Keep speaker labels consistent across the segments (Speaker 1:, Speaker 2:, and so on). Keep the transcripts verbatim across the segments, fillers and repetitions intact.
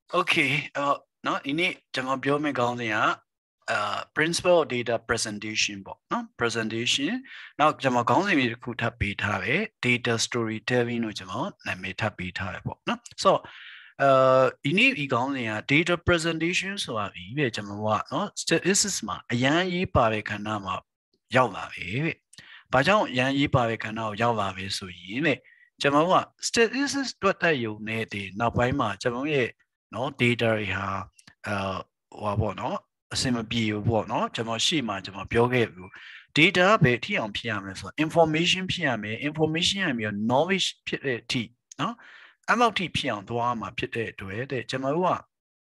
Speaker 1: Okay, uh, no, ini jangan biar me kau ni ya. Uh, principle data presentation ပေါ့နော် presentation နောက်ကျွန်မခေါင်းစဉ်လေးတစ်ခုထပ်ပေးထားတယ် data storytelling လို့ကျွန်တော်နာမည်ထပ်ပေးထားတယ်ပေါ့နော်ဆိုတော့အာဒီနေ့ဒီခေါင်းစဉ်က data presentation ဆိုတာပြီးပဲကျွန်တော်ကနော် statistics မှာအရန်ရေးပါတဲ့ခဏမှာရောက်လာပြီတဲ့။ဘာကြောင့်အရန်ရေးပါတဲ့ခဏကိုရောက်လာပြီဆိုရင်တဲ့ကျွန်တော်က statistics တွက်တဲ့ယုံနေတဲ့နောက်ပိုင်းမှာကျွန်တော်ရဲ့နော် data တွေဟာအာဟောပေါ့နော်အစင်မပြေဘူးပေါ့နော်ကျွန်တော်ရှေ့မှာကျွန်တော်ပြောခဲ့ဘူး data ပဲအထီအောင်ဖြစ်ရမယ်ဆိုတော့ information ဖြစ်ရမယ် information ရပြီးတော့ knowledge ဖြစ်တဲ့အထိနော်အမောက်ထိဖြစ်အောင်သွားမှာဖြစ်တဲ့အတွက်တဲ့ကျွန်တော်တို့က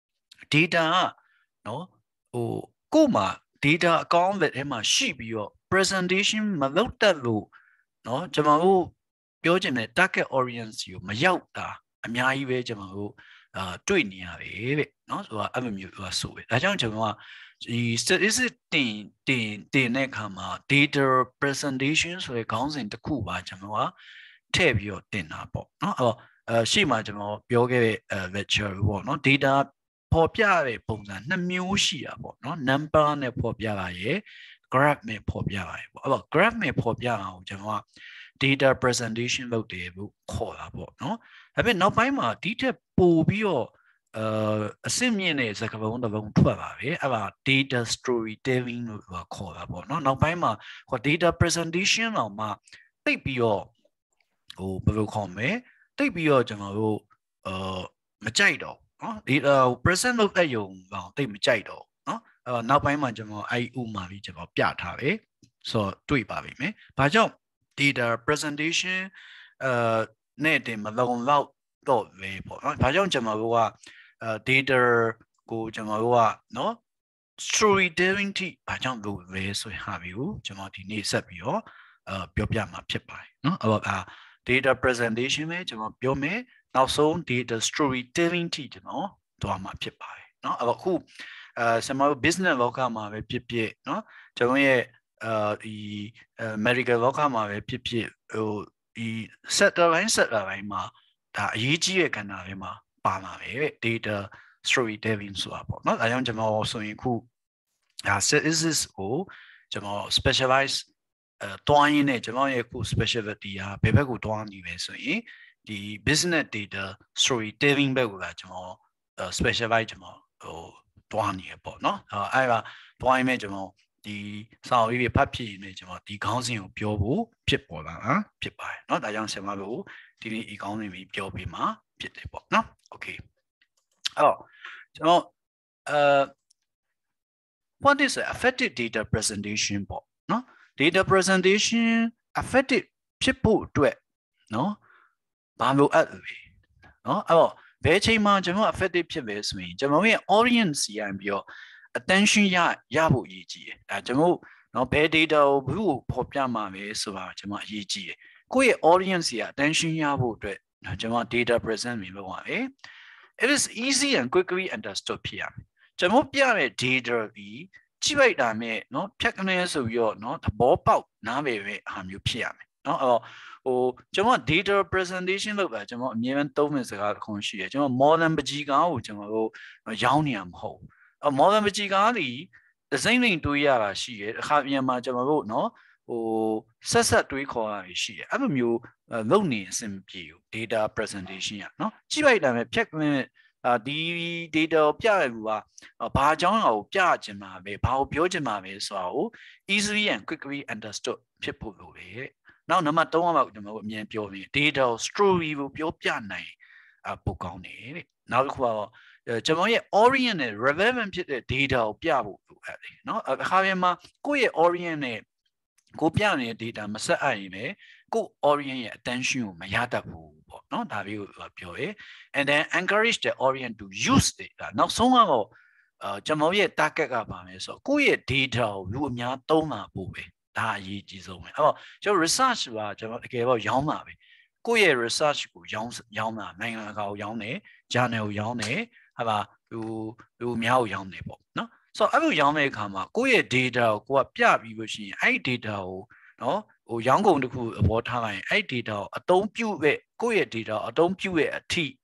Speaker 1: data ကနော်ဟိုကို့မှာ data အကောင့်ထဲမှာရှိပြီးတော့ presentation မလုပ်တတ်လို့နော်ကျွန်တော်တို့ပြောချင်တဲ့ target audience ကိုမရောက်တာအများကြီးပဲကျွန်တော်တို့အာတွေ့နေရတယ်တဲ့နော်ဆိုတာအဲ့လိုမျိုးဆိုပဲဒါကြောင့်ကျွန်တော်ကဒီ statistics တင်တင်တင်တဲ့အခါမှာ data presentation ဆိုတဲ့ခေါင်းစဉ်တစ်ခုပါကျွန်တော်ကထည့်ပြီးတော့တင်တာပေါ့နော်အဲ့တော့အဲရှေ့မှာကျွန်တော်ပြောခဲ့တဲ့ lecture ပေါ့နော် data ပေါ်ပြတဲ့ပုံစံနှစ်မျိုးရှိတာပေါ့နော် number နဲ့ပေါ်ပြတာရယ် graph နဲ့ပေါ်ပြတာရယ်ပေါ့အဲ့တော့ graph နဲ့ပေါ်ပြတာကိုကျွန်တော်က data presentation လုပ်တယ်လို့ခေါ်တာပေါ့နော်ဒါပေမဲ့နောက်ပိုင်းမှာဒီထက်ပိုပြီးတော့အာအဆင့်မြင့်တဲ့စကားပုံတစ်ပုံထွက်ပါပဲအဲ့ဒါ data storytelling လို့ခေါ်တာပေါ့နော်နောက်ပိုင်းမှာဟို data presentation တော့မှတိတ်ပြီးတော့ဟိုဘယ်လိုခေါ်မလဲတိတ်ပြီးတော့ကျွန်တော်တို့အာမကြိုက်တော့နော် data present လုပ်တဲ့ယုံတော့တိတ်မကြိုက်တော့နော်အဲနောက်ပိုင်းမှာကျွန်တော်အဲ့ဥမာပြီးကျွန်တော်ပြထားတယ်ဆိုတော့တွေ့ပါပြီမယ်ဘာကြောင့် data presentation အာနဲ့တင်မလုံလောက်တော့ပဲပေါ့နော်ဘာကြောင့်ကျွန်တော်တို့ကအဲ data ကိုကျွန်တော်တို့ကနော် storytelling ထိဘာကြောင့်လုပ်လဲဆိုဟာမျိုးကိုကျွန်တော်ဒီနေ့ဆက်ပြီးတော့အဲပြောပြမှာဖြစ်ပါတယ်နော်အဲ့တော့ data presentation ပဲကျွန်တော်ပြောမယ်နောက်ဆုံး data storytelling ထိကျွန်တော်သွားမှာဖြစ်ပါတယ်เนาะအဲ့တော့အခုအဲကျွန်တော် business လောကမှာပဲဖြစ်ဖြစ်เนาะကျွန်တော်ရဲ့အဲဒီ medical လောကမှာပဲဖြစ်ဖြစ်ဟိုဒီ sector တိုင်း sector တိုင်းမှာဒါအရေးကြီးတဲ့ကဏ္ဍတွေမှာပါမှာပဲ data storytelling ဆိုတာပေါ့เนาะဒါကြောင့်ကျွန်တော်ဆိုရင်ခုဒါ statistics ကိုကျွန်တော် specialize အဲတွားရင်းနဲ့ကျွန်တော်ရဲ့ခု specialty ဟာဘယ်ဘက်ကိုတွားနေလဲဆိုရင်ဒီ business data storytelling ဘက်ကကျွန်တော် specialize ကျွန်တော်ဟိုတွားနေရပေါ့เนาะအဲ့ဒါတွားရင်းနဲ့ကျွန်တော်ဒီစာအုပ်လေးဖတ်ဖြစ်နေကျွန်တော်ဒီခေါင်းစဉ်ကိုပြောဖို့ဖြစ်ပေါ်လာတာဖြစ်ပါတယ်เนาะဒါကြောင့်ဆင်မလို့ဒီနေ့ဒီခေါင်းစဉ်ပြီးပြောပြီးမှဖြစ်တယ်ပေါ့เนาะ okay အဲ့တော့ကျွန်တော်အဲ what is an effective data presentation ပေါ့เนาะ data presentation effective ဖြစ်ဖို့အတွက်เนาะဘာလို့အဲ့လဲเนาะအဲ့တော့ဘယ်ချိန်မှာကျွန်တော် effective ဖြစ်လဲဆိုရင်ကျွန်တော်ရဲ့ audience ရန်ပြီးတော့ attention ရရဖို့အရေးကြီးတယ်ဒါကျွန်တော်เนาะဘယ် data ကိုဘူးကိုပေါ်ပြမှာလဲဆိုတာကျွန်တော်အရေးကြီးတယ်ကိုယ့်ရဲ့ audience ရ attention ရဖို့အတွက်ကျွန်တော် data present ပြီးလုပ်ရမယ် it is easy and quickly understood ဖြစ်ရမယ်ကျွန်တော်ပြတဲ့ data ပြီးကြည့်လိုက်တာနဲ့เนาะဖြတ်ကနေဆိုပြီးတော့เนาะသဘောပေါက်နားပဲပဲအားမျိုးဖြစ်ရမယ်เนาะအဲ့တော့ဟိုကျွန်တော် data presentation လုပ်တာကျွန်တော်အမြဲတမ်းသုံးတဲ့စကားတစ်ခုရှိတယ်ကျွန်တော် modern ပကြီးကားကိုကျွန်တော်တို့ရောင်းနေရမဟုတ်ဘူးအ modern ပကြီးကားဒီဒီဇိုင်းလိန်တွေးရတာရှိတယ်အခါပြန်မှာကျွန်တော်တို့เนาะဟိုဆက်ဆက်တွေးခေါ်ရတာရှိတယ်အဲ့လိုမျိုးလုပ်နေအဆင်ပြေဘူး data presentation ရเนาะကြည့်လိုက်တာပဲဖြတ်ကနေအာဒီ data ကိုပြရဘူးကဘာအကြောင်းအရာကိုပြချင်မှာပဲဘာကိုပြောချင်မှာပဲဆိုတာကို easily and quickly understood ဖြစ်ဖို့လိုတယ်နောက်နံပါတ်သုံးကကျွန်တော်အမြင်ပြောနေ data story ကိုပြောပြနိုင်အပိုကောင်းတယ်တဲ့နောက်တစ်ခုကတော့ကျွန်တော်ရဲ့ orient နဲ့ relevant ဖြစ်တဲ့ data ကိုပြဖို့လိုအပ်တယ်เนาะအခါပြန်မှာကိုယ့်ရဲ့ orient နဲ့ကိုပြနေတဲ့ data မဆက်အပ်ရင်လည်းကိုယ့် orient ရဲ့ attention ကိုမရတတ်ဘူးပေါ့เนาะဒါမျိုးကိုပြောရဲ and then encourage the orient to use it ဒါနောက်ဆုံးကတော့အာကျွန်တော်ရဲ့ target ကပါမယ်ဆိုတော့ကိုယ့်ရဲ့ data ကိုလူအများသုံးတာပို့ပဲဒါအရေးကြီးဆုံးပဲအဲ့တော့ကျွန်တော် research ကကျွန်တော်တကယ်တော့ရောင်းတာပဲကိုယ့်ရဲ့ research ကိုရောင်းရောင်းတာနိုင်ငံတကာကိုရောင်းတယ် journal ကိုရောင်းတယ်ဟာပါလူလူများကိုရောင်းတယ်ပေါ့နော်ဆိုတော့အဲ့လိုရောင်းတဲ့အခါမှာကိုယ့်ရဲ့ data ကိုကိုကပြပြီးလို့ရှိရင်အဲ့ဒီ data ကိုနော်ဟိုရောင်းကုန်တစ်ခုအပေါ်ထားလိုက်ရင်အဲ့ဒီ data ကိုအသုံးပြုတဲ့ကိုယ့်ရဲ့ data အသုံးပြုရဲ့အထိ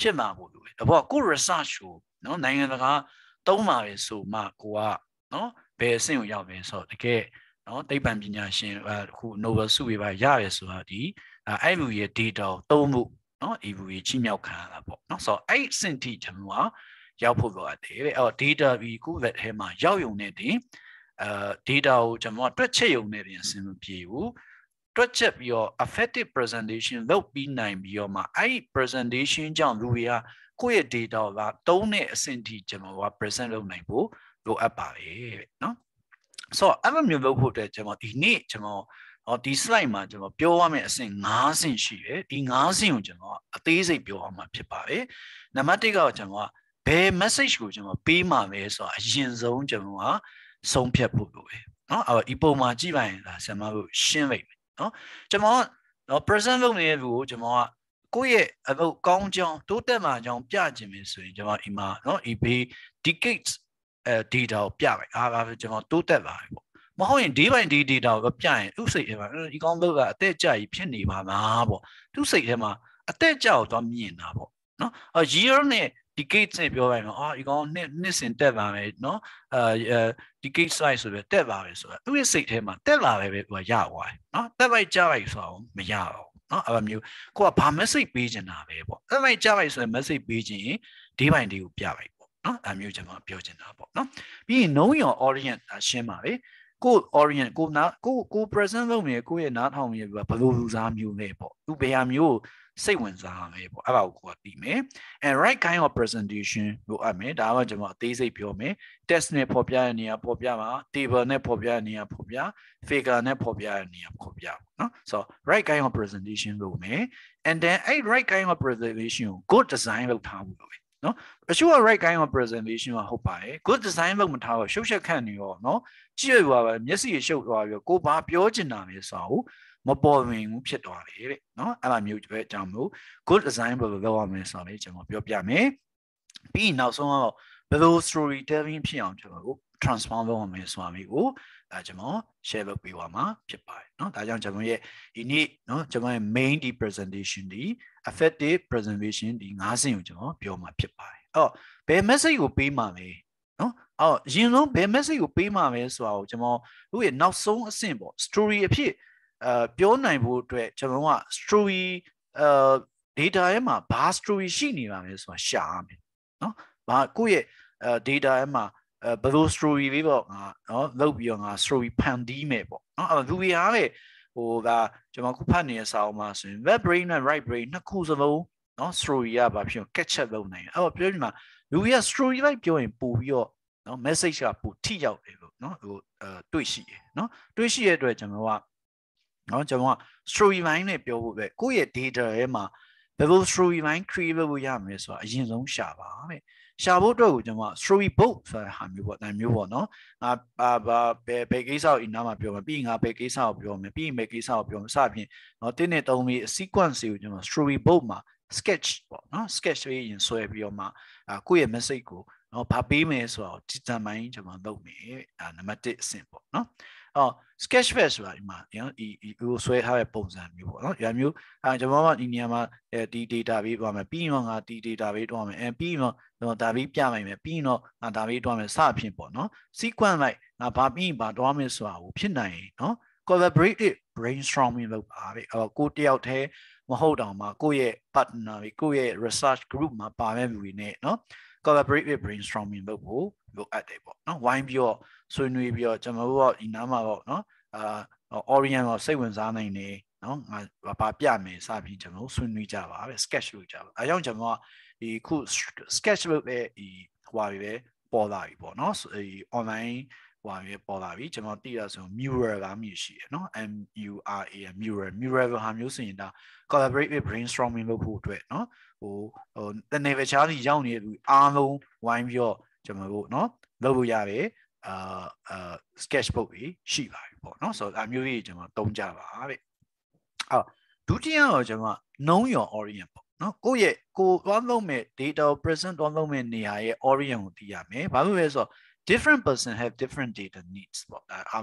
Speaker 1: ဖြစ်မှာပေါ့လို့တဘောကို research ကိုနော်နိုင်ငံတကာသုံးပါပဲဆိုမှကိုကနော်ဘယ်အဆင့်ကိုရောက်လဲဆိုတော့တကယ်နော်သိပ္ပံပညာရှင်အခု Nobel ဆုပေးပါရတယ်ဆိုတာဒီအဲ့လူရဲ့ data ကိုသုံးမှုနော်ဒီလူကြီးချိမြောက်ခံရတာပေါ့နော်ဆိုတော့အဲ့အဆင့်ထိကျွန်တော်ကရောက်ဖို့လိုအပ်တယ်အဲ့တော့ data ဒီခုဘက်ထဲမှာရောက်ရုံနဲ့ဒီအဲ data ကိုကျွန်တော်ကတွက်ချက်ရုံနဲ့ပြင်အဆင်မပြေဘူးတွက်ချက်ပြီးတော့ effective presentation လုပ်ပြီးနိုင်ပြီးတော့မှအဲ့ presentation ကြောင့်လူတွေကကိုယ့်ရဲ့ data ကသုံးတဲ့အဆင့်ထိကျွန်တော်က present လုပ်နိုင်ဖို့လိုအပ်ပါတယ်နော်ဆိုတော့အဲ့လိုမျိုးလုပ်ဖို့အတွက်ကျွန်တော်ဒီနေ့ကျွန်တော်ဟောဒီ slide မှာကျွန်တော်ပြောရမယ့်အဆင့်၅ဆင့်ရှိတယ်ဒီ၅ဆင့်ကိုကျွန်တော်အသေးစိတ်ပြောအောင်မှာဖြစ်ပါတယ်နံပါတ်၁ကကျွန်တော်ကဘယ် message ကိုကျွန်တော်ပေးမှာလဲဆိုတာအရင်ဆုံးကျွန်တော်ကဆုံးဖြတ်ဖို့လိုတယ်နော်အဲ့ဒီပုံမှာကြည့်ပါရင်ဒါဆရာမတို့ရှင်းလိုက်မယ်နော်ကျွန်တော်နော် present လုပ်နေတဲ့လူကိုကျွန်တော်ကကိုယ့်ရဲ့အလုပ်ကောင်းကြောင်းတိုးတက်မှာကြောင်းပြခြင်းပဲဆိုရင်ကျွန်တော်ဒီမှာနော်ဒီ decades အဲ data ကိုပြလိုက်အားအားကျွန်တော်တိုးတက်လာပြီပေါ့မဟုတ်ရင် day by day data ကိုပြရင်သူ့စိတ်ထဲမှာဒီကောင်းဘက်ကအသက်ကြကြီးဖြစ်နေပါလားပေါ့သူ့စိတ်ထဲမှာအသက်ကြကိုတော့မြင်တာပေါ့နော်အ year နဲ့ decade နဲ့ပြောလိုက်တော့အာဒီကောင်နှစ်နှစ်စဉ်တက်ပါမယ်နော်အဲ decade size ဆိုပြီးတက်ပါပဲဆိုတာသူ့ရဲ့စိတ်ထဲမှာတက်လာပဲပဲသူကရသွားတယ်နော်တက်လိုက်ကြလိုက်ဆိုတော့မရတော့နော်အဲ့လိုမျိုးကိုကဘာ message ပေးချင်တာပဲပေါ့တက်လိုက်ကြလိုက်ဆိုရင် message ပေးချင်ရင် day by day ကိုပြလိုက်ပေါ့နော်အဲ့မျိုးကျွန်တော်ပြောချင်တာပေါ့နော်ပြီးရင် know your audience ရှင်းပါပဲကို orient ကိုနာကိုကို present လုပ်နေကိုရဲ့နားထောင်နေပြီဘယ်လိုလူစားမျိုးလဲပေါ့သူဘယ်ဟာမျိုးစိတ်ဝင်စားရမယ်ပေါ့အဲ့ဒါကိုကိုကသိမယ် and right kind of presentation လို့အပ်မယ်ဒါမှကျွန်တော်အသေးစိတ်ပြောမယ် test နဲ့ပေါ်ပြရတဲ့နေရာပေါ်ပြပါ table နဲ့ပေါ်ပြရတဲ့နေရာပေါ်ပြ figure နဲ့ပေါ်ပြရတဲ့နေရာပေါ်ပြနော် so right kind of presentation လုပ်မယ် and then အဲ့ right kind of presentation ကို good design လုပ်ထားဖို့လိုနော်အချို့က right kind of presentation ကဟုတ်ပါတယ် good design လုပ်မထားတော့ရှုပ်ရှက်ခန့်နေရောနော်ကြည့်ရပါပဲမျက်စိရရှုပ်သွားပြီးကိုဘာပြောချင်တာလဲဆိုတော့မပေါ်ဝင်ဘူးဖြစ်သွားတယ်တဲ့နော်အဲ့လိုမျိုးပဲအကြောင်းမို့ good design ဘယ်လိုလုပ်ရမလဲဆိုတော့ကျွန်တော်ပြောပြမယ်ပြီးနောက်ဆုံးတော့ဘယ်လို storytelling ဖြစ်အောင်ကျွန်တော်တို့ transform လုပ်ရမလဲဆိုတာမျိုးကိုဒါကျွန်တော် share လုပ်ပေးပါမှာဖြစ်ပါတယ်เนาะဒါကြောင့်ကျွန်တော်ရဲ့ဒီနေ့เนาะကျွန်တော်ရဲ့ main ဒီ presentation ဒီ effective presentation ဒီ၅ဆင့်ကိုကျွန်တော်ပြောမှာဖြစ်ပါတယ်အဲ့တော့ဘယ် message ကိုပေးမှာလဲเนาะအော်အရင်ဆုံးဘယ် message ကိုပေးမှာလဲဆိုတာကိုကျွန်တော်တို့ရဲ့နောက်ဆုံးအဆင့်ပေါ့ story အဖြစ်အဲပြောနိုင်ဖို့အတွက်ကျွန်တော်က story အဲ data ထဲမှာဘာ story ရှိနေပါလဲဆိုတာရှာရမယ်เนาะဘာကိုယ့်ရဲ့အဲ data ထဲမှာအဲဘယ်လို story လေးပေါ့ငါနော်လုပ်ပြီးတော့ငါ story ဖန်တီးမယ်ပေါ့နော်အဲ့လူတွေအားလေဟိုကကျွန်တော်ခုဖတ်နေတဲ့စာအုပ်မှာဆိုရင် left brain နဲ့ right brain နှစ်ခုစလုံးနော် story ရပါဖြစ် catch up လုပ်နိုင်တယ်အဲ့တော့ပြောပြီးမှလူတွေက story လိုက်ပြောရင်ပို့ပြီးတော့နော် message ကပို့ထိရောက်တယ်လို့နော်ဟိုအဲတွေ့ရှိတယ်နော်တွေ့ရှိရတဲ့အတွက်ကျွန်တော်ကနော်ကျွန်တော်က story line နဲ့ပြောဖို့ပဲကိုယ့်ရဲ့ data ထဲမှာဘယ်လို story line create လုပ်ရမလဲဆိုတာအရင်ဆုံးရှာပါတဲ့ရှာဖို့အတွက်ကိုကျွန်တော် story book ဆိုတာဟာမျိုးပေါ့ဒါမျိုးပေါ့နော်ငါဘာဘယ်ဘယ်ကိစ္စကိုအနားမှာပြောမယ်ပြီးရင်ငါဘယ်ကိစ္စကိုပြောမယ်ပြီးရင်ဘယ်ကိစ္စကိုပြောမယ်စသဖြင့်နော်တင်းနဲ့သုံးပြီး sequence ကိုကျွန်တော် story book မှာ sketch ပေါ့နော် sketch လေးရင်ဆွဲပြီးတော့မှကိုယ့်ရဲ့ message ကိုနော်ဗာပေးမယ်ဆိုတော့ဒီဇိုင်းပိုင်းကျွန်တော်လုပ်မယ်ဒါနံပါတ်တစ်အဆင့်ပေါ့နော်အော် sketchpad ဆိုတာဒီမှာနော်ဒီဟိုဆွဲထားတဲ့ပုံစံမျိုးပေါ့နော်ဒီမျိုးအဲကျွန်တော်ကဒီနေရာမှာဒီ data ပေးသွားမယ်ပြီးရင်ငါဒီ data ပေးသွားမယ်အဲပြီးရင်တော့ဒါပေးပြနိုင်မယ်ပြီးရင်တော့ငါဒါပေးသွားမယ်စအဖြစ်ပေါ့နော် sequence လိုက်ငါဘာပြီးရင်ဘာသွားမယ်ဆိုတာကိုဖြစ်နိုင်နော် collaborative brainstorming လုပ်ပါပဲအော်ကိုတယောက်တည်းမဟုတ်တော့မှကိုယ့်ရဲ့ partner ကိုယ့်ရဲ့ research group မှာပါမဲ့လူတွေနဲ့နော် collaborative brainstorming လုပ်ဖို့လိုအပ်တယ်ပေါ့နော်ဝိုင်းပြီးတော့ဆွေးနွေးပြီးတော့ကျွန်တော်တို့ကဒီနားမှာပေါ့နော်အာ orient ကိုစိတ်ဝင်စားနိုင်တယ်နော်ငါဘာပြမယ်စပြီးကျွန်တော်ဆွေးနွေးကြပါပဲ sketch လုပ်ကြပါအဲကြောင့်ကျွန်တော်ကဒီခု sketch လုပ်တဲ့ဒီဟွာတွေပဲပေါ်လာပြီပေါ့နော်ဒီ online ဟွာတွေပေါ်လာပြီကျွန်တော်သိရဆို mural ကမျိုးရှိရနော် M U R A mural mural ဟာမျိုးဆိုရင်ဒါ collaborative brainstorming လုပ်ဖို့အတွက်နော်ဟိုဟိုတနေ့ပဲချားကြီးရောက်နေတဲ့လူအားလုံးဝိုင်းပြီးတော့ကျွန်တော်တို့နော်လုပ်လို့ရတယ်အာအာ sketchbook ကြီးရှိပါပြီပေါ့နော်ဆိုတော့အမျိုးကြီးကျွန်တော်သုံးကြပါဗျအော်ဒုတိယတော့ကျွန်တော် know your audience ပေါ့နော်ကိုယ့်ရဲ့ကိုသွားလုပ်မဲ့ data present သွားလုပ်မဲ့နေရာရဲ့ audience ကိုသိရမယ်ဘာလို့လဲဆိုတော့ different person have different data needs ပေါ့ဒါအားလုံး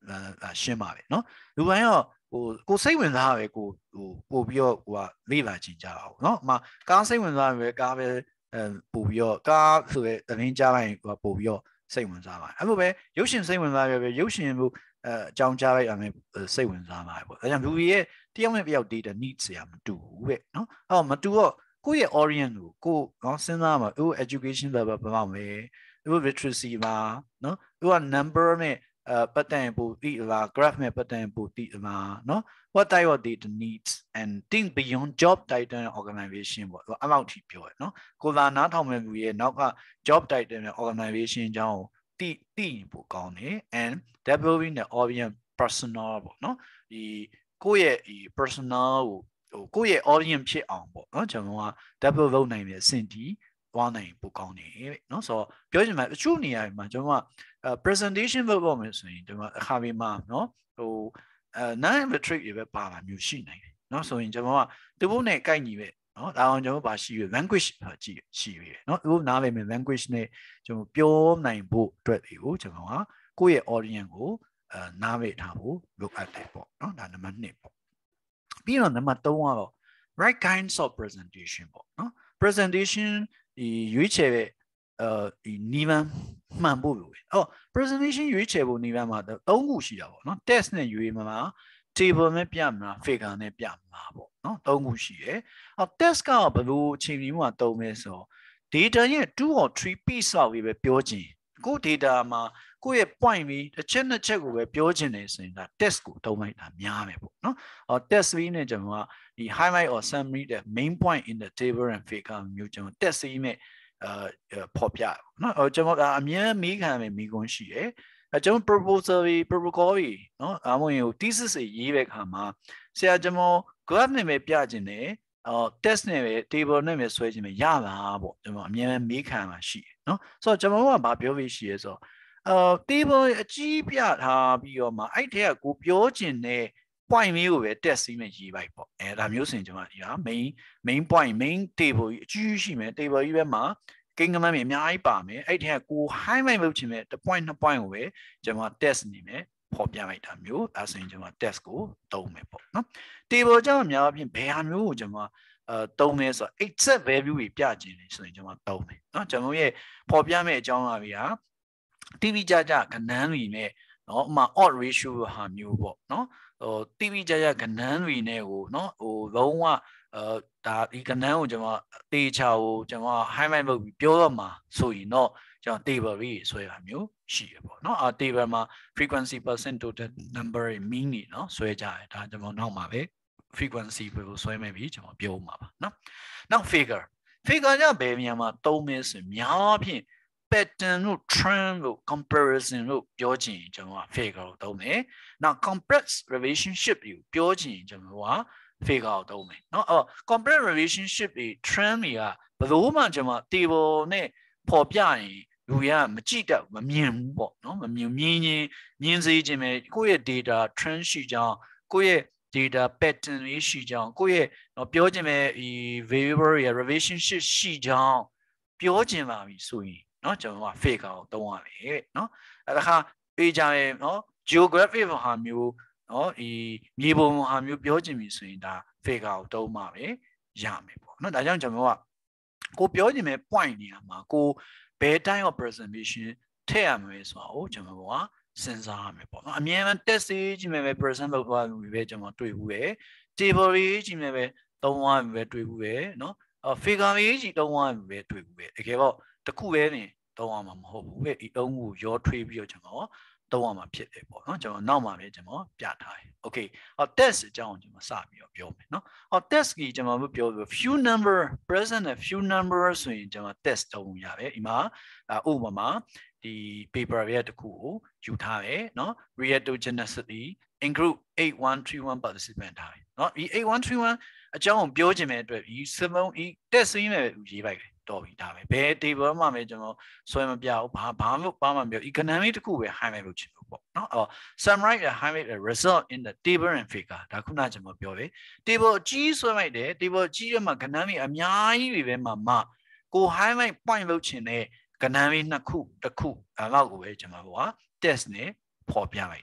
Speaker 1: ရှင်းပါပဲเนาะလူပိုင်းရောဟိုကိုစိတ်ဝင်စားပဲကိုဟိုပို့ပြီးတော့ဟိုကလေ့လာကြည့်ကြအောင်เนาะအမှကားစိတ်ဝင်စားပဲကားပဲအဲပို့ပြီးတော့ကားဆိုတဲ့သတင်းကြားလိုက်ဟိုပို့ပြီးတော့စိတ်ဝင်စားပါအဲ့လိုပဲရုပ်ရှင်စိတ်ဝင်စားပဲရုပ်ရှင်မှုအဲအကြောင်းကြားလိုက်အမေစိတ်ဝင်စားပါပေါ့ဒါကြောင့်လူတွေရဲ့တယောက်နဲ့တယောက် data needs ဆရာမတူဘူးပဲเนาะအဲ့တော့မတူတော့ကိုယ့်ရဲ့ orient ကိုကိုเนาะစဉ်းစားမှာဟို education level ဘာမှမလဲဟို literacy မှာเนาะဟိုက number နဲ့Uh, pattern po la graph me pattern po la no what type of data needs and think beyond job title and organization ပေါ့အဲ့လောက်ထိပြောရနော်ကိုလာနားထောင်မဲ့လူရဲ့နောက်က job title နဲ့ organization အကြောင်းကိုတိတိပို့ကောင်းတယ် and developing the audience personal ပေါ့နော်ဒီကိုယ့်ရဲ့ဒီ personal ကိုဟိုကိုယ့်ရဲ့ audience ဖြစ်အောင်ပေါ့နော်ကျွန်တော်က develop လုပ်နိုင်တဲ့အဆင့်ဒီသွားနိုင်ပို့ကောင်းတယ်เนาะဆိုတော့ပြောချင်မှာအချို့နေရာတွေမှာကျွန်တော်က presentation လုပ်ဖို့မယ်ဆိုရင်ကျွန်တော်အခါပေးမှာเนาะဟိုအဲ non metric တွေပဲပါလာမျိုးရှိနိုင်တယ်เนาะဆိုရင်ကျွန်တော်ကသူတို့နဲ့ကိုက်ညီပဲเนาะဒါအောင်ကျွန်တော်ပါရှိရ language ကြည့်ရှိရเนาะသူတို့နားလည်မယ် language နဲ့ကျွန်တော်ပြောနိုင်ဖို့အတွက်တွေကိုကျွန်တော်ကကိုယ့်ရဲ့ audience ကိုအဲနားလည်ထားဖို့လိုအပ်တယ်ပေါ့เนาะဒါနံပါတ်နှစ်ပေါ့ပြီးတော့နံပါတ်သုံးကတော့ right kinds of presentation ပေါ့เนาะ presentation ဒီရွေးချယ်တဲ့အဲဒီနီးပန်းမှန်ဖို့လိုပဲအော် presentation ရွေးချယ်ဖို့နီးပန်းမှာသုံးခုရှိတာပေါ့နော် test နဲ့ရွေးမှာ table နဲ့ပြမှာ figure နဲ့ပြမှာပေါ့နော်သုံးခုရှိတယ်အော် test ကဘယ်လိုအချိန်မျိုးမှာသုံးလဲဆိုတော့ data ရဲ့ two or three piece လောက်ပဲပြောချင်ကို data မှာကိုယ့်ရဲ့ point ပြီးတစ်ချက်နှစ်ချက်ကိုပဲပြောချင်တယ်ဆိုရင်ဒါ test ကိုသုံးလိုက်တာများမယ်ပေါ့နော်အော် test ပြီးနဲ့ကျွန်တော်ကဒီ highlight or summary the main point in the table and figure မျိုးကျွန်တော် test ပြီးနဲ့အဲပေါ်ပြနော်အော်ကျွန်တော်အမြဲမေးခံမယ်မိကွန်းရှိတယ်အဲကျွန်တော် proposal ပြီး protocol ပြီးနော်အမဝင်ကို thesis ရေးတဲ့အခါမှာဆရာကျွန်တော် graph နဲ့ပဲပြခြင်းနဲ့အော် test နဲ့ပဲ table နဲ့ပဲဆွဲခြင်းပဲရလားပေါ့ကျွန်တော်အမြဲမေးခံမှာရှိတယ်နော်ဆိုတော့ကျွန်တော်ကဘာပြောပြီးရှိရဲဆိုတော့အော် table အကြီးပြထားပြီးတော့မှအဲ့ထဲကကိုပြောခြင်းနဲ့ point မျိုးကိုပဲ test စီးမဲ့ရေးလိုက်ပေါ့အဲဒါမျိုးစင်ကျွန်တော်ဒီဟာ main main point main table ကြီးအကြီးရှိမယ် table ကြီးပဲမှာကိန်းကမှန်းအများကြီးပါမယ်အဲ့ထဲကကို highlight လုပ်ခြင်းမဲ့တစ် point နှစ် point ကိုပဲကျွန်တော် test နေမယ်ပေါ်ပြလိုက်တာမျိုးအဲဆိုရင်ကျွန်တော် test ကိုသုံးမယ်ပေါ့နော် table ကြောင့်အများအပြားဘယ်ဟာမျိုးကိုကျွန်တော်အဲသုံးလဲဆိုတော့ exact value တွေပြခြင်းလေဆိုရင်ကျွန်တော်သုံးမယ်နော်ကျွန်တော်ရဲ့ပေါ်ပြမဲ့အကြောင်းအရာတွေကတိတိကျကျကဏ္ဍတွေနဲ့နော်ဥမာ odd ratio ဟာမျိုးပေါ့နော်ဟိုတိတိကျကျကဏ္ဍတွေနဲ့ဟိုနော်ဟိုလုံးဝအဲဒါဒီကဏ္ဍကိုကျွန်တော်တေချာကိုကျွန်တော် highlight လုပ်ပြီးပြောတော့မှာဆိုရင်တော့ကျွန်တော် table ကြီးဆွဲတာမျိုးရှိရပေါ့နော်အဲ table မှာ frequency percent total number တွေ mean နေနော်ဆွဲကြတယ်ဒါကျွန်တော်နောက်မှာပဲ frequency ပဲကိုဆွဲမယ်ပြီးကျွန်တော်ပြောမှာပါနော်နောက် figure figure ကဘယ်နေရာမှာသုံးမလဲဆိုများဖြင့် pattern တို့ trend တို့ comparison တို့ပြောချင်ကျွန်တော်က figure ကိုသုံးမယ်နောက် complex relationship ကိုပြောချင်ကျွန်တော်က figure ကိုသုံးမယ်เนาะအော် complex relationship တွေ trend တွေကဘယ်လိုမှကျွန်တော် table နဲ့ပေါ်ပြရင်လူရမကြည့်တတ်မမြင်ဘူးပေါ့เนาะမမြင်မြင်ချင်းမြင်စေခြင်းပဲကိုယ့်ရဲ့ data trend ရှိကြောင်းကိုယ့်ရဲ့ data pattern တွေရှိကြောင်းကိုယ့်ရဲ့ပြောခြင်းပဲဒီ variable ရဲ့ relationship ရှိကြောင်းပြောခြင်းပါပြီဆိုရင်เนาะကျွန်တော်က figure ကိုသုံးရမယ်เนาะအဲဒါခါပေးကြရဲเนาะ geographic ဟာမျိုးเนาะဒီမြေပုံဟာမျိုးပြောခြင်းပြီဆိုရင်ဒါ figure ကိုသုံးမှာပဲရမယ်ပေါ့เนาะဒါကြောင့်ကျွန်တော်ကကိုပြောခြင်းပဲ point နေရာမှာကိုဘယ် type of presentation ထည့်ရမလဲဆိုတော့ကျွန်တော်ကစဉ်းစားရမယ်ပေါ့เนาะအမြဲတမ်း test ကြီးမယ်ပဲ present လုပ်သွားပြီပဲကျွန်တော်တွေ့ဘူးပဲ table ကြီးမယ်ပဲသုံးသွားပြီပဲတွေ့ဘူးပဲเนาะ figure ကြီးသုံးသွားပြီပဲတွေ့ဘူးပဲတကယ်တော့တခုပဲနေသုံးရမှာမဟုတ်ဘူးပဲဒီသုံးခုရောထွေးပြီးတော့ကျွန်တော်သုံးရမှာဖြစ်တယ်ပေါ့เนาะကျွန်တော်နောက်မှာပဲကျွန်တော်ပြထားတယ် okay ဟော test အကြောင်းကျွန်တော်စပြီးတော့ပြောမယ်เนาะဟော test ကြီးကျွန်တော်ပြောပြီး few number present and few number ဆိုရင်ကျွန်တော် test သုံးရတယ်ဒီမှာဥပမာဒီ paper ရဲ့တခုကိုယူထားတယ်เนาะ reactogenicity include eight one three one participant ထားတယ်เนาะဒီeight one three oneအကြောင်းကိုပြောခြင်းပဲအတွက်ဒီစမုံဒီ test ရင်းနဲ့ရေးလိုက်တယ်တော်ပြီဒါပဲဘယ် table မှာပဲကျွန်တော်ဆွဲမပြဘူးဘာဘာမှဘာမှမပြော economic တခုပဲ highlight လုပ်ချင်လို့ပေါ့เนาะအော် summarize the highlight the result in the table and figure ဒါခုနကျွန်တော်ပြောတယ် table ကြီးဆွဲလိုက်တယ် table ကြီးရမှာ economic အများကြီးတွေပဲမှာမကို highlight point လုပ်ချင်တဲ့ economic နှစ်ခုတစ်ခုအဲ့လောက်ကိုပဲကျွန်တော်က test နဲ့ပေါ်ပြလိုက်တယ်ပေါ့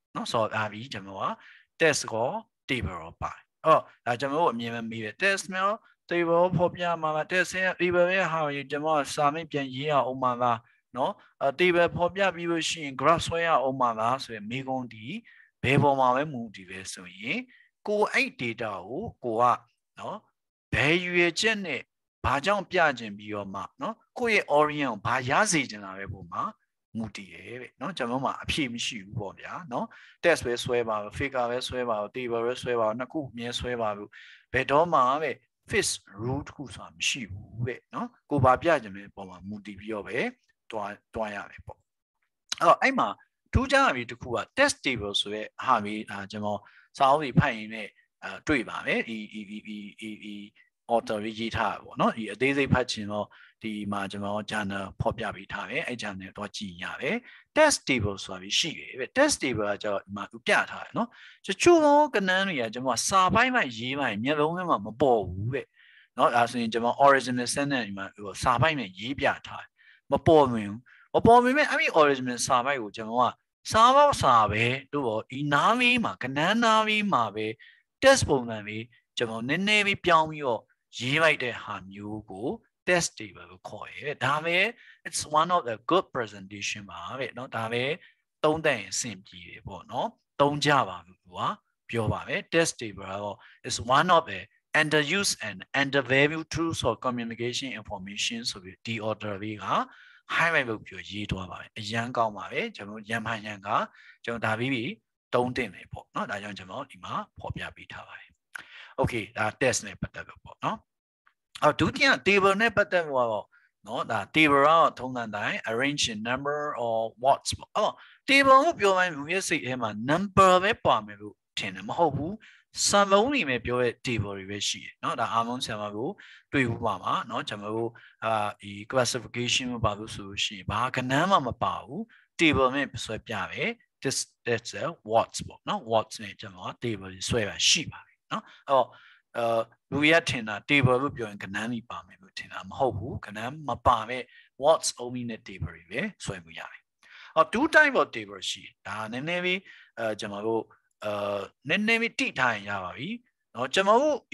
Speaker 1: နော်ဆိုတော့ဒါပြီးကျွန်တော်က test ကို table ရောပါတယ်အော်ဒါကျွန်တော်တို့အမြင်မဲ့မေးတယ် test မျိုး table ဖော်ပြမှာလား test ရဲ့ table ရဲ့ဟာကိုကျွန်တော်စာမိတ်ပြန်ရေးရအောင်မှာလားနော်အဲ table ဖော်ပြပြီးလို့ရှိရင် graph ဆွဲရအောင်မှာလားဆိုရင်မိကုန်းဒီဘယ်ပေါ်မှာပဲမူတည်ပဲဆိုရင်ကိုအဲ့ data ကိုကိုကနော်ဘယ်ရွေချက်နဲ့ဘာကြောင့်ပြကျင်ပြီးတော့မှနော်ကိုယ့်ရဲ့ orient ကိုဘာရစေချင်တာပဲပုံမှာမူတည်ရဲ့ပဲเนาะကျွန်တော်မှအဖြေမရှိဘူးပေါ့ဗျာเนาะ test ပဲဆွဲပါဘူး figure ပဲဆွဲပါဘူး table ပဲဆွဲပါဘူးနှစ်ခုအမြဲဆွဲပါဘူးဘယ်တော့မှပဲ fix rule တခုဆိုတာမရှိဘူးပဲเนาะကိုဘာပြကြမလဲပုံမှာမူတည်ပြီးတော့ပဲတွားတွားရတယ်ပေါ့အဲ့တော့အဲ့မှာထူးခြားပြီတခုက test table ဆိုရဲဟာပြီးဒါကျွန်တော်စာအုပ်ကြီးဖတ်ရင်လည်းအဲတွေ့ပါမယ်ဒီဒီဒီဒီဒီ author ရေးထားပါပေါ့เนาะဒီအသေးစိတ်ဖတ်ချင်တော့ဒီမှာကျွန်တော် journal ဖော်ပြပေးထားတယ်အဲ့ journal တော့ကြည့်ရတယ် test table ဆိုတာပြီးရှိတယ်ပဲ test table ကကြောဒီမှာသူပြထားတယ်เนาะချို့ချို့ကနန်းတွေကကျွန်တော်စာပိုင်းမှရေးမှမျက်လုံးထဲမှာမပေါ်ဘူးတဲ့เนาะဒါဆိုရင်ကျွန်တော် original sentence ဒီမှာစာပိုင်းနဲ့ရေးပြထားတယ်မပေါ်မင်းမပေါ်မင်းအဲ့ဒီ original စာပိုင်းကိုကျွန်တော်ကစာပေါက်စာပဲတို့တော့ဒီနားမီးမှာကနန်းနားမီးမှာပဲ test ပုံစံပြီးကျွန်တော်နည်းနည်းပြီးပြောင်းပြီးတော့ရေးလိုက်တဲ့ဟာမျိုးကို test table ကိုခေါ်ရဲဒါပဲ it's one of the good presentation ပါပဲเนาะဒါပဲသုံးသပ်ရင်အဆင်ပြေတယ်ပေါ့เนาะသုံးကြပါဘူးကွာပြောပါမယ် test table ကတော့ is one of the underused and undervalued tools for communication information ဆိုပြီးဒီ order လေးက highlight လုပ်ပြီးရေးသွားပါမယ်အရန်ကောင်းပါပဲကျွန်တော်ရန်ဖန်ရန်ကကျွန်တော်ဒါပြီးပြီသုံးတင်တယ်ပေါ့เนาะဒါကြောင့်ကျွန်တော်ဒီမှာဖော်ပြပေးထားပါတယ်okay ဒါ test နဲ့ပတ်သက်လို့ပေါ့เนาะအော်ဒုတိယ table နဲ့ပတ်သက်လို့တော့เนาะဒါ table တော့ထုံးစံတိုင်း arrange in number or words ပေါ့အော် table ကိုပြောလိုက်လူရဲ့စိတ်ထဲမှာ number ပဲပါမယ်လို့ထင်တယ်မဟုတ်ဘူးစာလုံးတွေပဲပြောတဲ့ table တွေပဲရှိတယ်เนาะဒါအားလုံးဆရာမကိုတွေ့ဘူးပါမှာเนาะကျွန်တော်တို့အာဒီ classification မပါလို့ဆိုလို့ရှိရင်ဘာကဏ္ဍမှမပါဘူး table နဲ့ဆွဲပြပဲ this that's a words ပေါ့เนาะ words နဲ့ကျွန်တော် table ဆွဲပါရှိပါတယ်เนาะအော်အဲလူရထင်တာ table လို့ပြောရင်ကဏ္ဍကြီးပါမယ်လို့ထင်တာမဟုတ်ဘူးကဏ္ဍမပါမဲ့ words only နဲ့ table တွေပဲဆွဲမှုရတယ်အော် two type of table ရှိဒါနည်းနည်းပြီးအဲကျွန်တော်တို့အဲနည်းနည်းပြီးတိထားရင်ရပါပြီเนาะကျွန်တော်တို့ဒီ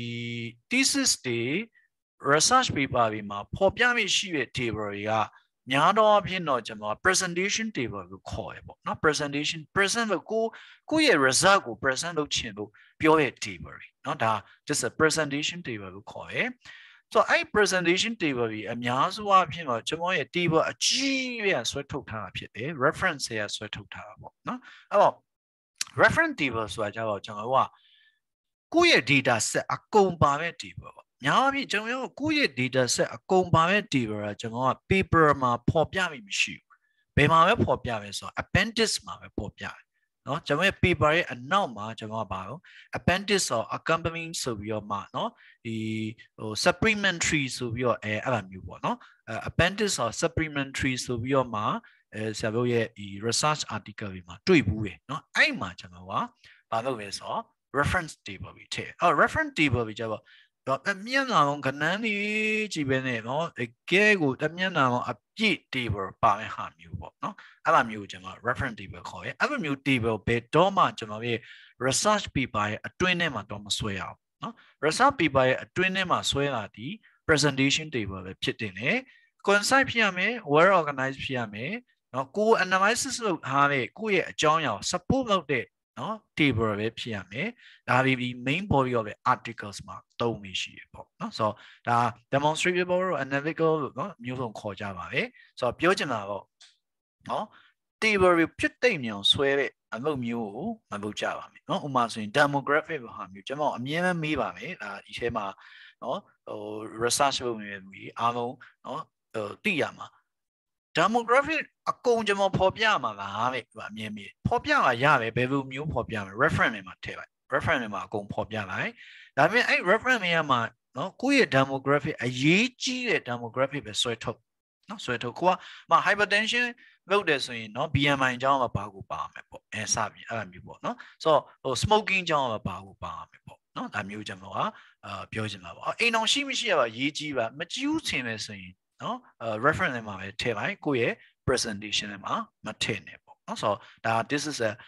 Speaker 1: thesis တွေ research paper တွေမှာဖော်ပြမိရှိတဲ့ table တွေကများတော့အဖြစ်တော့ကျွန်တော် presentation table ကိုခေါ်ရပေါ့เนาะ presentation present လို့ကိုကိုရဲ့ result ကို present လုပ်ချင်လို့ပြောတဲ့ table တွေเนาะဒါ just a presentation table ကိုခေါ်ရဆိုတော့အဲ့ presentation table ကြီးအများစုအဖြစ်တော့ကျွန်တော်ရဲ့ table အကြီးရဆွဲထုတ်ထားတာဖြစ်တယ် reference ရဆွဲထုတ်ထားတာပေါ့เนาะအဲ့တော့ reference table ဆိုတာကြတော့ကျွန်တော်ကကိုယ့်ရဲ့ data set အကုန်ပါမဲ့ table ပေါ့များပြီကျွန်တော်တို့ကိုယ့်ရဲ့ data set အကုန်ပါမဲ့ table ကကျွန်တော်က paper မှာဖော်ပြမိမရှိဘူးဘယ်မှာပဲဖော်ပြမယ်ဆိုတော့ appendix မှာပဲဖော်ပြတယ်เนาะကျွန်တော်ရဲ့ paper ရဲ့အနောက်မှာကျွန်တော်ကပါတော့ appendix or accompanying ဆိုပြီးတော့မှเนาะဒီဟို supplementary ဆိုပြီးတော့အဲအဲ့လိုမျိုးပေါ့เนาะ appendix or supplementary ဆိုပြီးတော့မှအဲဆရာတို့ရဲ့ဒီ research article တွေမှာတွေ့ဘူးတယ်เนาะအဲ့မှာကျွန်တော်ကဘာလုပ်လဲဆိုတော့ reference table ပြီးထည့်အော် reference table ပြီးကြတော့တော့အမျက်နှာလုံးကဏ္ဍကြီးကြည့်ပဲနဲ့เนาะတကယ်ကိုအမျက်နှာလုံးအပြည့် table ပါတဲ့ဟာမျိုးပေါ့เนาะအဲ့လိုမျိုးကျွန်တော် reference table ခေါ်ရဲအဲ့လိုမျိုး table ဘယ်တော့မှကျွန်တော်ရဲ့ research paper ရဲ့အတွင်းထဲမှာတော့မဆွဲအောင်เนาะ research paper ရဲ့အတွင်းထဲမှာဆွဲလာဒီ presentation table ပဲဖြစ်တင်တယ် concise ဖြစ်ရမယ် well organized ဖြစ်ရမယ်เนาะကို analysis လုပ်ထားတဲ့ကိုယ့်ရဲ့အကြောင်းအရာ support လုပ်တဲ့နော် table ပဲဖြစ်ရမယ်ဒါပြီး main body of the articles မှာသုံးမိရှိရပေါ့နော်ဆိုတော့ဒါ demonstrable လို့ analytical လို့နော်မျိုးစုံခေါ်ကြပါပဲဆိုတော့ပြောချင်တာတော့နော် table ဖြစ်တဲ့မြောင်ဆွဲတဲ့အလုပ်မျိုးကိုမလုပ်ကြပါမယ်နော်ဥပမာဆိုရင် demographic ဟာမျိုးကျွန်တော်အမြဲတမ်းမေးပါမယ်ဒါဒီထဲမှာနော်ဟို research လုပ်နေတဲ့လူကြီးအားလုံးနော်ဟိုသိရမှာdemographic အကုန်ကျွန်တော်ဖော်ပြမှာလားပဲသူအမြင်မြင်ဖော်ပြမှာရတယ်ဘယ်လိုမျိုးဖော်ပြမလဲ reference တွေမှာထည့်လိုက် reference တွေမှာအကုန်ဖော်ပြလိုက်ဒါပေမဲ့အဲ့ reference တွေမှာနော်ကိုယ့်ရဲ့ demographic အရေးကြီးတဲ့ demographic ပဲဆွဲထုတ်နော်ဆွဲထုတ်ကိုကမ hypertension လုပ်တယ်ဆိုရင်နော် B M I အကြောင်းကဘာကိုပါမယ်ပေါ့အဲစပြီအဲ့လိုမျိုးပေါ့နော်ဆိုတော့ဟို smoking အကြောင်းကဘာကိုပါမယ်ပေါ့နော်ဒါမျိုးကျွန်တော်ကအာပြောချင်တာပေါ့အိမ်အောင်ရှိမရှိရပါရေးကြီးပါမကြည့်ဘူးထင်တယ်ဆိုရင်နော် reference တွေမှာပဲထည့်လိုက်ကိုယ့်ရဲ့ presentation တွေမှာမထည့်နဲ့ပေါ့နော်ဆိုတော့ဒါ this is a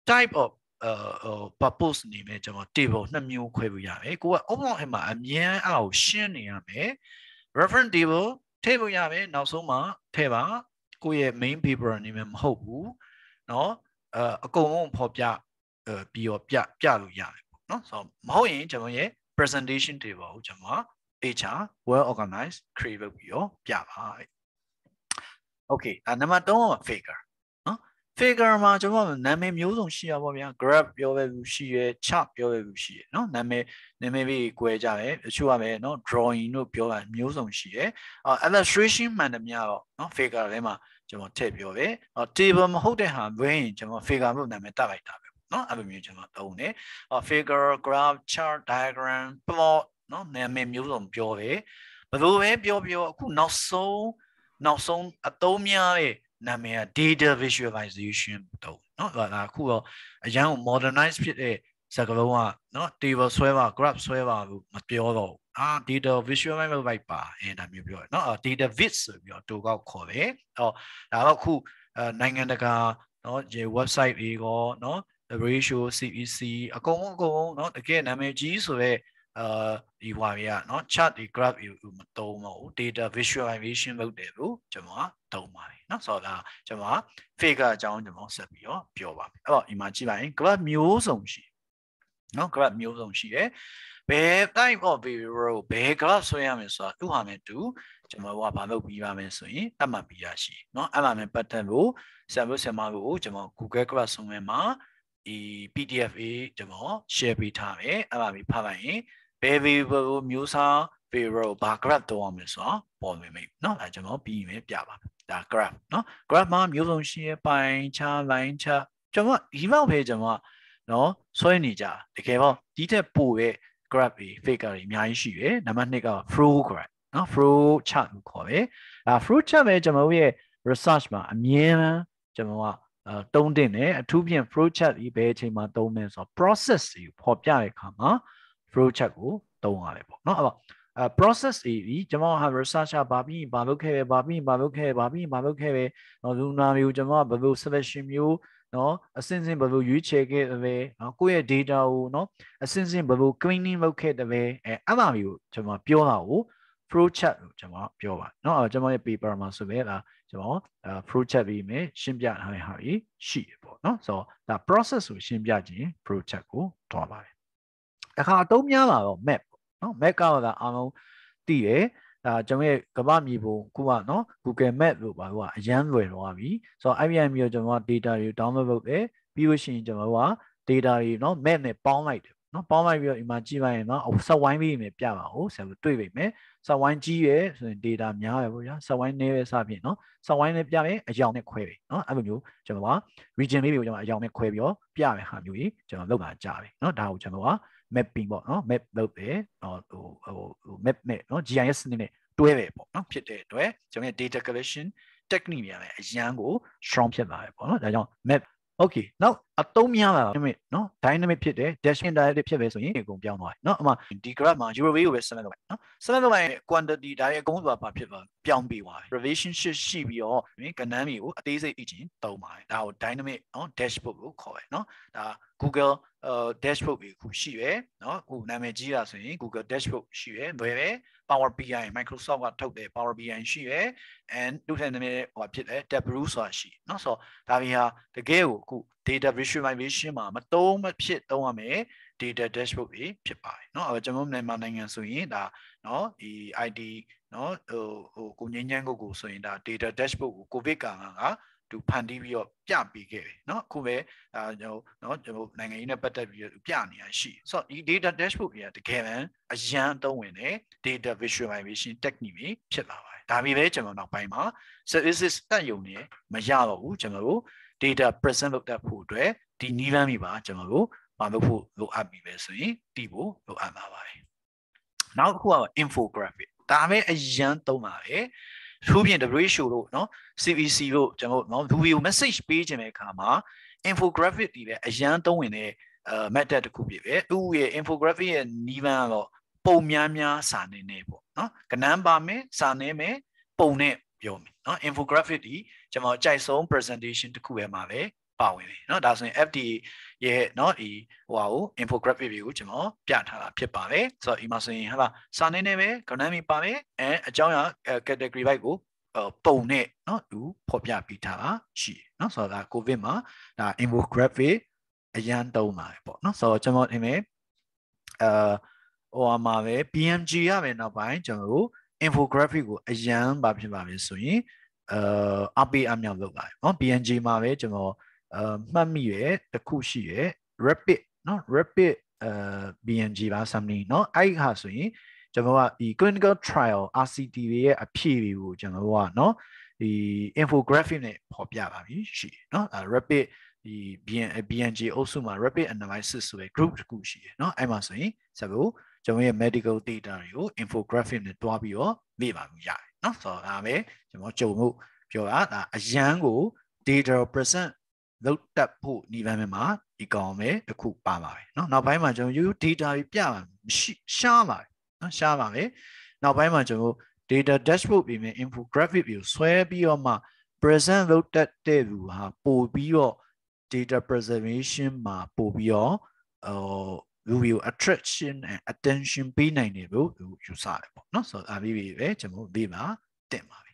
Speaker 1: type of เอ่อ purpose နေမဲ့ကျွန်တော် table နှစ်မျိုးခွဲလို့ရတယ်ကိုက overall အဲ့မှာအမြဲအဲ့ကိုရှင်းနေရမယ် reference table ထည့်လို့ရမယ်နောက်ဆုံးမှာထည့်ပါကိုယ့်ရဲ့ main paper အနေနဲ့မဟုတ်ဘူးเนาะအဲအကုန်လုံးဖော်ပြအဲပြီးတော့ပြပြလို့ရတယ်ပေါ့เนาะဆိုတော့မဟုတ်ရင်ကျွန်တော်ရဲ့ presentation table ကိုကျွန်တော် H R well organized create လုပ်ပြီးတော့ပြပါ okay အဲနံပါတ် three က figure เนาะ figure မှာကျွန်တော်နာမည်မျိုးစုံရှိရပါဗျာ graph ပြောပဲဘူးရှိရ chart ပြောပဲဘူးရှိရเนาะနာမည်နာမည်ပြီး꿰ကြတယ်တချို့ကပဲเนาะ drawing တို့ပြောတာမျိုးစုံရှိရ illustration မှန်တယ်များတော့เนาะ figure ထဲမှာကျွန်တော်ထည့်ပြောပဲ table မဟုတ်တဲ့ဟာဝင်းကျွန်တော် figure လို့နာမည်တက်လိုက်တာပဲเนาะအဲ့လိုမျိုးကျွန်တော်သုံးတယ် figure graph chart diagram plot เนาะနာမည်မျိုးစုံပြောတယ်ဘယ်လိုပဲပြောပြောအခုနောက်ဆုံးနောက်ဆုံးအသုံးများတဲ့နာမည်က data visualization တော့เนาะဒါအခုတော့အရန်ကို modernize ဖြစ်တဲ့စကားလုံးကเนาะ table ဆွဲပါ graph ဆွဲပါလို့မပြောတော့အာ data visualize လုပ်လိုက်ပါအဲဒါမျိုးပြောတယ်เนาะ data vis ဆိုပြီးတော့တူကောက်ခေါ်တယ်ဟောဒါတော့အခုနိုင်ငံတကာเนาะဒီ website တွေကောเนาะ ratio C E C အကုန်လုံးအကုန်လုံးเนาะတကယ်နာမည်ကြီးဆိုတဲ့အာဒီဟွာရเนาะ chart ဒီ graph ကိုမသုံးတော့ဘူး data visualization လုပ်တယ်လို့ကျွန်တော်သုံးပါတယ်เนาะဆိုတော့ကျွန်တော် figure အကြောင်းကျွန်တော်ဆက်ပြီးတော့ပြောပါမယ်အဲ့တော့ဒီမှာကြည့်ပါရင် graph မျိုးစုံရှိเนาะ graph မျိုးစုံရှိတယ်ဘယ် type of view ဘယ် graph ဆွဲရမယ်ဆိုတာသူ့ဟာနဲ့တူကျွန်တော်ကဘာလုပ်ပြီးပါမယ်ဆိုရင်အမှတ်ပြီးရရှိเนาะအဲ့မှာနဲ့ပတ်သက်လို့ sample ဆင်မလို့ကျွန်တော် Google Classroom မှာဒီ P D F အေးကျွန်တော် share ပေးထားမယ်အဲ့မှာပြီးဖတ်လိုက်ရင်ဘယ် variable မျိုးစား variable ဘာ graph တော့ရမယ်ဆိုတော့ပေါ်နေမယ်เนาะဒါကျွန်တော်ပြီးရင်ပြပါမယ်ဒါ graph เนาะ graph မှာမျိုးစုံရှိရပိုင်းခြား line ခြားကျွန်တော်ဒီမောက်ပဲကျွန်တော်เนาะဆွဲနေကြတကယ်ပေါ့ဒီထက်ပိုတဲ့ graph တွေ figure တွေအများကြီးရှိတယ်နံပါတ်twoက flow graph เนาะ flow chart ကိုခေါ်တယ်ဒါ flow chart ပဲကျွန်တော်ရဲ့ research မှာအမြဲတမ်းကျွန်တော်ကအဲတုံးတင်တယ်အထူးဖြင့် flow chart ဒီဘယ်အချိန်မှာသုံးမလဲဆိုတော့ process ကိုပေါ်ပြတဲ့အခါမှာ flow chart ကိုသုံးရတယ်ပေါ့เนาะအဲ့တော့အဲ process ဒီကျွန်တော်ဟာ researcher ဘာပြီးဘာလုပ်ခဲ့ပဲဘာပြီးဘာလုပ်ခဲ့ဘာပြီးဘာလုပ်ခဲ့ပဲနော်လူနာမျိုးကျွန်တော်ကဘယ်လို selection မျိုးနော်အစင်းစင်းဘယ်လိုရွေးချယ်ခဲ့တယ်နော်ကိုယ့်ရဲ့ data ကိုနော်အစင်းစင်းဘယ်လို cleaning လုပ်ခဲ့တယ်အဲအဲ့လိုမျိုးကျွန်တော်ပြောတာကို flow chart လို့ကျွန်တော်ပြောပါနော်ကျွန်တော်ရဲ့ paper မှာဆိုပဲဒါကျွန်တော်အဲ flow chart ပြီးမယ်ရှင်းပြထားတဲ့ဟာကြီးရှိတယ်ပေါ့နော်ဆိုတော့ဒါ process ကိုရှင်းပြခြင်း flow chart ကိုတွားပါတယ်အခါအသုံးများလာတော့ map နော် map ကတော့အားလုံးတည်တယ်ဒါကျွန်တော်ရဲ့ကမ္ဘာမြေပုံခုကနော် Google Map လို့ပါလို့ကအရန်လွယ်တော့ပြီဆိုတော့ I B M မျိုးကျွန်တော်က data တွေ download လုပ်တယ်ပြီးလို့ရှိရင်ကျွန်တော်က data တွေနော် map နဲ့ပေါင်းလိုက်တယ်နော်ပေါင်းလိုက်ပြီးတော့ဒီမှာကြည့်လိုက်ရင်နော်ဆက်ဝိုင်းပြီးနေပြပါဦးဆက်တွေ့ပြီမယ်ဆက်ဝိုင်းကြီးရယ်ဆိုရင် data များရပေါ့ဗျာဆက်ဝိုင်းနည်းပဲစဖြင့်နော်ဆက်ဝိုင်းနဲ့ပြမယ်အယောင်နဲ့ခွဲပြီနော်အဲ့လိုမျိုးကျွန်တော်က region လေးတွေကိုကျွန်တော်အယောင်နဲ့ခွဲပြီးတော့ပြမယ်ဟာမျိုးကြီးကျွန်တော်လုပ်တာကြားပြီနော်ဒါကိုကျွန်တော်ကmapping ပေါ့နော် map လုပ်တယ်ဟိုဟို map နဲ့နော် G I S စနစ်နဲ့တွဲတယ်ပေါ့နော်ဖြစ်တဲ့အတွက်ကျွန်တော်ရဲ့ data collection technique တွေလည်းအရန်ကို strong ဖြစ်လာတယ်ပေါ့နော်ဒါကြောင့် map okay နောက်အသုံးများလာတယ်နော် dynamic ဖြစ်တယ် dashboard dynamic ဖြစ်ပဲဆိုရင်အကုန်ပြောင်းသွားတယ်နော်အမှဒီ graph မှာ euro way ကိုပဲ select လုပ်လိုက်နော် select လုပ်လိုက်ရင် quantity ဒါရဲ့အကုန်ဆိုတာဘာဖြစ်သွားပြောင်းပြီးသွားတယ် relationship ရှိပြီးတော့ကဏ္ဍမျိုးကိုအသေးစိတ်အချင်းသုံးပါတယ်ဒါကို dynamic နော် dashboard ကိုခေါ်တယ်နော်ဒါ Google အဲ dashboard ကိုခုရှိရယ်နော်ခုနာမည်ကြီးတာဆိုရင် Google dashboard ရှိရယ်လွယ်ပဲ Power B I Microsoft ကထုတ်တဲ့ Power B I ရှိရယ် and ဒုထက်နည်းနည်းဟိုဖြစ်တယ် Tableau ဆိုတာရှိနော်ဆိုတော့ဒါပြီးဟာတကယ်ကိုအခု data visualization မှာမသုံးမဖြစ်သုံးရမယ် data dashboard တွေဖြစ်ပါတယ်เนาะအဲကျွန်တော်မြန်မာနိုင်ငံဆိုရင်ဒါเนาะဒီ I D เนาะဟိုဟိုကိုငင်းငန်းကိုကိုဆိုရင်ဒါ data dashboard ကိုကိုဗစ်ကာလကသူဖန်တီးပြီးတော့ပြပေးခဲ့တယ်เนาะအခုပဲအဲကျွန်တော်เนาะကျွန်တော်နိုင်ငံရေးနဲ့ပတ်သက်ပြီးတော့ပြနေရရှိဆိုတော့ဒီ data dashboard တွေကတကယ်တမ်းအရန်အသုံးဝင်တဲ့ data visualization technique တွေဖြစ်လာပါတယ်ဒါပြီးပဲကျွန်တော်နောက်ပိုင်းမှာ services တက်ယုံနေမရတော့ဘူးကျွန်တော်တို့ data present လုပ်တတ်ဖို့အတွက်ဒီနည်းလမ်းတွေပါကျွန်တော်တို့မလုပ်ဖို့လိုအပ်ပြီပဲဆိုရင်တည်ဖို့လိုအပ်ပါပါတယ်နောက်တစ်ခုက infographic ဒါပဲအရန်သုံးပါတယ်သူပြင် W H O လို့เนาะ C V C လို့ကျွန်တော်တို့เนาะ video message ပေးခြင်းတဲ့အခါမှာ infographic တွေပဲအရန်သုံးဝင်တဲ့အဲ method တစ်ခုဖြစ်ပဲသူ့ရဲ့ infographic ရဲ့နည်းလမ်းကတော့ပုံများများစာနေနေပေါ့เนาะကဏ္ဍပါမယ်စာနေမယ်ပုံနဲ့ပြောမယ်เนาะ infographic ဒီကျွန်တော်အကြိုက်ဆုံး presentation တစ်ခုပဲမှာပဲပါဝင်ပြီเนาะဒါဆိုရင် F D A ရဲ့เนาะဒီဟိုဟာကို infographic တွေကိုကျွန်တော်ပြထားတာဖြစ်ပါတယ်ဆိုတော့ဒီမှာဆိုရင်ဟာစာနေနေပဲ economy ပါမယ်အဲအကြောင်းအရာ category byte ကိုပုံနဲ့เนาะသူဖော်ပြပေးထားတာရှိတယ်เนาะဆိုတော့ဒါ COVID မှာဒါ infographic အရန်သုံးပါတယ်ပေါ့เนาะဆိုတော့ကျွန်တော်ထင်မယ်အဲဟိုမှာပဲ P M G ရမယ်နောက်ပိုင်းကျွန်တော်တို့ infographic ကိုအရန်ပါဖြစ်ပါမယ်ဆိုရင်အဲအပေးအမြောက်လုပ်ပါတယ်เนาะ P M G မှာပဲကျွန်တော်အဲမှတ်မိရတခုရှိရ rapid เนาะ rapid အဲ B M G ပါ something เนาะအဲ့ဟာဆိုရင်ကျွန်တော်ကဒီ clinical trial R C T ရဲ့အဖြေတွေကိုကျွန်တော်ကเนาะဒီ infographic နဲ့ဖော်ပြပါပြီရှိเนาะ rapid ဒီ B M G အုပ်စုမှာ rapid analysis ဆိုတဲ့ group တခုရှိတယ်เนาะအဲ့မှာဆိုရင်ဆက်ဖို့ကျွန်တော်ရဲ့ medical data တွေကို infographic နဲ့တွားပြီးတော့လေ့ပါမှုရတယ်เนาะဆိုတော့ဒါပဲကျွန်တော်ကြုံမှုပြောတာဒါအရန်ကို data present လောက်တက်ဖို့ဒီဘက်မှာဒီကောင်ပဲတခုပါပါပဲเนาะနောက်ပိုင်းမှာကျွန်တော် you data ပြပါမရှိရှားပါတယ်เนาะရှားပါမယ်နောက်ပိုင်းမှာကျွန်တော် data dashboard ပြီးမယ် infographic ပြီးဆွဲပြီးတော့မှ present လောက်တက်တဲ့လူဟာပို့ပြီးတော့ data preservation မှာပို့ပြီးတော့ဟို review attraction and attention ပေးနိုင်တယ်လို့ယူဆတယ်ပေါ့เนาะဆိုတော့အပြီးပြီပဲကျွန်တော်ဒီမှာတင်ပါပြီ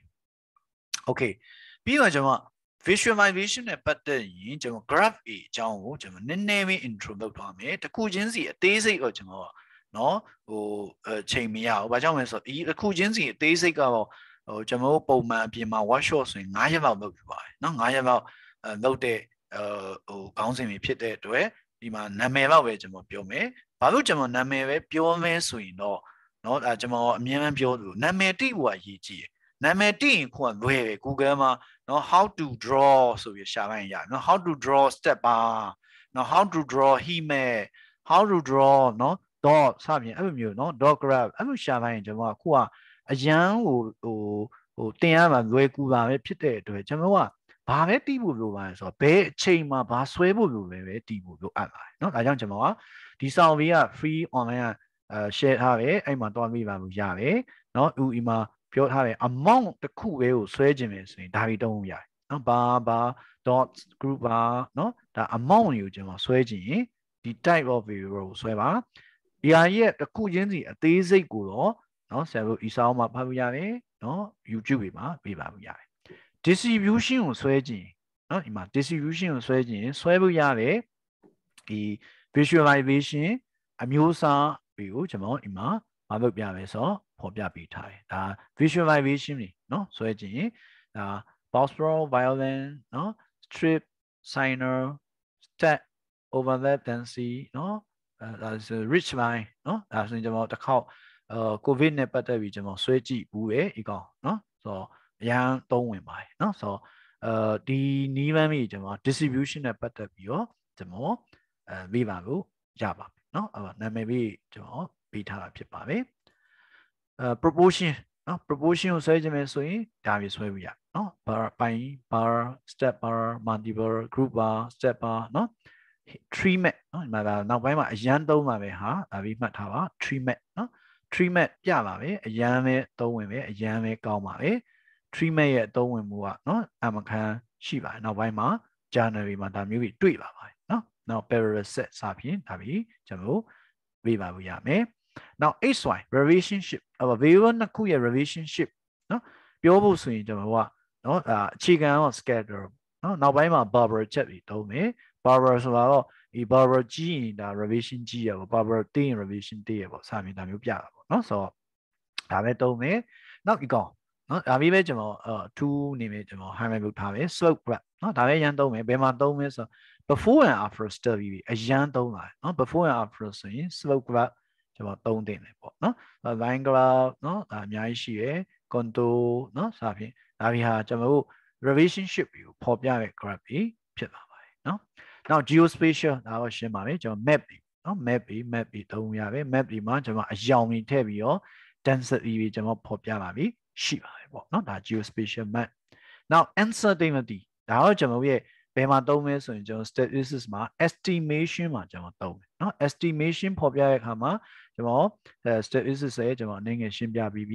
Speaker 1: okay ပြီးတော့ကျွန်တော် visualization နဲ့ပတ်သက်ရင်ကျွန်တော် graph A အကြောင်းကိုကျွန်တော်နည်းနည်းလေး intro လုပ်သွားမယ်တခုချင်းစီအသေးစိတ်တော့ကျွန်တော်เนาะဟိုအချိန်မရဘူးဘာကြောင့်လဲဆိုတော့ဒီတခုချင်းစီအသေးစိတ်ကတော့ဟိုကျွန်တော်ပုံမှန်အပြင်မှာ workshop ဆိုရင်nineရက်လောက်လုပ်ပြပါတယ်เนาะnineရက်လောက်လုပ်တဲ့ဟိုခေါင်းစဉ်တွေဖြစ်တဲ့အတွက်ဒီမှာနာမည်လောက်ပဲကျွန်တော်ပြောမယ်ဘာလို့ကျွန်တော်နာမည်ပဲပြောမယ်ဆိုရင်တော့เนาะအဲကျွန်တော်အမြဲတမ်းပြောလို့နာမည်တိဖို့အရေးကြီးတယ်နာမည်တိရင်ခုကလွယ်တယ် Google မှာเนาะ how to draw ဆိုပြီးရှာလိုက်ရတယ်เนาะ how to draw step bar เนาะ how to draw email how to draw เนาะ dot စပြင်အဲ့လိုမျိုးเนาะ dot graph အဲ့လိုရှာလိုက်ရင်ကျွန်တော်ကခုကအရန်ဟိုဟိုဟိုတင်ရမှာလွယ်ကူပါပဲဖြစ်တဲ့အတွက်ကျွန်တော်ကဘာပဲတီးဖို့လိုပါလဲဆိုတော့ဘယ်အချိန်မှာဘာဆွဲဖို့လိုလဲပဲတီးဖို့လိုအပ်ပါတယ်เนาะဒါကြောင့်ကျွန်တော်ကဒီစာအုပ်လေးက free online အဲ share ထားတယ်အဲ့မှာတွားမိပါလို့ရတယ်เนาะဥဒီမှာပြောထားတယ် amount တစ်ခုပဲကိုဆွဲခြင်းပဲဆိုရင်ဒါပြီးတုံးလို့ရတယ်เนาะဘာဘာ dot group ပါเนาะဒါ amount ကိုကျွန်တော်ဆွဲခြင်းရင်ဒီ type of variable ကိုဆွဲပါဒီဟာရဲ့တစ်ခုချင်းစီအသေးစိတ်ကိုတော့เนาะဆရာတို့ဤစာအုပ်မှာဖတ်လို့ရတယ်เนาะ YouTube မှာပေးပါလို့ရတယ် distribution ကိုဆွဲခြင်းเนาะဒီမှာ distribution ကိုဆွဲခြင်းဆွဲလို့ရတယ်ဒီ visualization အမျိုးအစားတွေကိုကျွန်တော်ဒီမှာမလုပ်ပြမယ်ဆိုတော့ဖော်ပြပေးထားတယ်ဒါ visualization တွေเนาะဆွဲခြင်းဒါ postural violence เนาะ strip signer stat overlap density เนาะဒါဆို rich line เนาะဒါဆိုရင်ကျွန်တော်တစ်ခေါက်အဲ covid နဲ့ပတ်သက်ပြီးကျွန်တော်ဆွဲကြည့်ဘူးပဲဒီကောင်เนาะဆိုတော့အရန်သုံးဝင်ပါတယ်เนาะဆိုတော့အဲဒီနီးပန်းပြီးကျွန်တော် distribution နဲ့ပတ်သက်ပြီးတော့ကျွန်တော်အဲပေးပါလို့ရပါပြီเนาะအဲနာမည်ပြီးကျွန်တော်ပေးထားတာဖြစ်ပါပဲအဲ proportion เนาะ proportion ကိုဆွဲခြင်းပဲဆိုရင်ဒါပြီးဆွဲလို့ရเนาะ bar ပိုင်း bar step bar multiple group bar step bar เนาะ tree map เนาะဒီမှာနောက်ပိုင်းမှာအရန်သုံးပါပဲဟာဒါပြီးမှတ်ထားပါ tree map เนาะ tree map ပြပါပဲအရန်ပဲသုံးဝင်ပဲအရန်ပဲကောင်းပါပဲ tree map ရဲ့သုံးဝင်မှုကเนาะအမခံရှိပါတယ်နောက်ပိုင်းမှာ January မှာဒါမျိုးကြီးတွေ့ပါပါတယ်เนาะနောက် parallel set စပြင်ဒါပြီးကျွန်တော်ပေးပါလို့ရမယ်နောက် X Y relationship အဘယ်လိုနှစ်ခုရဲ့ relationship เนาะပြောဖို့ဆိုရင်ကျွန်တော်ကเนาะအာအခြေခံတော့ scatter เนาะနောက်ပိုင်းမှာ Barber ချက်ပြီးသုံးမယ် Barber ဆိုတာတော့ဒီ Barber ကြီးရင်ဒါ relation ကြီးရပေါ့ Barber တင်းရင် relation တင်းရပေါ့စပြင်ဒါမျိုးပြတာပေါ့เนาะဆိုတော့ဒါပဲသုံးမယ်နောက်ဒီကောင်เนาะဒါပြီးပဲကျွန်တော်အဲtwoနေမယ်ကျွန်တော် highlight လုပ်ထားမယ် slope graph เนาะဒါပဲရန်သုံးမယ်ဘယ်မှာသုံးမလဲဆိုတော့ before and after study အရန်သုံးလာเนาะ before and after ဆိုရင် slope graph ကျွန်တော်သုံးတင်တယ်ပေါ့เนาะ line graph เนาะဒါအများကြီးရှိရယ် contour เนาะစပြင်ဒါပြီးဟာကျွန်တော်တို့ relationship ကိုပေါ်ပြတဲ့ graph ကြီးဖြစ်လာပါတယ်เนาะနောက် geospatial ဒါတော့ရှင်းပါပြီကျွန်တော် map ပြီးเนาะ map ပြီး map ပြီးသုံးရပဲ map ပြီးမှာကျွန်တော်အယောင်ကြီးထည့်ပြီးတော့ density ပြီးကျွန်တော်ပေါ်ပြပါပြီရှိပါတယ်ပေါ့เนาะဒါ geospatial map နောက် uncertainty ဒါတော့ကျွန်တော်ရဲ့ဘယ်မှာသုံးမလဲဆိုရင်ကျွန်တော် statistics မှာ estimation မှာကျွန်တော်သုံးမယ်เนาะ estimation ပေါ်ပြတဲ့အခါမှာကျွန်တော် statistics ရဲ့ကျွန်တော်အနေငယ်ရှင်းပြပြီးပြီ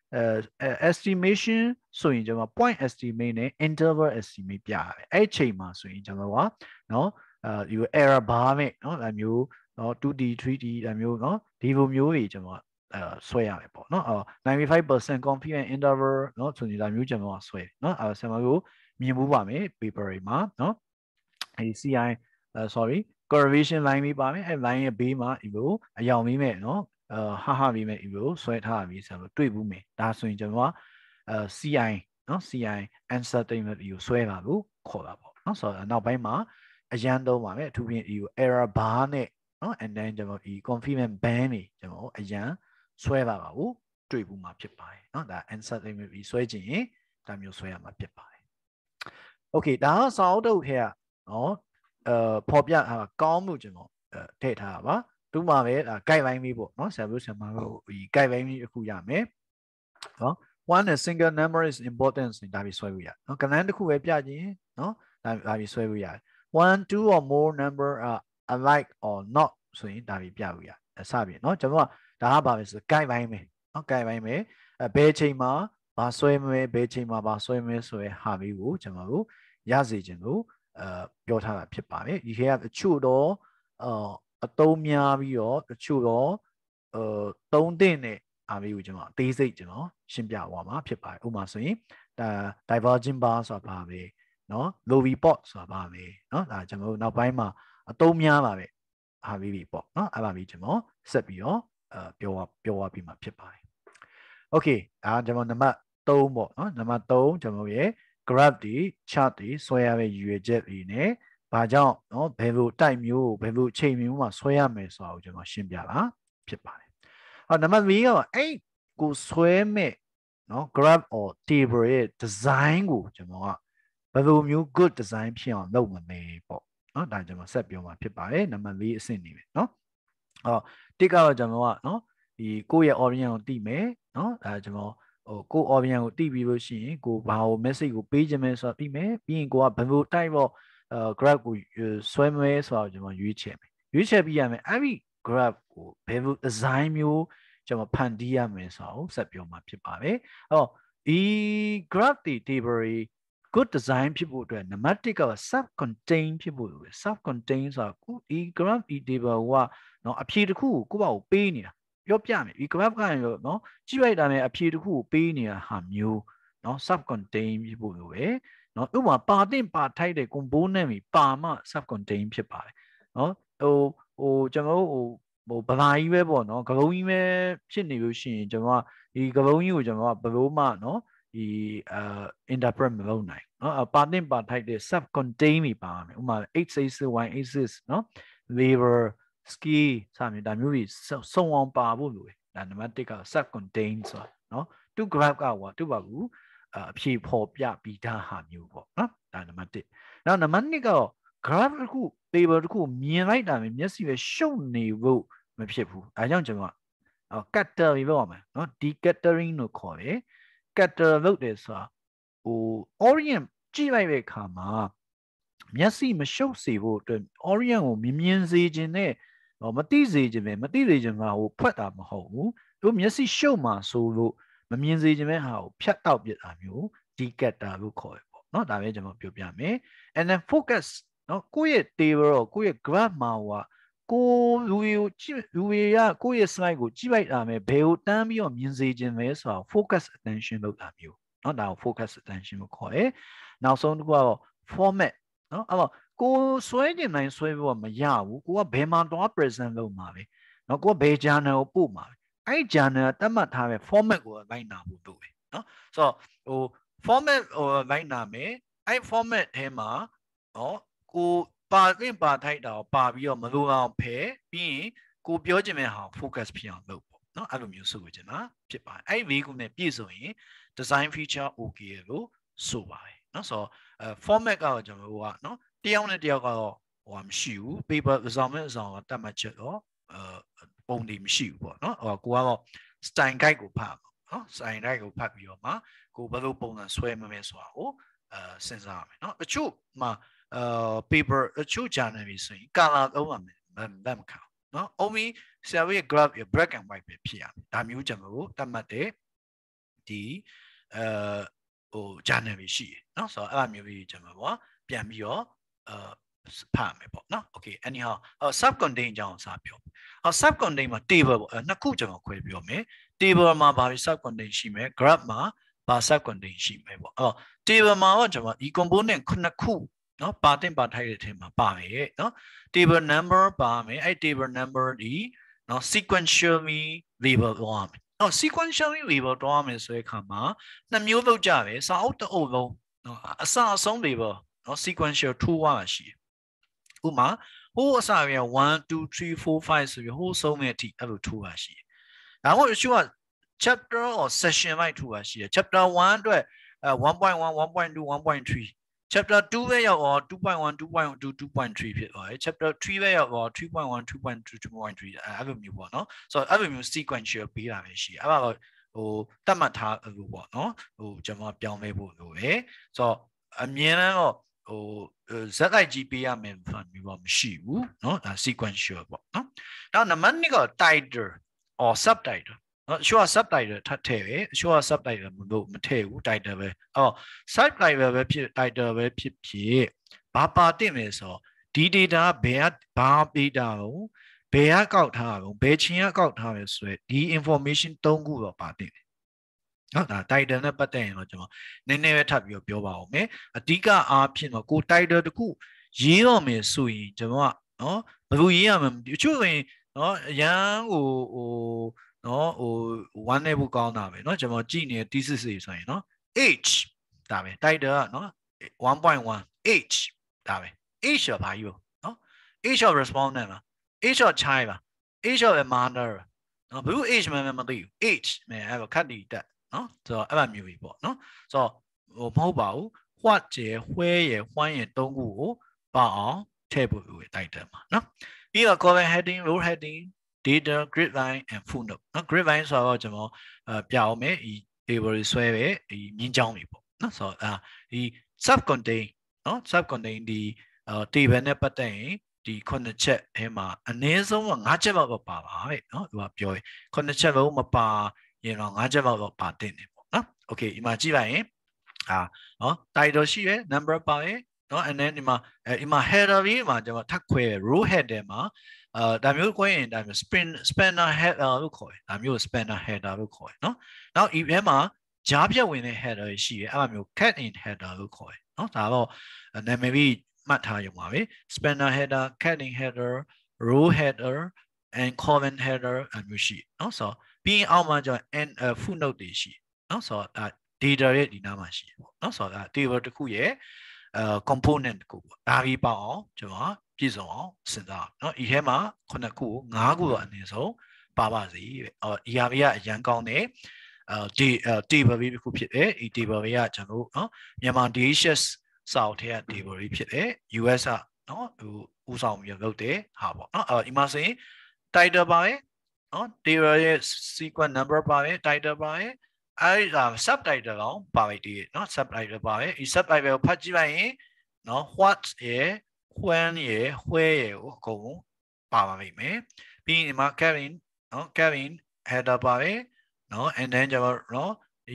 Speaker 2: uh, estimation ဆိုရင်ကျွန်တော် point estimate နဲ့ interval estimate ပြရတယ်အဲ့အချိန်မှာဆိုရင်ကျွန်တော်ကနော်အဲဒီ error bar နဲ့နော်ဒါမျိုးနော် two D three D ဒါမျိုးနော်ဒီလိုမျိုးတွေကျွန်တော်အဲဆွဲရမယ်ပေါ့နော်အော် ninety-five percent confidence interval နော်ဆိုရင်ဒါမျိုးကျွန်တော်ဆွဲနော်အဲဆရာမတို့မြင်မှုပါမယ် paper တွေမှာနော်အဲ C I sorry correlation line ပြီးပါမယ်အဲ line ရဲ့ဘေးမှာဒီလိုအယောင်ပြီးမဲ့နော်အဲဟာဟာပြီးမဲ့ဒီလိုဆွဲထားပြီးဆရာတို့တွေ့ဘူးမယ်ဒါဆိုရင်ကျွန်တော်ကအဲ C I နော် C I uncertainty ကိုဆွဲတာလို့ခေါ်တာပေါ့နော်ဆိုတော့နောက်ပိုင်းမှာအရန်သုံးပါမယ်အထူးဖြင့်ဒီ error bar နဲ့နော် and then ကျွန်တော်ဒီ confidence band တွေကျွန်တော်အရန်ဆွဲပါပါကိုတွေ့ဘူးမှာဖြစ်ပါတယ်နော်ဒါ uncertainty ဆွဲခြင်းရင်ဒါမျိုးဆွဲရမှာဖြစ်ပါတယ် okay ဒါကစာအုပ်တုပ်ထဲကနော်အဲပေါ်ပြဟာကောင်းမှုကျွန်တော်ထည့်ထားတာပါသူမှပဲဒါ guideline လေးပေါ့နော်ဆရာတို့ဆရာမတို့ဒီ guideline လေးအခုရမယ်နော် one a single number is important ဒါပြီးဆွဲလို့ရနော်ကဏ္ဍတစ်ခုပဲပြခြင်းနော်ဒါဒါပြီးဆွဲလို့ရတယ် one two or more number are alike or not ဆိုရင်ဒါပြီးပြလို့ရအစပြီနော်ကျွန်တော်ကဒါကဘာပဲဆို guideline ပဲနော် guideline ပဲအဲဘယ်ချိန်မှာဘာဆွဲမလဲဘယ်ချိန်မှာဘာဆွဲမလဲဆိုရဟာပြီးကိုကျွန်တော်တို့ရစေခြင်းလို့အဲပြောထားတာဖြစ်ပါတယ်ဒီခေတ်ကတချို့တော့အာအသုံးများပြီးတော့တချို့တော့အဲသုံးတဲ့နဲ့အားပြီးကိုကျွန်တော်အသေးစိတ်ကျွန်တော်ရှင်းပြသွားမှာဖြစ်ပါတယ်ဥပမာဆိုရင်ဒါ divergent bar ဆိုတာပါပဲနော် Lowy pot ဆိုတာပါပဲနော်ဒါကျွန်တော်တို့နောက်ပိုင်းမှာအသုံးများပါပဲအားပြီးပြီပေါ့နော်အဲ့ပါပြီကျွန်တော်ဆက်ပြီးတော့အဲပြောပြောသွားပြီးမှာဖြစ်ပါတယ် okay ဒါကျွန်တော်နံပါတ်သုံးပေါ့နော်နံပါတ်သုံးကျွန်တော်ရဲ့ graph တွေ chart တွေဆွဲရမယ့်ရည်ရွယ်ချက်တွေနဲ့ဘာကြောင့်နော်ဘယ်လိုတိုက်မျိုးဘယ်လိုချိန်မျိုးမှာဆွဲရမယ်ဆိုတာကိုကျွန်တော်ရှင်းပြတာဖြစ်ပါတယ်ဟောနံပါတ်၄ကအဲ့ကိုဆွဲမဲ့နော် graph or table ရဲ့ design ကိုကျွန်တော်ကဘယ်လိုမျိုး good design ဖြစ်အောင်လုပ်မလဲပေါ့နော်ဒါကျွန်တော်ဆက်ပြောမှာဖြစ်ပါတယ်နံပါတ်၄အဆင့်နေပဲနော်ဟောတစ်ကတော့ကျွန်တော်ကနော်ဒီကိုယ့်ရဲ့ audience ကိုသိမယ်နော်ဒါကျွန်တော်ဟိုကို audience ကိုသိပြီးလို့ရှိရင်ကိုဘာကို message ကိုပေးခြင်းမဲဆိုတာသိမယ်ပြီးရင်ကိုကဘယ်လို type ပေါ့အဲ graph ကိုဆွဲမဲဆိုတာကိုကျွန်တော်ရွေးချယ်မယ်ရွေးချယ်ပြီးရမယ်အဲ့ဒီ graph ကိုဘယ်လို design မျိုးကျွန်တော်ဖန်တီးရမယ်ဆိုတာကိုဆက်ပြောမှာဖြစ်ပါတယ်အဲ့တော့ဒီ graph တွေ table တွေ good design ဖြစ်ဖို့အတွက်နံပါတ်တစ်က self contain ဖြစ်ဖို့လိုတယ် self contain ဆိုတာကိုဒီ graph ဒီ table ကနော်အဖြေတစ်ခုကိုကိုယ့်ဘာကိုပေးနေတာပြောပြမယ်ဒီ graph ကရောနော်ကြည့်လိုက်တာနဲ့အဖြေတစ်ခုကိုပေးနေတာဟာမျိုးနော် self contain ဖြစ်ဖို့လိုပဲနော်ဥပမာပါတင်ပါထိုက်တဲ့ component တွေပါမှ self contain ဖြစ်ပါတယ်နော်ဟိုဟိုကျွန်တော်တို့ဟိုဟိုဗလာကြီးပဲပေါ့နော်ကလုံးကြီးပဲဖြစ်နေလို့ရှိရင်ကျွန်တော်ကဒီကလုံးကြီးကိုကျွန်တော်ကဘလို့မှနော်ဒီအာ interpret မလုပ်နိုင်နော်ပါတင်ပါထိုက်တဲ့ self contain တွေပါမယ်ဥပမာ eight six one eight six နော် labor ski စမျိုးဒါမျိုးကြီးစုံအောင်ပါဖို့လိုတယ်ဒါနံပါတ်တစ်က self contain ဆိုတာနော်သူ graph ကဟိုသူ့ဘာဘူးအဖြေဖော်ပြပြီးသားဟာမျိုးပေါ့နော်ဒါနံပါတ်တစ်နောက်နံပါတ်နှစ်က graph တစ်ခု table တစ်ခုမြင်လိုက်တာပဲမျက်စိပဲရှုပ်နေဖို့မဖြစ်ဘူးအဲကြောင့်ကျွန်တော်က cutter ပြီးပြောရမယ်နော် decatering လို့ခေါ်တယ် cutter လုပ်တယ်ဆိုတာဟို orient ကြည့်လိုက်တဲ့အခါမှာမျက်စိမရှုပ်စေဖို့အတွက် orient ကိုမြင်မြင်စေခြင်းနဲ့မသိစေခြင်းပဲမသိစေခြင်းမှာဟိုဖွက်တာမဟုတ်ဘူးသူမျက်စိရှုပ်မှာဆိုလို့မမြင်စေခြင်းပဲဟာကိုဖြတ်တောက်ပြတာမျိုး decatter လို့ခေါ်တယ်ပေါ့နော်ဒါပဲကျွန်တော်ပြောပြမယ် and then focus နော်ကိုယ့်ရဲ့ table ကိုကိုယ့်ရဲ့ graph မှာဟိုကိုလူကိုကြည့်လူတွေကကိုယ့်ရဲ့ slide ကိုကြည့်လိုက်တာပဲဘယ်ကိုတန်းပြီးတော့မြင်စေခြင်းပဲဆိုတော့ focus attention လုပ်တာမျိုးเนาะဒါကို focus attention ကိုခေါ်တယ်နောက်ဆုံးတစ်ခုကတော့ format เนาะအဲ့တော့ကိုဆွဲခြင်းတိုင်းဆွဲဖို့မရဘူးကိုကဘယ်မှာတော့ present လုပ်မှာပဲเนาะကိုကဘယ် journal ကိုပို့မှာပဲအဲ့ journal တတ်မှတ်ထားတဲ့ format ကိုလိုက်နာဖို့လုပ်တယ်เนาะဆိုတော့ဟို format ဟိုလိုက်နာမယ်အဲ့ format ထဲမှာเนาะကိုပါတင်ပါထိုက်တာကိုပါပြီးတော့မလိုအောင်ဖယ်ပြီးရင်ကိုပြောချင်တဲ့ဟာ focus ဖြစ်အောင်လုပ်ပေါ့เนาะအဲ့လိုမျိုးဆိုချင်တာဖြစ်ပါတယ်အဲ့ဒီခုနဲ့ပြည့်စုံရင် design feature okay လို့ဆိုပါတယ်เนาะဆိုတော့ format ကတော့ကျွန်တော်တို့ကเนาะတယောက်နဲ့တယောက်ကတော့ဟိုမရှိဘူး paper အဆောင်မဲ့အဆောင်ကတတ်မှတ်ချက်တော့အဲပုံတွေမရှိဘူးပေါ့เนาะဟိုကိုကတော့ style guide ကိုဖတ်မှာเนาะ style guide ကိုဖတ်ပြီးတော့မှကိုဘယ်လိုပုံစံဆွဲမလဲဆိုတာကိုအဲစဉ်းစားရမယ်เนาะတချို့မှာအဲ paper တချို့ journal တွေဆိုရင် color သုံးရမယ်လက်မခံเนาะ only ဆရာရဲ့ graph ရဲ့ black and white ပဲဖြစ်ရမယ်ဒါမျိုးကျွန်တော်တို့တတ်မှတ်တဲ့
Speaker 1: ဒီအဲဟို journal ပဲရှိတယ်เนาะဆိုတော့အဲ့လိုမျိုးကြီးကျွန်တော်ပေါ့ပြန်ပြီးတော့အဲဖတ်မယ်ပေါ့เนาะ okay anyhow sub contain အကြောင်းစပြောအော် sub contain မှာ table ပေါ့နှစ်ခုကျွန်တော်ခွဲပြောမယ် table မှာဘာလို့ sub contain ရှိမယ် graph မှာဘာ sub contain ရှိမယ်ပေါ့အော် table မှာတော့ကျွန်တော်ဒီ component နှစ်ခုเนาะပါတင်ပါထိုက်တဲ့အထက်မှာပါမယ်เนาะ table number ပါမယ်အဲ့ table number ဒီเนาะ sequentially label သွားမယ်เนาะ sequentially label သွားမယ်ဆိုတဲ့အခါမှာနှစ်မျိုးလောက်ကြပဲစာအုပ်တစ်အုပ်လုံးเนาะအစအဆုံး label เนาะ sequential two ပါရှိတယ်ဥမာဟိုအစရone two three four fiveဆိုပြီးဟိုဆုံးမဲ့အထိအဲ့လိုtwoပါရှိတယ်ဒါမှမဟုတ်အချို့က chapter or session လိုက်twoပါရှိတယ် chapter one အတွက်one point one one point two one point three chapter two ပဲရောက်တော့two point one two point two two point threeဖြစ်သွားတယ် chapter three ပဲရောက်တော့ three point one two point two two point three အဲ့လိုမျိုးပေါ့နော်ဆိုတော့အဲ့လိုမျိုး sequential ပေးတာပဲရှိတယ်အဲ့ဒါတော့ဟိုတတ်မှတ်ထားလို့ပေါ့နော်ဟိုကျွန်တော်ပြောင်းလဲဖို့လိုတယ်ဆိုတော့အမြင်တော့ဟို Z I G ပေးရမယ်ဖန်မျိုးပါမရှိဘူးเนาะဒါ sequential ပေါ့เนาะနောက်နံပါတ်twoက title or subtitle เนาะ show subtitle ထပ်ထည့်ပဲ show subtitle မလို့မထည့်ဘူး title ပဲအော် subtitle ပဲဖြစ် title ပဲဖြစ်ဖြစ်ဘာပါတင်လဲဆိုတော့ဒီ data ဘယ်ကဘာပေးတာကိုဘယ်ကကောက်ထားတာဘယ်ချင်းကကောက်ထားလဲဆိုရယ်ဒီ information သုံးခုတော့ပါတင်တယ်နော်ဒါ title နဲ့ပတ်သက်ရင်တော့ကျွန်တော်နည်းနည်းပဲထပ်ပြီးပြောပါဦးမယ်အဓိကအားဖြင့်တော့ကို title တခုရေးတော့မယ်ဆိုရင်ကျွန်တော်ကနော်ဘယ်လိုရေးရမလဲအချို့ရင်နော်အရန်ဟိုဟိုနော်ဟို one နဲ့ဘူးကောင်းတာပဲနော်ကျွန်တော်ကြည့်နေတဲ့ thesis တွေဆိုရင်နော် h ဒါပဲ title ကနော်one point one h ဒါပဲ h ကဘာကြီးပေါ့နော် h of respondent လား h of child လား h of mother နော်ဘယ်လို h မှမသိဘူး h မယ်အဲ့တော့ခက်တီတက်နော်ဆိုတော့အဲ့လိုမျိုးကြီးပေါ့နော်ဆိုတော့ဟိုမဟုတ်ပါဘူးဝှက်ကျဲခွဲရယ်ဝှမ်းရယ်သုံးခုကိုပါအောင်ထည့်ဖို့ပဲတိုက်တယ်မှာနော်ပြီးတော့ column heading row heading data grid line and footnote နော် grid line ဆိုတော့ကျွန်တော်အပြအောင်မယ်ဒီ table တွေဆွဲပဲဒီမြင်းချောင်းတွေပေါ့နော်ဆိုတော့အာဒီ sub contain နော် sub contain ဒီ table နဲ့ပတ်သက်ရင်ဒီခုနှစ်ချက်အဲမှာအနည်းဆုံးငါးချက်လောက်တော့ပါပါပဲနော်သူကပြောရင်ခုနှစ်ချက်လုံးမပါရင်တော့ငါးချက်လောက်တော့ပါတင်တယ်ပေါ့နော် okay ဒီမှာကြည့်လိုက်ရင်အာနော် title ရှိရယ် number ပါရယ်နော် and then ဒီမှာအဲဒီမှာ header လေးမှာကျွန်တော်ထပ်ခွဲ row header မှာအာဒါမျိုးခွဲရင်ဒါမျိုး spin spanner header လို့ခေါ်တယ်ဒါမျိုး spanner header လို့ခေါ်တယ်နော်နောက်ဒီထဲမှာကြားပြတ်ဝင်တဲ့ header ရှိရယ်အဲ့လိုမျိုး cat in header လို့ခေါ်တယ်နော်ဒါတော့နာမည်ပြီးမှတ်ထားရုံပါပဲ spanner header cat in header row header and column header အမျိုးရှိနော်ဆိုပြီးရင်အောက်မှာကျတော့ and footnote တွေရှိနော်ဆိုတော့ data ရဲ့ဒီနားမှာရှိပေါ့နော်ဆိုတော့ table တစ်ခုရဲ့အဲ component တစ်ခုပေါ့ဒါပြီးပေါ့အောင်ကျွန်တော်ပြည့်စုံအောင်စဉ်းစားနော်ဒီထဲမှာခုနှစ်ခုငါးခုတော့အနည်းဆုံးပါပါစေတဲ့အော် E R B ကအရန်ကောင်းတယ်အဲဒီ table တစ်ခုဖြစ်တယ်ဒီ table ကကျွန်တော်နော်မြန်မာ D H S စာအုပ်ထဲက table ဖြစ်တယ် U S ကနော်ဟိုဥဆောင်ပြီးလုပ်တယ်ဟာပေါ့နော်အဲဒီမှာဆိုရင် title ပါပဲနော် table ရဲ့ sequence number ပါပဲ title ပါပဲအဲ့ဒါ subtitle တော့ပါပဲဒီနော် subtitle ပါပဲဒီ subtitle ကိုဖတ်ကြည့်လိုက်ရင်နော် what ရယ် when ရယ် where ရယ်ကိုအကုန်ပါပါလိမ့်မယ်ပြီးရင်ဒီမှာ Kevin နော် Kevin header ပါပဲနော် and then ကျွန်တော်နော်ဒီ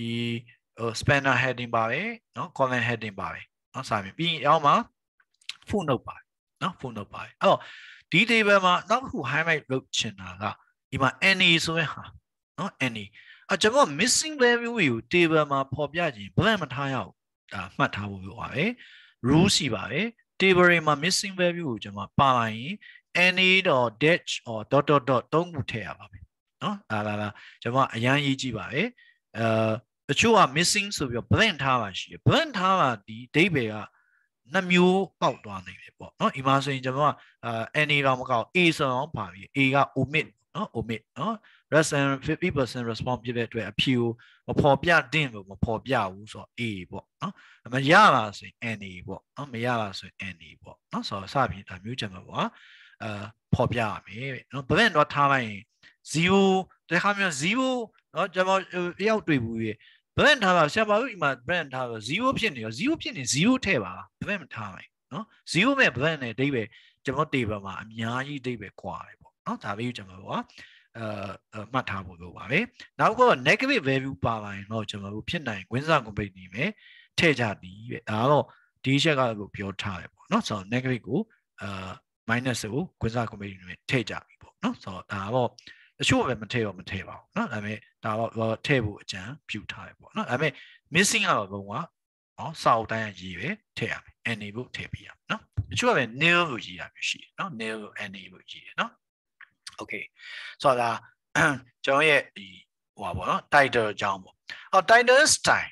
Speaker 1: spanner heading ပါပဲနော် column heading ပါပဲနော်စာပြီးပြီးရင်အောက်မှာ footnote ပါနော် footnote ပါအဲ့တော့ဒီ table မှာနောက်တစ်ခု highlight လုပ်ချင်တာကဒီမှာ any ဆိုတဲ့ဟာနော် anyအကျွန်တော် missing value ကို table မှာပေါ်ပြခြင်း blank မထားရဘူးဒါမှတ်ထားဖို့လိုပါပဲ rule ရှိပါတယ် table မှာ missing value ကိုကျွန်တော်ပါလာရင် any or dash or dot dot dot သုံးခုထည့်ရပါမယ်နော်ဒါလာလာကျွန်တော်အရန်ရေးကြည့်ပါပဲအဲတချို့က missing ဆိုပြီး blank ထားပါရှိတယ် blank ထားတာဒီ date ကနှစ်မျိုးပေါက်သွားနိုင်တယ်ပေါ့နော်ဒီမှာဆိုရင်ကျွန်တော်က any တော့မကောက် A ဆိုတော့ပါပြီ A က omit နော် omit နော် less than fifty percent response ဖြစ်တဲ့အတွက်အဖြူမဖော်ပြတင်လို့မဖော်ပြဘူးဆိုတော့ A ပေါ့နော်မရပါဆိုရင် any ပေါ့နော်မရပါဆိုရင် any ပေါ့နော်ဆိုတော့စပြီးဒါမျိုးချက်မှာပေါ့အဲဖော်ပြရမယ်နော် blank တော့ထားလိုက်ရင် zero တခါမျိုး zero နော်ကျွန်တော်တယောက်တွေ့ဘူးရေ blank ထားပါဆရာပါဦးဒီမှာ blank ထားတော့ zero ဖြစ်နေရော zero ဖြစ်နေ zero ထည့်ပါ blank မထားလိုက်နော် zero မဲ့ blank နဲ့အဓိပ္ပာယ်ကျွန်တော် table မှာအများကြီးအဓိပ္ပာယ်ကွာတယ်ပေါ့နော်ဒါလေးကျွန်တော်ပေါ့
Speaker 2: 呃呃မှတ်ထားဖို့လိုပါပဲနောက်ကတော့ negative value ပါလာရင်တော့ကျွန်တော်တို့ဖြစ်နိုင်ဝင်စား complete နေမယ်ထည့်ကြသည်ပဲဒါတော့ဒီချက်ကတော့ပြောထားတယ်ပေါ့နော်ဆိုတော့ negative ကိုအာ minus ကိုဝင်စား complete နေထည့်ကြပြီပေါ့နော်ဆိုတော့ဒါတော့တချို့ပဲမထည့်တော့မထည့်ပါဘူးเนาะဒါပေမဲ့ဒါတော့ထည့်ဖို့အကြံပြုထားတယ်ပေါ့เนาะဒါပေမဲ့ missing ကတော့ဘုံကเนาะစာအုပ်တိုင်းရေးပဲထည့်ရမယ် any ဖို့ထည့်ပြရမယ်เนาะတချို့ကပဲ nil လို့ရေးရမျိုးရှိတယ်เนาะ nil လို့ any လို့ရေးတယ်เนาะ okay ဆိုတော့ဒါကျွန်တော်ရဲ့ဒီဟိုပါပေါ့เนาะ title အကြောင်းပေါ့အော် title style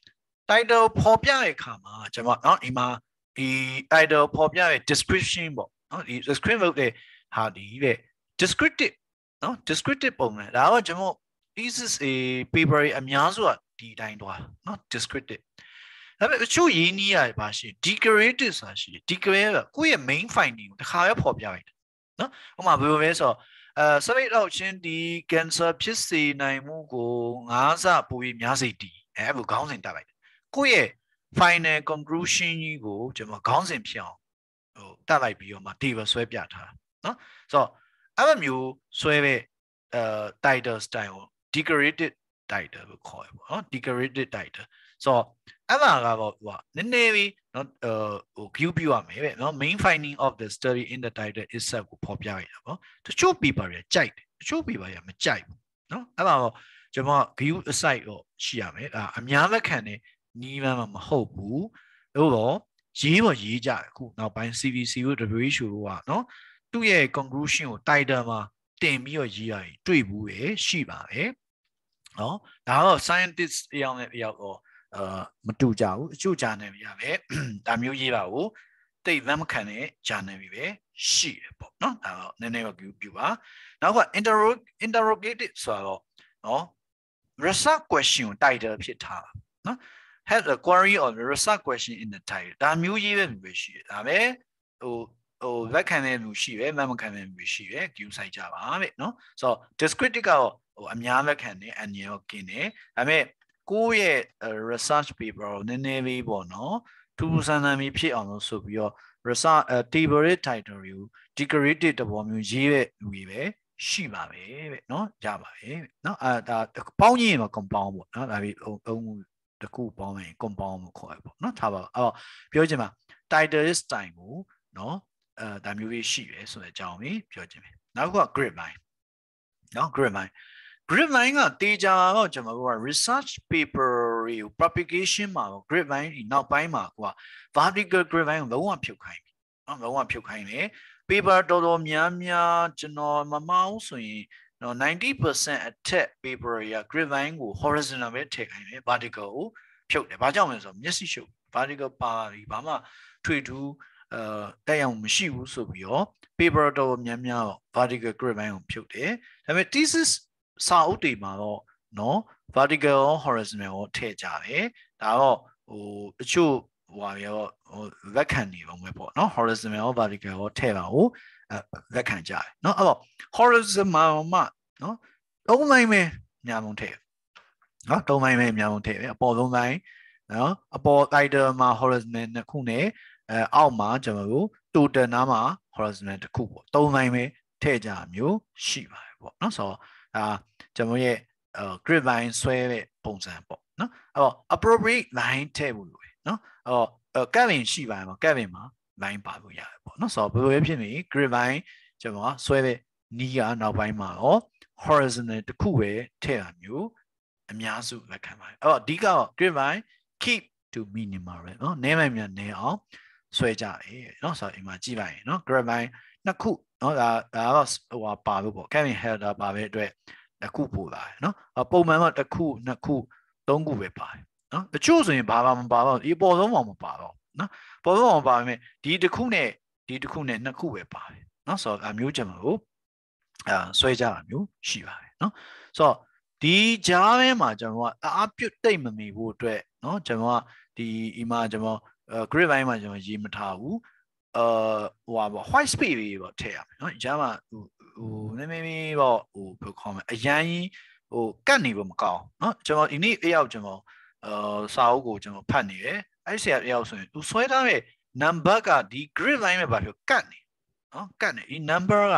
Speaker 2: title ပေါ်ပြတဲ့အခါမှာကျွန်တော်เนาะဒီမှာဒီ title ပေါ်ပြတဲ့ description ပေါ့เนาะဒီ description လုပ်တဲ့ဟာဒီပဲ descriptive เนาะ descriptive ပုံစံဒါတော့ကျွန်တော် thesis a paper အများစုကဒီအတိုင်းသွားเนาะ descriptive ဒါပေမဲ့အချို့ရင်းနှီးရတယ်ပါရှိ decorative ဆိုတာရှိ decorative ကကိုယ့်ရဲ့ main finding ကိုတစ်ခါပဲပေါ်ပြလိုက်တယ်เนาะဥပမာဘယ်လိုလဲဆိုတော့အဲ survey အောက်ချင်းဒီ cancer ဖြစ်စေနိုင်မှုကိုငါးဆပိုပြီးများစေတည်အဲဘယ်ခေါင်းစဉ်တက်လိုက်တယ်ကိုယ့်ရဲ့ final conclusion ကြီးကိုကျွန်တော်ခေါင်းစဉ်ဖြစ်အောင်ဟိုတက်လိုက်ပြီးတော့မှ table ဆွဲပြထားเนาะဆိုတော့အဲ့လိုမျိုးဆွဲတဲ့အဲ title style ကို decorative title လို့ခေါ်ရပါတော့ decorative title ဆိုတော့အဲ့မှာကတော့ဟိုနည်းနည်းလေးเนาะဟို view ပြရမယ်ပဲเนาะ main finding of the study in the title itself ကိုဖော်ပြရတာပေါ့တချို့ paper တွေကြိုက်တယ်တချို့ paper တွေမကြိုက်ဘူးเนาะအဲ့မှာတော့ကျွန်တော် view aside တော့ရှိရမယ်ဒါအများလက်ခံတဲ့နီးမှန်းမဟုတ်ဘူးလို့တော့ရေးပေါ်ရေးကြတယ်အခုနောက်ပိုင်း C V C တို့ W H O တို့ကเนาะသူ့ရဲ့ conclusion ကို title မှာတင်ပြီးတော့ရေးရရင်တွေ့ဘူးပဲရှိပါတယ်เนาะဒါတော့ scientist အယောက်နဲ့အယောက်တော့အာမတူကြဘူးအချို့ journal တွေရပဲဒါမျိုးရေးပါကိုတိတ်ဗမ်းမခံတဲ့ journal တွေပဲရှိတယ်ပေါ့เนาะဒါတော့နည်းနည်းတော့ပြပါနောက်က interrogative ဆိုတော့เนาะ research question ကို title ဖြစ်ထားတာเนาะ have a query or research question in the title ဒါမျိုးရေးပဲမျိုးရှိတယ်ဒါပဲဟိုဟိုလက်ခံတဲ့လူရှိပဲမမခံတဲ့လူရှိပဲ queue ဆိုင်ကြပါပဲเนาะဆိုတော့ descriptive ကတော့ဟိုအများလက်ခံတဲ့အန်ရရောกินတယ်ဒါပေမဲ့ကိုယ့်ရဲ့ research paper ကိုနည်းနည်းလေးပေါ့နော်ထူးဆန်းဆန်းပြီးဖြစ်အောင်လို့ဆိုပြီးတော့ research table title ကို decorative တဘောမျိုးရေးတဲ့လူတွေပဲရှိပါပဲတဲ့เนาะရပါပဲเนาะအဲဒါပေါင်းရင်တော့ compound ပေါ့เนาะဒါပြီးအုံအုံတခုပေါင်းရင် compound ကိုခေါ်ရပေါ့เนาะထားပါအဲ့တော့ပြောချင်မှာ title style ကိုเนาะအဲဒါမျိုးလေးရှိတယ်ဆိုတဲ့အကြောင်းကိုပြောချင်တယ်နောက်က grid line เนาะ grid line grid line ကတေချာတော့ကျွန်တော်တို့က research paper ကို publication မှာ grid line ဒီနောက်ပိုင်းမှာကိုက vertical grid line ကိုလုံးဝဖြုတ်ခိုင်းပြီเนาะလုံးဝဖြုတ်ခိုင်းတယ် paper တော်တော်များများကျွန်တော်မမအောင်ဆိုရင်နော် ninety percent အထက် paper တွေက grid line ကို horizontal ပဲထည့်ခိုင်းတယ် vertical ကိုဖြုတ်တယ်ဘာကြောင့်လဲဆိုတော့မျက်စိရှုပ် vertical ပါပြီးဘာမှထွေထူးအဲတက်ရောက်မရှိဘူးဆိုပြီးတော့ paper တော်များများတော့ vertical grid line ကိုဖြုတ်တယ်ဒါပေမဲ့ thesis စာအုပ်တွေမှာတော့နော် vertical ရော horizontal ရောထည့်ကြတယ်ဒါတော့ဟိုအချို့ဟိုဟာရောဟိုလက်ခံနေပုံပဲပေါ့နော် horizontal ရော vertical ရောထည့်ပါဦးအဲလက်ခံကြတယ်နော်အဲ့တော့ horizontal မှာနော်သုံးပိုင်းပဲညာမုံထည့်နော်သုံးပိုင်းပဲညာမုံထည့်ပဲအပေါ်သုံးပိုင်းနော်အပေါ် title မှာ horizontal နှစ်ခုနဲ့အဲအောက်မှာကျွန်တော်တို့ total နားမှာ horizontal တစ်ခုပေါ့သုံးပိုင်းပဲထည့်ကြမျိုးရှိပါတယ်ပေါ့နော်ဆိုတော့ဒါကျွန်တော်ရဲ့ grid line ဆွဲတဲ့ပုံစံပေါ့နော်အဲ့တော့ appropriate line ထည့်ဖို့လိုတယ်နော်အဲ့တော့ cabin ရှိပါမှာ cabin မှာ line ပါလို့ရတယ်ပေါ့နော်ဆိုတော့ဘယ်လိုပဲဖြစ်နေ grid line ကျွန်တော်ဆွဲတဲ့နီးကနောက်ပိုင်းမှာတော့ horizontal တစ်ခုပဲထည့်တာမျိုးအများစုလက်ခံပါတယ်အဲ့တော့အဓိကတော့ grid line keep to minimal ပဲเนาะနည်းမှများနည်းအောင်ဆွဲကြတယ်เนาะဆိုတော့ဒီမှာကြည့်ပါရင်เนาะ grid line နှစ်ခုเนาะဒါဒါတော့ဟိုပါလို့ပေါ့ cabin header ပါပဲအတွက်တစ်ခုပို့လာတယ်เนาะပုံမှန်တော့တစ်ခုနှစ်ခုသုံးခုပဲပါတယ်เนาะတချို့ဆိုရင်ဘာမှမပါတော့ဒီပေါ်ဆုံးမှမပါတော့เนาะပေါ်ဆုံးမှပါမယ်ဒီတစ်ခုနဲ့ဒီတစ်ခုနဲ့နှစ်ခုပဲပါတယ်เนาะဆိုတော့အမျိုးကျွန်တော်တို့အာဆွဲကြတာမျိုးရှိပါတယ်เนาะဆိုတော့ဒီကြားထဲမှာကျွန်တော်ကအပြုတ်တိတ်မမီဖို့အတွက်เนาะကျွန်တော်ကဒီအမှာကျွန်တော် grid line မှာကျွန်တော်ရေးမထားဘူးအာဟိုပါ white space လေးပေါ့ထည့်ရမယ်เนาะကြားမှာဟိုဟိုနည်းနည်းလေးပေါ့ဟိုဘယ်ခေါ်မလဲအရန်ကြီးဟိုကတ်နေဖို့မကောင်းเนาะကျွန်တော်ဒီနေ့အရောက်ကျွန်တော်အာစာအုပ်ကိုကျွန်တော်ဖတ်နေတယ်အဲ့ဆရာအရောက်ဆိုရင်သူဆွဲထားတဲ့ number ကဒီ grid line မှာဘာဖြစ်ကတ်နေเนาะကတ်နေဒီ number က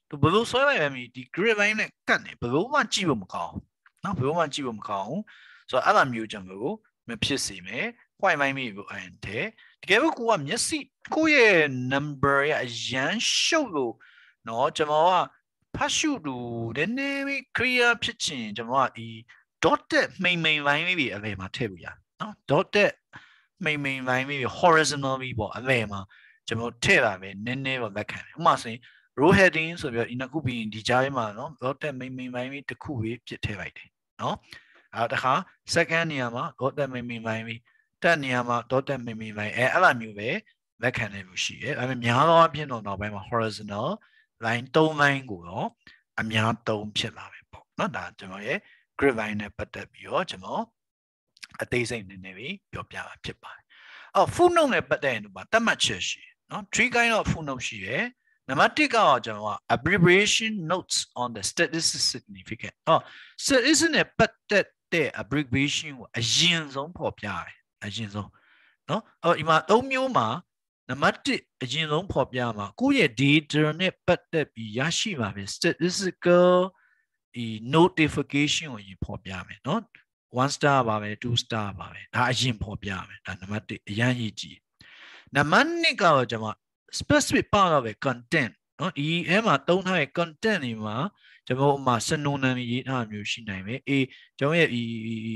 Speaker 1: သူဘယ်လိုဆွဲလိုက်ရမည်ဒီ grid line နဲ့ကတ်နေဘယ်လိုမှကြည့်ဖို့မကောင်းနော်ဘယ်လိုမှကြည့်ဖို့မကောင်းဆိုတော့အဲ့လိုမျိုးကျွန်တော်တို့မဖြစ်စေမယ် white line မျိုးကိုအဲ့တဲ့တကယ်လို့ကိုကမျက်စိကိုရဲ့ number ရအရန်ရှုပ်လို့နော်ကျွန်တော်ကဖတ်ရှုလို့နည်းနည်း clear ဖြစ်ချင်ကျွန်တော်ကဒီ dotted မိန်မိန် line လေးတွေအလယ်မှာထည့်လို့ရနော် dotted မိန်မိန် line လေး horizontal ပြီးပေါ့အလယ်မှာကျွန်တော်ထည့်လာမယ်နည်းနည်းတော့လက်ခံတယ်ဥပမာဆိုရင် row heading ဆိုပြီးတော့ဒီနှစ်ခုပြီးရင်ဒီကြားထဲမှာနော် dotted မိန်မိန် line လေးတစ်ခုပဲပြစ်ထည့်လိုက်တယ်နော်အဲတခါ second နေရာမှာ dotted မိန်မိန် line လေးတက်နေရာမှာ dotted မိန်မိန် line အဲအဲ့လိုမျိုးပဲလက်ခံနေလို့ရှိတယ်အဲများသောအားဖြင့်တော့နောက်ပိုင်းမှာ horizontal line သုံး line ကိုတော့အများသုံးဖြစ်လာပဲပေါ့နော်ဒါကျွန်တော်ရဲ့ grid line နဲ့ပတ်သက်ပြီးတော့ကျွန်တော်အသေးစိတ်နည်းနည်းပြီးပြောပြတာဖြစ်ပါတယ်အော် footnote နဲ့ပတ်သက်ရင်တော့တတ်မှတ်ချက်ရှိတယ်နော် three kind of footnote ရှိတယ်နံပါတ်တစ်ကတော့ကျွန်တော်က abbreviation notes on the statistic significant အော် statistic နဲ့ပတ်သက်တဲ့ abbreviation ကိုအရင်ဆုံးဖော်ပြရတယ်အရင်ဆုံးနော်အော်ဒီမှာသုံးမျိုးမှာနံပါတ်တစ်အရင်ဆုံးဖော်ပြမှာကိုယ့်ရဲ့ data နဲ့ပတ်သက်ပြီးရရှိပါမယ် statistical ဒီ notification ကိုရင်ဖော်ပြမယ်နော် one star ပါပဲ two star ပါပဲဒါအရင်ဖော်ပြမယ်ဒါနံပါတ်တစ်အရင်ရေးကြည့်နံပါတ်နှစ်ကတော့ကျွန်တော် specific part of the content နော်ဒီအဲမှာသုံးထားတဲ့ content တွေမှာကျွန်တော်ဥမာ synonym ရေးထားမျိုးရှိနိုင်မယ် A ကျွန်တော်ရဲ့ဒီ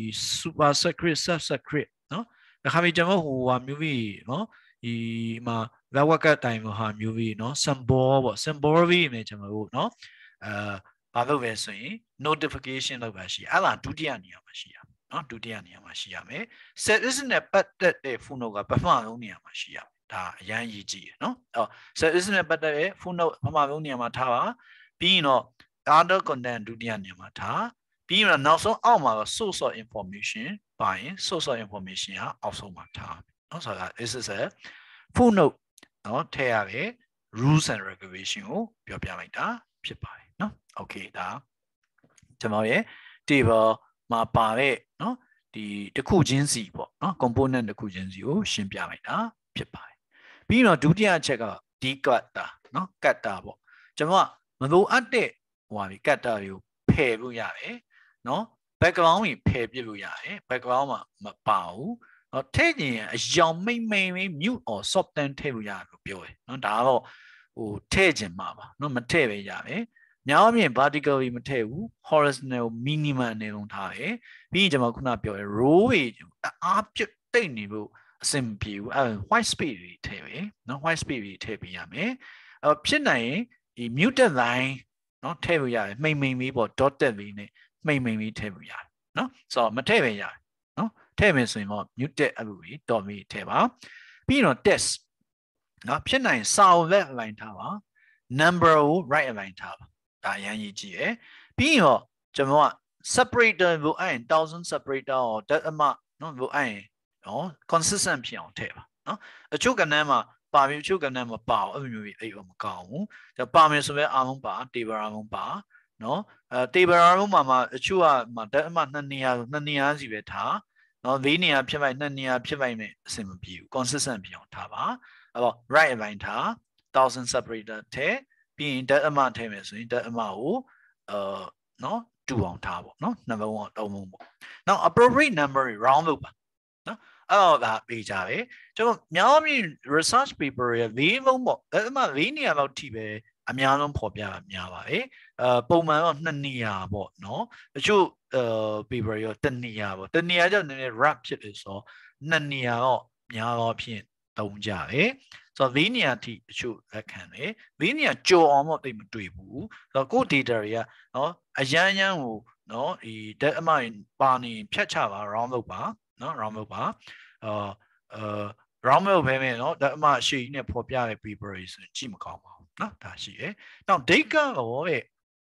Speaker 1: super secret sub secret နော်ဒါခါပြီးကျွန်တော်ဟိုဟာမျိုးကြီးနော်ဒီမှာ web ကတိုင်ဟာမျိုးကြီးနော် symbol ပေါ့ symbol ပြီးမယ်ကျွန်တော်တို့နော်အဲဘာလို့လဲဆိုရင် notification လောက်ပါရှိအဲ့ဒါဒုတိယနေရာမှာရှိရနော်ဒုတိယနေရာမှာရှိရမယ် service နဲ့ပတ်သက်တဲ့ phone ကပထမဆုံးနေရာမှာရှိရမယ်ဒါအရန်ရေးကြည့်ရနော်အော် service နဲ့ပတ်သက်တဲ့ phone ပထမဆုံးနေရာမှာထားပါပြီးရင်တော့ other content ဒုတိယနေရာမှာထားပြီးရင်တော့နောက်ဆုံးအောက်မှာတော့ source of information ပါရင် source of information ကအောက်ဆုံးမှာထားနော်ဆိုတော့ this is a footnote နော်ထည့်ရတဲ့ rules and regulation ကိုပြောပြလိုက်တာဖြစ်ပါတယ်နော် okay ဒါကျွန်တော်ရဲ့ table မှာပါတဲ့နော်ဒီတစ်ခုချင်းစီပေါ့နော် component တစ်ခုချင်းစီကိုရှင်းပြလိုက်တာဖြစ်ပါတယ်ပြီးတော့ဒုတိယအချက်က decutter နော် cutter ပေါ့ကျွန်တော်ကမလိုအပ်တဲ့ဟိုဟာဒီ cutter တွေကိုဖယ်လို့ရတယ်နော် background ကြီးဖယ်ပြလို့ရတယ် background မှာမပါဘူးနော်ထည့်ရင်အယောင်မိမ့်မိန် mute or soften ထည့်လို့ရတယ်လို့ပြောတယ်နော်ဒါကတော့ဟိုထည့်ခြင်းမှာပါနော်မထည့်ပဲရတယ်များအမြင် vertical ကြီးမထည့်ဘူး horizontal minimum အနေလုံးထားတယ်ပြီးရင်ကျွန်တော်ခုနပြောတယ် row ကြီးအားပြတ်တိတ်နေဖို့အဆင်မပြေဘူးအဲ white space တွေထည့်ပဲနော် white space တွေထည့်ပေးရမယ်အဲဖြစ်နိုင်ရင်ဒီ muted line နော်ထည့်လို့ရတယ်မိန်မိန်လေးပေါ့ dotted လေးနဲ့မိန်မိန်လေးထည့်လို့ရတယ်နော်ဆိုတော့မထည့်ပဲရတယ်နော်ထည့်မယ်ဆိုရင်တော့ muted အဲ့လိုကြီး dot လေးထည့်ပါပြီးတော့ text နော်ဖြစ်နိုင်စာအုပ် left align ထားပါ number ကို right align ထားပါဒါအရင်ရေးကြည့်ရယ်ပြီးတော့ကျွန်တော်က separator ကိုအဲ့ရင်1000 separator ကိုတက်အမနော်ကိုအဲ့ရင်နော် consistent ဖြစ်အောင်ထည့်ပါနော်အချို့ကဏ္ဍမှာပါပြီအချို့ကဏ္ဍမှာပါအောင်အဲ့လိုမျိုးကြီးအဲ့လိုမကောင်းဘူးဒါပါမယ်ဆိုရင်အားလုံးပါ table အားလုံးပါနော်အဲ table အားလုံးမှာမှာအချို့ကမှာတက်အမနှစ်နေရာနှစ်နေရာစီပဲထားနော်၄နေရာဖြစ်လိုက်နှစ်နေရာဖြစ်လိုက်နဲ့အဆင်မပြေဘူး consistent ဖြစ်အောင်ထားပါအဲ့တော့ right align ထား1000 separator ထည့်ပြီးရင်တက်အမထည့်မယ်ဆိုရင်တက်အမကိုအာနော်တူအောင်ထားပေါ့နော် number one တုံးလုံးပေါ့နောက် appropriate number round လုပ်ပါနော်အဲ့တော့ဒါပေးကြတယ်ကျွန်တော်များမြင် research paper ရဲ့လေးလုံးပေါ့တက်အမလေးနေရာလောက်ထိပဲအများဆုံးဖော်ပြတာများပါတယ်အဲပုံမှန်တော့နှစ်နေရာပေါ့နော်တချို့အဲ paper ရောတစ်နေရာပေါ့တစ်နေရာကျတော့နည်းနည်း wrap ဖြစ်တယ်ဆိုတော့နှစ်နေရာတော့များတော့ဖြင့်သုံးကြတယ်ဆိုတော့လေးနေရာထိအချို့လက်ခံတယ်လေးနေရာကြော်အောင်တော့တိတ်မတွေ့ဘူးဆိုတော့ကို data တွေကနော်အရန်ရန်ကိုနော်ဒီ data အမှပါနေဖြတ်ချပါ round လုပ်ပါနော် round လုပ်ပါအာအာ round လုပ်ပဲမယ်နော် data အမှရှေ့ကြီးနဲ့ဖော်ပြတဲ့ paper တွေဆိုရင်ကြည့်မကောင်းပါဘူးနော်ဒါရှိတယ်နောက် date ကတော့ရဲ့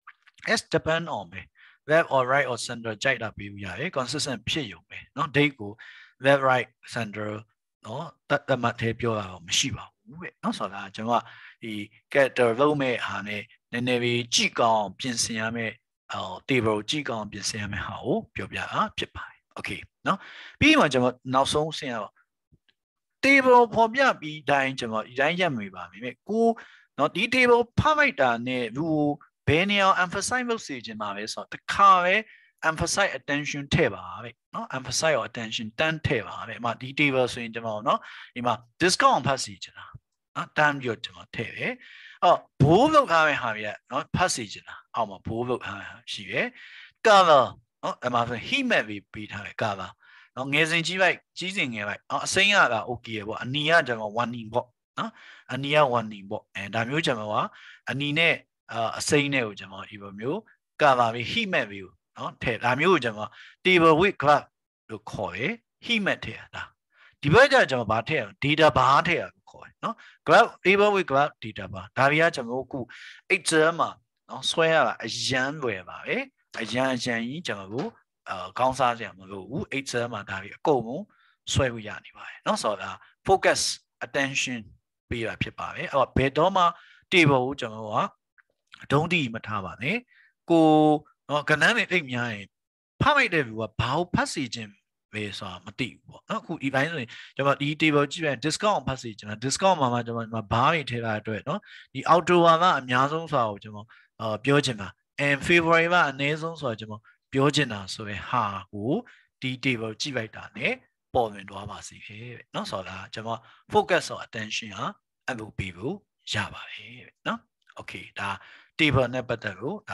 Speaker 1: s depend on ပဲ left or right or center ကြိုက်တာပြီးလို့ရတယ် consistent ဖြစ်ရုံပဲနော် date ကို left right center နော်တတ်တတ်မှတ်သေးပြောတာတော့မရှိပါဘူးပဲเนาะဆိုတော့ကျွန်တော်ကဒီ character လုံးမဲ့ဟာနဲ့နည်းနည်းလေးကြည့်ကောင်းပြင်ဆင်ရမယ့်အော် table ကြည့်ကောင်းပြင်ဆင်ရမယ့်ဟာကိုပြောပြတာဖြစ်ပါတယ်โอเคเนาะပြီးမှကျွန်တော်နောက်ဆုံးဆင်ရတော့ table ပေါ်ပြပြီးတိုင်းကျွန်တော်ဒီတိုင်းရက်မိပါမယ်ကိုနော်ဒီ table ဖတ်လိုက်တာနဲ့လူဘယ်နေရာ emphasize လုပ်စေချင်ပါလဲဆိုတော့တစ်ခါပဲ emphasize attention ထည့်ပါပဲနော် emphasize ရော attention တန်းထည့်ပါပဲအမဒီ table ဆိုရင်ကျွန်တော်နော်ဒီမှာ discount ဖတ်စီချင်တာနော်တန်းပြီးတော့ကျွန်တော်ထည့်တယ်အော်ဘိုးလောက်ထားတဲ့ဟာပြနော်ဖတ်စီချင်တာအောက်မှာဘိုးလောက်ထားတာရှိတယ် cover နော်အမဆို heat map ပြီးပေးထားတယ် cover နော်ငယ်စဉ်ကြီးလိုက်ကြီးစဉ်ငယ်လိုက်အော်အစိမ်းရတာ okay ပေါ့အနီကကျွန်တော် warning ပေါ့နော်အနီက warning ပေါ့အဲဒါမျိုးကျွန်တော်ကအနီနဲ့အစိမ်းနဲ့ကိုကျွန်တော်ဒီလိုမျိုး cover ပြီး heat map ပြီးနော်ထည့်ဒါမျိုးကိုကျွန်တော် table with graph လို့ခေါ်တယ် heat map ထည့်တာဒီဘက်ကျကျွန်တော်ဗာထည့် data bar ထည့်ရလို့ခေါ်တယ်နော် graph table with graph data bar ဒါတွေကကျွန်တော်အခု Excel မှာနော်ဆွဲရတာအရန်လွယ်ပါပဲအရန်အရန်ကြီးကျွန်တော်ကိုအာခေါင်းစားစရာမလိုဘူး Excel မှာဒါတွေအကုန်လုံးဆွဲလို့ရနေပါတယ်เนาะဆိုတော့ focus attention ပေးတာဖြစ်ပါတယ်အဲ့တော့ဘယ်တော့မှ table ကိုကျွန်တော်ကအတုံးတိမထားပါနဲ့ကိုเนาะကဏ္ဍနဲ့အိတ်များရင်ဖတ်လိုက်တဲ့လူကဘာကိုဖတ်စီခြင်းပဲဆိုတာမသိဘူးပေါ့เนาะအခုဒီပိုင်းဆိုရင်ကျွန်တော်ဒီ table ကြည့်ရင် discount ဖတ်စီခြင်း discount မှာမှကျွန်တော်ဘားတွေထည့်ထားတဲ့အတွက်เนาะဒီ outdoor ကအများဆုံးဆိုတာကိုကျွန်တော်အာပြောချင်တာ and February ကအနည်းဆုံးဆိုတော့ကျွန်တော်ပြောချင်တာဆိုရင်ဟာကိုဒီ table ကြည့်လိုက်တာ ਨੇ ပေါ်လွင်သွားပါစေပဲเนาะဆိုတော့ကျွန်တော် focus or attention ဟာအဲ့လိုပြီးဖို့ရပါတယ်เนาะ okay ဒါ table နဲ့ပတ်သက်လို့ဒါ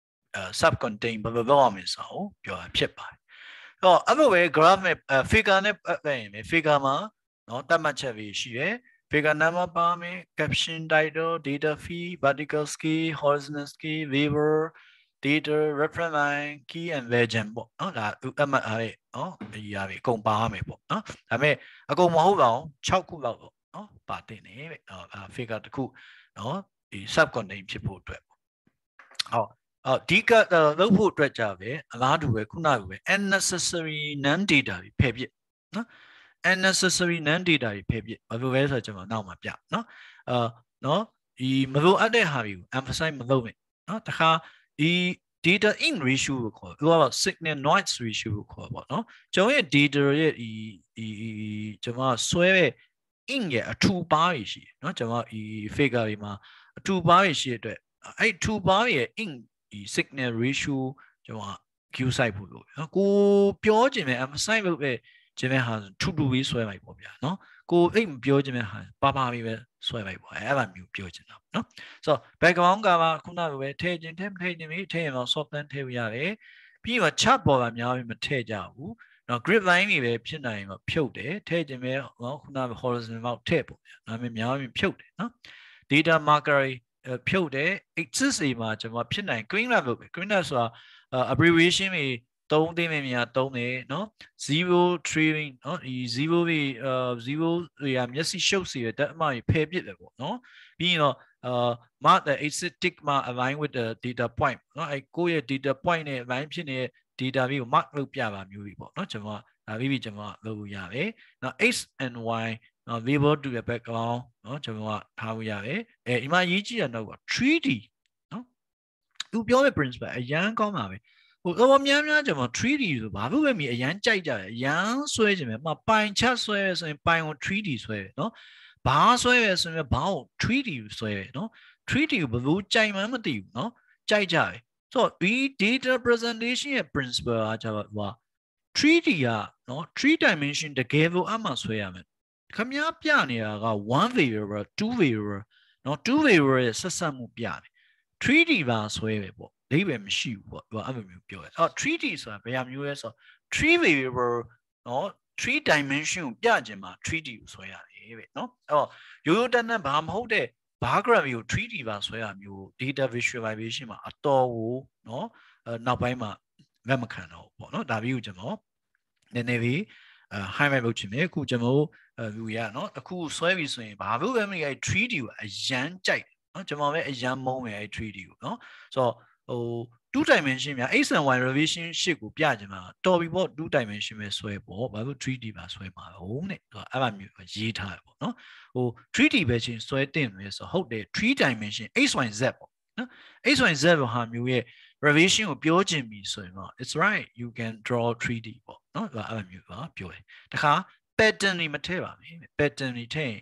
Speaker 1: sub contain ဘယ်လိုလုပ်ရမလဲဆိုတော့ပြောတာဖြစ်ပါတယ်အဲ့တော့အဲ့လိုပဲ graph နဲ့ figure နဲ့ပတ်သက်ရင် figure မှာเนาะတတ်မှတ်ချက်ပဲရှိတယ် figure number ပါမယ် caption title data feed vertical scale horizontal scale viewer data reference line key and legend ပေါ့เนาะဒါအမှတ်အားဖြင့်เนาะဒီအရာတွေအကုန်ပါရမယ်ပေါ့เนาะဒါပေမဲ့အကုန်မဟုတ်ပါဘူး၆ခုလောက်ပေါ့เนาะပါတင်နေပဲเนาะ figure တစ်ခုเนาะဒီ sub contain ဖြစ်ဖို့အတွက်ပေါ့ဟုတ်အော်ဒီကလုပ်ဖို့အတွက်ကြပဲအလားတူပဲခုနကပဲ unnecessary non data တွေဖယ်ပြစ်เนาะ unnecessary non data တွေဖယ်ပြစ်ဘာလို့လဲဆိုတော့ကျွန်တော်နောက်မှာပြเนาะအာเนาะဒီမလိုအပ်တဲ့ဟာတွေကို emphasize မလုပ်နဲ့เนาะတခါဒီ data in ratio ကိုခေါ်သူက signal noise ratio ကိုခေါ်ပေါ့နော်ကျွန်တော်ရဲ့ data ရဲ့ဒီဒီကျွန်တော်ဆွဲတဲ့ in ရဲ့အထူပါးတွေရှိတယ်နော်ကျွန်တော်ဒီ figure တွေမှာအထူပါးတွေရှိတဲ့အတွက်အဲ့အထူပါးရဲ့ in ဒီ signal ratio ကျွန်တော် queue site ဖို့လို့နော်ကိုပြောခြင်းပဲ emphasize လုပ်တဲ့ခြင်းပဲဟာထူထူလေးဆွဲလိုက်ပေါ့ဗျာနော်ကိုအိတ်မပြောခြင်းပဲဟာပါပါလေးပဲဆွဲလိုက်ပေါ့အဲ့လိုမျိုးပြောချင်တာနော်ဆိုတော့ background ကမှခုနကပဲထည့်ခြင်းထည့်မထည့်ခြင်းပြီးထည့်ရင်တော့ software ထည့်ရရတယ်ပြီးတော့ chat ပေါ်ကများပြီးမထည့်ကြဘူးနော် grid line တွေပဲဖြစ်နိုင်ရင်ဖြုတ်တယ်ထည့်ခြင်းပဲနော်ခုနက horizontal မောက်ထည့်ပေါ့ဗျာဒါပေမဲ့များပြီးဖြုတ်တယ်နော် data marker ဖြုတ်တယ် axis တွေမှာကျွန်တော်ဖြစ်နိုင် green line လုပ်ပဲ green line ဆိုတာ abbreviation တွေသုံးသိမြင်များသုံးတယ်နော် zero trailing နော်ဒီ zero တွေအာ zero တွေကမျက်စိရှုပ်စီရတဲ့အမှဖယ်ပစ်တယ်ပေါ့နော်ပြီးရင်တော့အာ mark the exit tick မှာ align with the data point နော်အဲကိုယ့်ရဲ့ data point နဲ့ align ဖြစ်နေတဲ့ data မျိုးကို mark လုပ်ပြပါမျိုးတွေပေါ့နော်ကျွန်တော်ဒါပြီးပြီကျွန်တော်လုပ်လို့ရတယ်နော် x and y နော် label to the background နော်ကျွန်တော်ထားလို့ရတယ်အဲဒီမှာရေးကြည့်ရတော့ three D နော်သူပြောတဲ့ principle အရန်ကောင်းပါပဲဟိုတော့များများကျွန်တော် three D ဆိုဘာလို့ပဲမြည်အရန်ကြိုက်ကြတယ်အရန်ဆွဲခြင်းပဲမှပိုင်ချက်ဆွဲရဆိုရင်ပိုင်ကို three D ဆွဲရနော်ဘာဆွဲရဆိုရင်ဘာကို three D ဆွဲရနော် three D ကိုဘယ်လိုကြိုက်မှန်းမသိဘူးနော်ကြိုက်ကြတယ်ဆိုတော့ဒီ data presentation ရဲ့ principle ကကျတော့ဟို three D ကနော် three dimension တကယ်လို့အမှဆွဲရမယ်ခင်ဗျားပြနေတာက one variable two variable နော် two variable ရဲ့ဆက်ဆက်မှုပြတယ် three D ပါဆွဲပဲပေါ့အိဗယ်မရှိဘူးပေါ့သူကအဲ့လိုမျိုးပြောတယ်အော် three D ဆိုတာဘယ်ဟာမျိုးလဲဆိုတော့ three variable နော် three dimension ကိုပြခြင်းမှာ three D ကိုဆွဲရတယ်ပဲနော်အဲ့တော့ရိုးရိုးတန်းတန်းဘာမဟုတ်တဲ့ bar graph ကို three D ပါဆွဲရမျိုး data visualization မှာအတော်ကိုနော်နောက်ပိုင်းမှာလက်မခံတော့ဘူးပေါ့နော်ဒါပြီးကိုကျွန်တော်နည်းနည်းလေးအဲ highlight လုပ်ချင်တယ်အခုကျွန်တော်လူရနော်အခုဆွဲပြီဆိုရင်ဘာလို့ပဲမလဲ three D ကိုအရန်ကြိုက်နော်ကျွန်တော်ပဲအရန်မုန်းမယ်အဲ three D ကိုနော်ဆိုတော့ဟို two dimension များ x and y relationship ကိုပြကြမှာတော်ပြီပေါ့ two dimension ပဲဆွဲပေါ့ဘာလို့ three D ပါဆွဲမှာဟုတ်နဲ့သူကအဲ့လိုမျိုးရေးထားတယ်ပေါ့နော်ဟို three D ပဲချင်းဆွဲတင်လို့ဆိုဟုတ်တယ် three dimension x y z ပေါ့နော် x y z ဟာမျိုးရဲ့ relation ကိုပြောချင်ပြီဆိုရင်တော့ it's right you can draw three D ပေါ့နော်သူကအဲ့လိုမျိုးပါပြောတယ်တခါ pattern တွေမထည့်ပါဘူး pattern တွေထည့်ရင်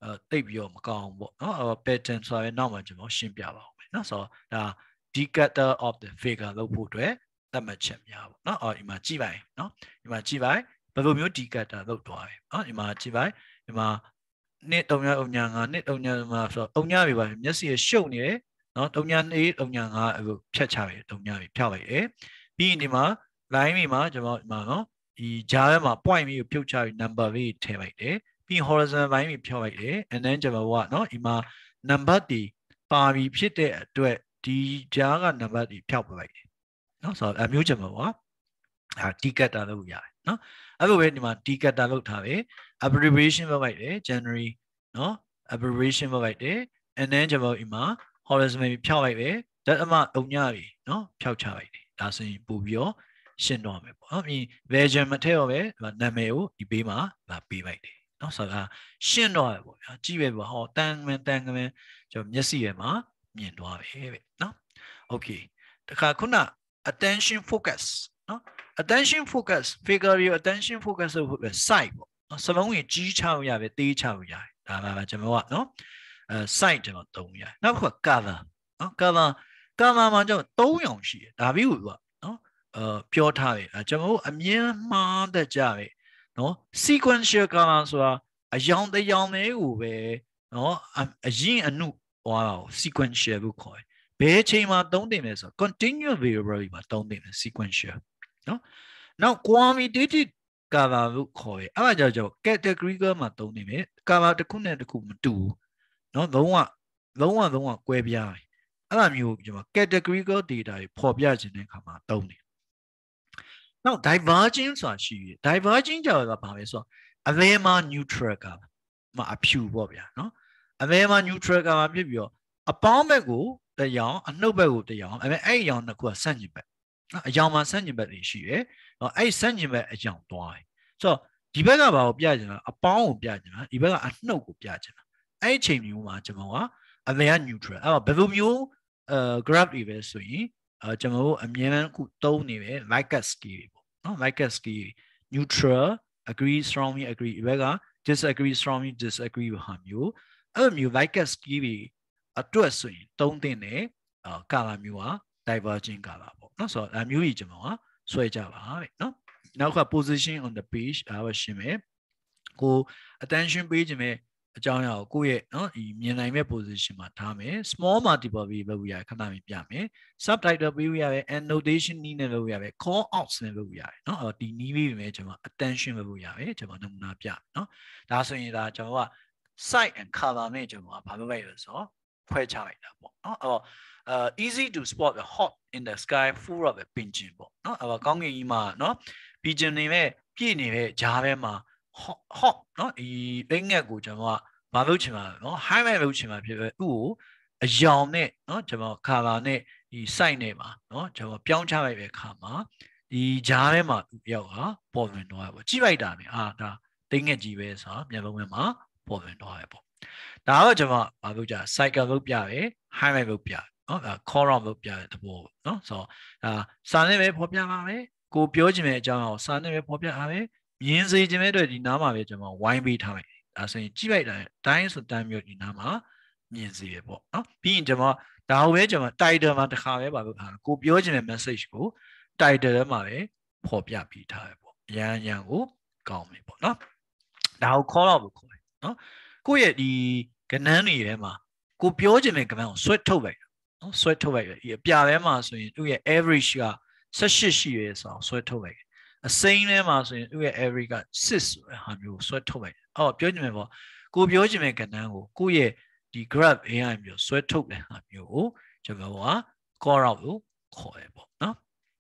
Speaker 2: 呃对比我们讲不，呃 pattern 所以那么就冇先表吧，那所啊 decatur of the figure 都不对，那么前面啊，那哦，你嘛记白，喏，你嘛记白，不过没有 decatur 都对，啊，你嘛记白，你嘛你同样同样啊，你同样嘛说同样比吧，你是show你嘞，喏，同样你同样啊，个撇差别，同样漂白诶，比你嘛来咪嘛就冇嘛喏，以加嘛 point 咪撇差别 number 咪贴白诶。ပြီး horizon ဘိုင်းပြီးဖြောက်လိုက်တယ် and then ကျွန်တော်ကเนาะဒီမှာ number တွေပါပြီးဖြစ်တဲ့အတွက်ဒီကြားက number တွေဖြောက်ပလိုက်တယ်เนาะဆိုတော့အမျိုးကျွန်တော်ကအာ decatur လို့ရတယ်เนาะအဲ့လိုပဲဒီမှာ decatur လို့ထားတယ် abbreviation လုပ်လိုက်တယ် January เนาะ abbreviation လုပ်လိုက်တယ် and then ကျွန်တော်ဒီမှာ horizon ပြီးဖြောက်လိုက်တယ်ဓာတ်အမအုံညပြီเนาะဖြောက်ချလိုက်တယ်ဒါဆိုရင်ပို့ပြီးတော့ရှင်းတော့မယ်ပေါ့เนาะပြီး version မထည့်တော့ပဲနာမည်ကိုဒီပေးမှာပေးလိုက်တယ်နော်ဆိုတာရှင်းတော့ရပေါ့ဗျာကြည့်ပဲပေါ့ဟောတန်မင်းတန်ကမင်းကျွန်တော်မျက်စိရဲ့မှာမြင်သွားပဲပဲနော်โอเคတခါခုန attention focus နော် attention focus figure ရ attention focus ဆိုဖို့ sight ပေါ့နော်စလုံးကြီးကြီးချလို့ရပဲတေးချလို့ရတယ်ဒါပါပဲကျွန်တော်ကနော်အဲ sight ကျွန်တော်သုံးရနောက်က color နော် color color မှာကျွန်တော်၃ရောင်ရှိတယ်ဒါပြီးလို့နော်အဲပြောထားတယ်ကျွန်တော်အမြင်မှားတတ်ကြပဲနော် sequential color ဆိုတာအယောင်တယောင်လေးကိုပဲနော်အရင်အနုဟောတာ sequential လို့ခေါ်တယ်ဘယ်အချိန်မှာသုံးသင့်လဲဆိုတော့ continuous variable မှာသုံးသင့်တယ် sequential နော်နောက် quantitative color လို့ခေါ်တယ်အဲ့ဒါကြောင့်ကျွန်တော် categorical မှာသုံးသင့်တယ် color တစ်ခုနဲ့တစ်ခုမတူဘူးနော်လုံးဝလုံးဝလုံးဝကွဲပြားတယ်အဲ့ဒါမျိုးကျွန်တော် categorical data တွေပေါ်ပြခြင်းတဲ့အခါမှာသုံးတယ်နောက် divergence ဆိုတာရှိတယ် divergence ကြောင့်ကဘာလဲဆိုတော့အလဲမှာ neutral ကမှာအဖြူပေါ့ဗျာနော်အလဲမှာ neutral ကမှာဖြစ်ပြီးတော့အပေါင်းဘက်ကိုတရားအနှုတ်ဘက်ကိုတရားအဲ့အဲ့အယောင်တစ်ခုကဆန့်ကျင်ဘက်နော်အယောင်မှာဆန့်ကျင်ဘက်တွေရှိတယ်နော်အဲ့ဆန့်ကျင်ဘက်အယောင်သွားတယ်ဆိုတော့ဒီဘက်ကဘာကိုပြချင်လဲအပေါင်းကိုပြချင်တာဒီဘက်ကအနှုတ်ကိုပြချင်တာအဲ့အချိန်မျိုးမှာကျွန်တော်ကအလဲက neutral အဲ့တော့ဘယ်လိုမျိုးအဲ graph တွေပဲဆိုရင်အဲကျွန်တော်တို့အမြဲတမ်းအခုသုံးနေပဲ Likert scale ပေါ့နော် Likert scale neutral agree strongly agree ဒီဘက်က disagree strongly disagree ဟာမျိုးအဲ့လိုမျိုး Likert scale အတွက်ဆိုရင်သုံးသင့်တဲ့အာကာလမျိုးဟာ divergent ကာလပေါ့နော်ဆိုတော့အမျိုးကြီးကျွန်တော်ကဆွဲကြပါတဲ့နော်နောက်က position on the page ဒါပဲရှင်းမယ်ကို attention ပေးခြင်းပဲအကြောင်းအရာကိုကိုယ့်ရဲ့နော်ဒီမြင်နိုင်မဲ့ position မှာထားမယ် small multiple ပြီးလုပ်ရခဏလေးပြမယ် subtitle ပေးရပဲ annotation နည်းနဲ့လုပ်ရပဲ call outs နဲ့လုပ်ရတယ်နော်အဲ့တော့ဒီနည်းပြီးပြီကျွန်တော် attention လုပ်ရပဲကျွန်တော်နမူနာပြနော်ဒါဆိုရင်ဒါကျွန်တော်က sight and color နဲ့ကျွန်တော်ကဘာလုပ်လိုက်လဲဆိုတော့ခွဲခြားလိုက်တာပေါ့နော်အဲ့တော့ uh easy to spot the hot in the sky full of a pigeon ပေါ့နော်အဲ့တော့ကောင်းကင်ကြီးမှာနော် pigeon တွေနဲ့ပြည့်နေတဲ့ဂျားထဲမှာ hot hot နော်ဒီလိမ့်ငက်ကိုကျွန်တော်ကဘာလုပ်ချင်မှာနော် highlight လုပ်ချင်မှာဖြစ်ပဲသူ့ကိုအယောင်နဲ့နော်ကျွန်တော် color နဲ့ဒီ sight နဲ့မှာနော်ကျွန်တော်ပြောင်းချလိုက်တဲ့အခါမှာဒီဂျားထဲမှာရောက်တာပေါ်ဝင်တော့ရပေါ့ကြည့်လိုက်တာနဲ့အာဒါလိမ့်ငက်ကြီးပဲဆိုတော့မျက်လုံးထဲမှာပေါ်ဝင်တော့ရပေါ့ဒါတော့ကျွန်တော်ဘာလုပ်ကြ cycle လုပ်ပြတယ် highlight လုပ်ပြနော်ဒါ call out လုပ်ပြတဲ့သဘောနော်ဆိုတော့ဒါစာနဲ့ပဲဖော်ပြပါမယ်ကိုပြောချင်တဲ့အကြောင်းအောင်စာနဲ့ပဲဖော်ပြပါမယ်မြင်စေခြင်းပဲအတွက်ဒီနားမှာပဲကျွန်တော်ဝိုင်းပေးထားလိုက်ဒါဆိုရင်ကြည့်လိုက်တာတိုင်းဆိုတိုင်းမျိုးဒီနားမှာမြင်စေရပေါ့နော်ပြီးရင်ကျွန်တော်ဒါကိုပဲကျွန်တော် title မှာတစ်ခါပဲပါလို့ထားကိုပြောချင်တဲ့ message ကို title ထဲမှာပဲဖော်ပြပေးထားရပေါ့ရန်ရန်ကိုကောင်းမယ်ပေါ့နော်ဒါကို call out လို့ခေါ်တယ်နော်ကိုယ့်ရဲ့ဒီကဏ္ဍတွေထဲမှာကိုပြောချင်တဲ့ကဏ္ဍကိုဆွဲထုတ်လိုက်နော်ဆွဲထုတ်လိုက်ဒီအပြာထဲမှာဆိုရင်သူ့ရဲ့ average က၁၈ရှိရဲဆိုအောင်ဆွဲထုတ်လိုက်အစိမ်းထဲမှာဆိုရင်သူ့ရဲ့ average ကsixဆိုတဲ့ဟာမျိုးဆွဲထုတ်လိုက်အော်ပြောချင်မယ်ပေါ့ကိုပြောချင်တဲ့ကဏ္ဍကိုကိုယ့်ရဲ့ဒီ graph အရင်မျိုးဆွဲထုတ်တဲ့ဟာမျိုးကိုကျွန်တော်က call out လို့ခေါ်ရပေါ့နော်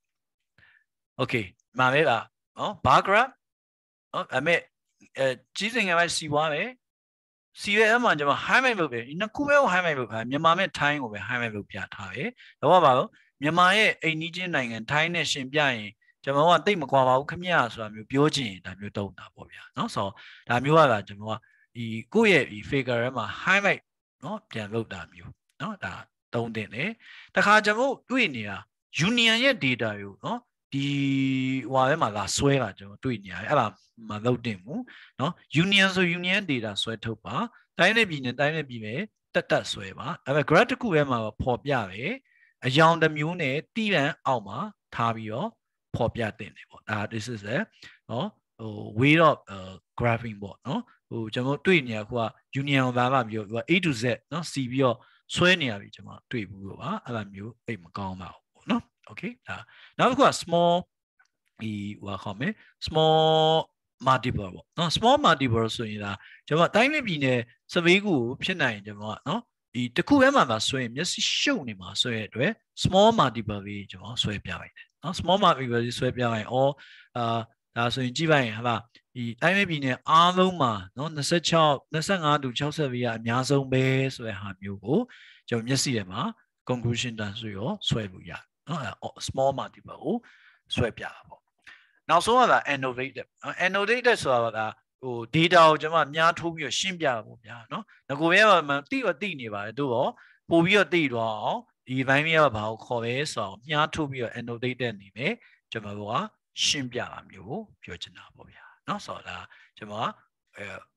Speaker 2: okay မှာပဲပါနော် bar graph နော်အမေအဲကြီးစင်ငယ်ပဲစီွားပဲစီရဲအမှကျွန်တော် highlight လုပ်တယ်ဒီနှစ်ခုပဲကို highlight လုပ်တာမြန်မာနဲ့ထိုင်းကိုပဲ highlight လုပ်ပြထားတယ်တော့ပါတော့မြန်မာရဲ့အိမ်နီးချင်းနိုင်ငံထိုင်းနဲ့ရှင်ပြရင်ကျွန်တော်ကတိတ်မကွာပါဘူးခမရဆိုတာမျိုးပြောချင်ဒါမျိုးတုံးတာပေါ့ဗျာเนาะဆိုတော့ဒါမျိုးကကျွန်တော်ကဒီကိုယ့်ရဲ့ဒီ figure ထဲမှာ highlight เนาะပြန်လုပ်တာမျိုးเนาะဒါတုံးတင်တယ်တခါကျွန်တော်တွေ့နေတာ union ရဲ့ data ကိုเนาะ
Speaker 1: ဒီဟွာထဲမှာလာဆွဲတာကျွန်တော်တွေ့နေရတယ်အဲ့ဒါမလုပ်တင်ဘူးเนาะ union ဆို union data ဆွဲထုတ်ပါတိုင်းနဲ့ပြည်နယ်တိုင်းနဲ့ပြည်နယ်တက်တက်ဆွဲပါအဲ့ဒါ graph တစ်ခုထဲမှာပေါ်ပြတယ်အယောင်တစ်မျိုးနဲ့တီးတန်းအောက်မှာထားပြီးတော့ပေါ်ပြတင်တယ်ပေါ့ဒါ this is a เนาะဟို way of uh, graphing ပေါ့เนาะဟိုကျွန်တော်တွေ့နေရခုက union ဘာမှပြောသူက A to Z เนาะစီပြီးတော့ဆွဲနေရပြီကျွန်တော်တွေ့ဘူးလို့ပါအဲ့လိုမျိုးအိတ်မကောင်းပါဘူးပေါ့เนาะ okay ဒါနောက်တစ်ခုက small ဒီဟိုခေါ်မယ် small multiple ပေါ့เนาะ small multiple ဆိုရင်ဒါကျွန်တော်တိုင်းနဲ့ပြည်နယ်စပေးခုဖြစ်နိုင်ကျွန်တော်ကเนาะဒီတစ်ခုထဲမှာပါဆွဲရင်မျက်စိရှုပ်နေမှာဆွဲရတဲ့အတွက် small multiple လေးကျွန်တော်ဆွဲပြလိုက်တယ်เนาะ small multiple လေးဆွဲပြလိုက်အော်အာဒါဆိုရင်ကြည့်ပါရင်ဟာလားဒီတိုင်းနဲ့ပြည်နယ်အားလုံးမှာเนาะtwenty-six twenty-five to sixty-sevenကအများဆုံးပဲဆိုတဲ့ဟာမျိုးကိုကျွန်တော်မျက်စိထဲမှာ conclusion တန်းဆိုရောဆွဲလို့ရတယ်เนาะ small multiple ကိုဆွဲပြတာပေါ့နောက်ဆုံးက annotated annotated ဆိုတာကဟို data ကိုကျွန်တော်များထိုးပြီးရှင်းပြတာပေါ့ဗျာเนาะငကိုပဲမှတိတော့တိနေပါတယ်တို့တော့ပို့ပြီးတော့တိတော့အောင်ဒီဘိုင်းလေးကဘာကိုခေါ်လဲဆိုတော့များထိုးပြီးတော့ annotated နေမယ်ကျွန်တော်ကရှင်းပြတာမျိုးပြောချင်တာပေါ့ဗျာเนาะဆိုတော့ဒါကျွန်တော်အဲ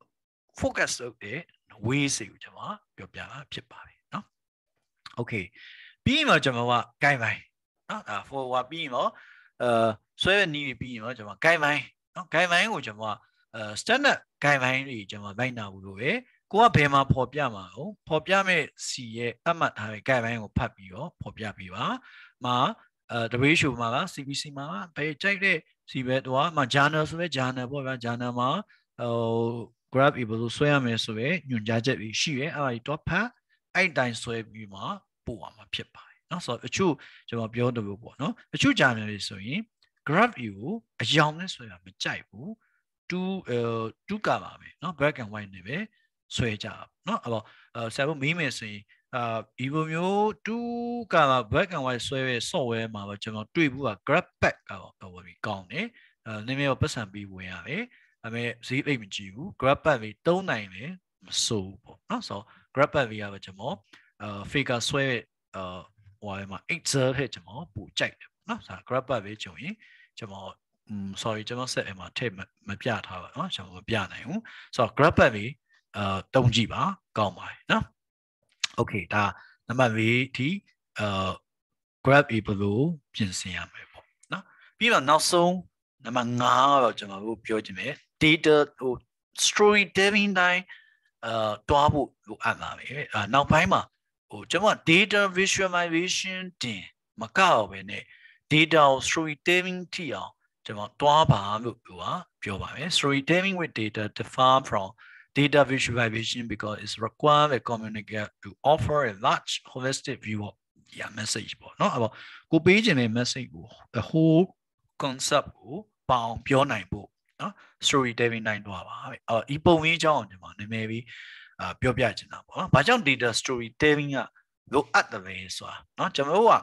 Speaker 1: focus လုပ်တဲ့ ways ကိုကျွန်တော်ပြောပြတာဖြစ်ပါတယ်เนาะ okay ပြီးရင်တော့ကျွန်တော်က guideline เนาะဒါ for ဟိုပြီးရင်တော့အဲဆွဲရနေပြီးရင်တော့ကျွန်တော် guideline เนาะ guideline ကိုကျွန်တော်အဲ standard guideline တွေကျွန်တော်လိုက်နာဘူးလို့ပဲကိုကဘယ်မှာပေါ်ပြမှာဟုတ်ပေါ်ပြမဲ့စီရဲ့အမှတ်ထားတဲ့ guideline ကိုဖတ်ပြီးတော့ပေါ်ပြပေးပါမှာအဲ W H O မှာက C B C မှာဘယ်ကြိုက်တဲ့စီပဲတော့မှာ journal ဆိုပဲ journal ပေါ့ဗျာ journal မှာဟို graph ဘယ်လိုဆွဲရမလဲဆိုပဲညွှန်ကြားချက်တွေရှိရဲအဲ့ဒါတော့ဖတ်အဲ့တိုင်းဆွဲပြီးမှပို့ရမှာဖြစ်ပါတယ်เนาะဆိုတော့အချို့ကျွန်တော်ပြောတယ်ပေါ့เนาะအချို့ journal တွေဆိုရင် graph ကိုအယောင်နဲ့ဆွဲတာမကြိုက်ဘူးtwo အဲ two ကပါပဲเนาะ black and white နဲ့ပဲဆွဲကြเนาะအဲ့တော့အဲဆရာတို့မေးမယ်ဆိုရင်အာဒီလိုမျိုး two ကပါ black and white ဆွဲရဲ့ software မှာပဲကျွန်တော်တွေ့ဘူးက graph pack ကတော့ဟိုပြီးကောင်းတယ်အဲနည်းနည်းတော့ပတ်စံပြီးဝင်ရတယ်ဒါပေမဲ့ဈေးအိတ်မကြည့်ဘူး graph pack လေးသုံးနိုင်တယ်မစိုးဘူးပေါ့เนาะဆိုတော့ graph pack လေးကပဲကျွန်တော်အဲ figure ဆွဲရဲ့အဲဟိုမှာ excel ထက်ကျွန်တော်ပိုကြိုက်တယ်เนาะဆိုတော့ graph pack လေးကြုံရင်ကျွန်တော်อืม sorry ကျွန်တော် set အမှာထည့်မပြထားပါเนาะကျွန်တော်မပြနိုင်ဘူးဆိုတော့ graph pack လေးအဲတုံးကြည့်ပါကောင်းပါတယ်เนาะ okay ဒါနံပါတ်၄ဒီအဲ graph ဘယ်လိုပြင်ဆင်ရမလဲပေါ့เนาะပြီးတော့နောက်ဆုံးနံပါတ်၅ကတော့ကျွန်တော်တို့ပြောချင်တယ် data ဟို storytelling တိုင်းအဲတွားဖို့လိုအပ်ပါပဲအဲနောက်ပိုင်းမှာဟိုကျွန်တော် data visualization တင်မကောက်ပဲနဲ့ data ကို storytelling ထိအောင်ကျွန်တော်တွားပါလို့ပြောပါမယ် storytelling with data differ from data visualization because it's required a communicator to offer a large holistic view of your message ပေါ့เนาะအဲ့တော့ကိုပေးခြင်းတဲ့ message ကို the whole concept ကိုပေါအောင်ပြောနိုင်ဖို့เนาะ storytelling နိုင်တော့ပါပဲအဲ့ဒီပုံရင်းအကြောင်းကျွန်တော်နည်းနည်းပြီးအာပြောပြချင်တာပေါ့နော်ဘာကြောင့် data storytelling ကလိုအပ်တယ်လဲဆိုတာเนาะကျွန်တော်တို့က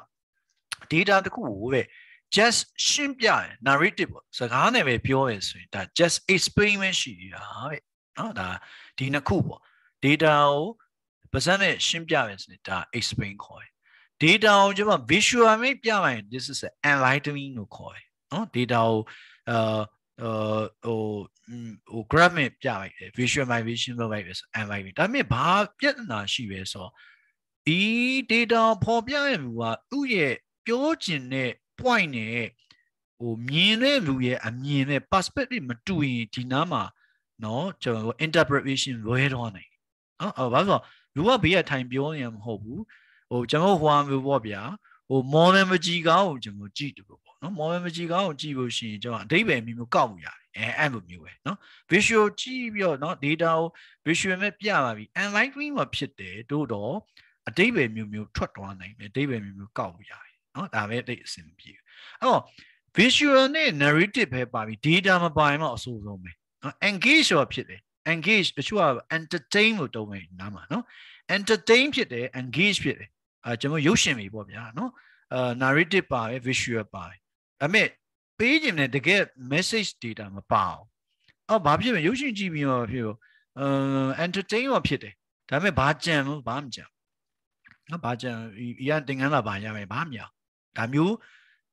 Speaker 1: data တခုကိုပဲ just ရှင်းပြတယ် narrative ပေါ့စကားနဲ့ပဲပြောရဆိုရင်ဒါ just experiment ရှိတာပဲเนาะဒါဒီနှစ်ခုပေါ့ data ကိုပါစံနဲ့ရှင်းပြမယ်ဆိုရင်ဒါ explain ခေါ်တယ် data ကိုကျွန်တော် visual နဲ့ပြလိုက်ရင် this is enlightening လို့ခေါ်တယ်เนาะ data ကိုအာဟိုဟို graph နဲ့ပြလိုက်တယ် visualization လုပ်လိုက်တယ်ဆို enlightening ဒါပေမဲ့ဘာပြဿနာရှိပဲဆိုတော့ဒီ data ပေါ်ပြရမှုကသူ့ရဲ့ပြောချင်တဲ့ point နဲ့ဟိုမြင်တဲ့လူရဲ့အမြင်နဲ့ perspective မတူရင်ဒီနားမှာเนาะကျွန်တော် interpretation လွဲတော့နိုင်เนาะအဲ့ဘာလို့လူကဘေးကထိုင်ပြောနေရမဟုတ်ဘူးဟိုကျွန်တော်ဟွာမျိုးပေါ့ဗျာဟို modern မကြီးကောင်းကိုကျွန်တော်ကြည့်တယ်ပေါ့เนาะ modern မကြီးကောင်းကိုကြည့်လို့ရှိရင်ကျွန်တော်အဓိပ္ပာယ်မျိုးမျိုးကောက်မှုရတယ်အဲအဲ့လိုမျိုးပဲเนาะ visual ကြည့်ပြီးတော့เนาะ data ကို visual နဲ့ပြပါပြီ enlightening မှာဖြစ်တယ်တို့တော့အဓိပ္ပာယ်မျိုးမျိုးထွက်သွားနိုင်တယ်အဓိပ္ပာယ်မျိုးမျိုးကောက်မှုရတယ်เนาะဒါပဲတိတ်အဆင်ပြေအဲ့တော့ visual နဲ့ narrative ပဲပါပြီ data မပါရင်တော့အဆိုးဆုံးပဲเนาะ engage တော့ဖြစ်တယ် engage တချို့က entertain လို့တုံးမယ်နားမှာเนาะ entertain ဖြစ်တယ် engage ဖြစ်တယ်အဲကျွန်တော်ရုပ်ရှင်ပြီပေါ့ဗျာเนาะအဲ narrative ပါတယ် visual ပါတယ်ဒါပေမဲ့ပေးခြင်းနဲ့တကယ် message data မပါအောင်အော်ဘာဖြစ်လဲရုပ်ရှင်ကြည့်ပြီးတော့ဖြစ်အဲ entertain တော့ဖြစ်တယ်ဒါပေမဲ့ဘာကြံလို့ဘာမကြံနော်ဘာကြံဒီကတင်ကန်းလာပါရမယ်ဘာမရဒါမျိုး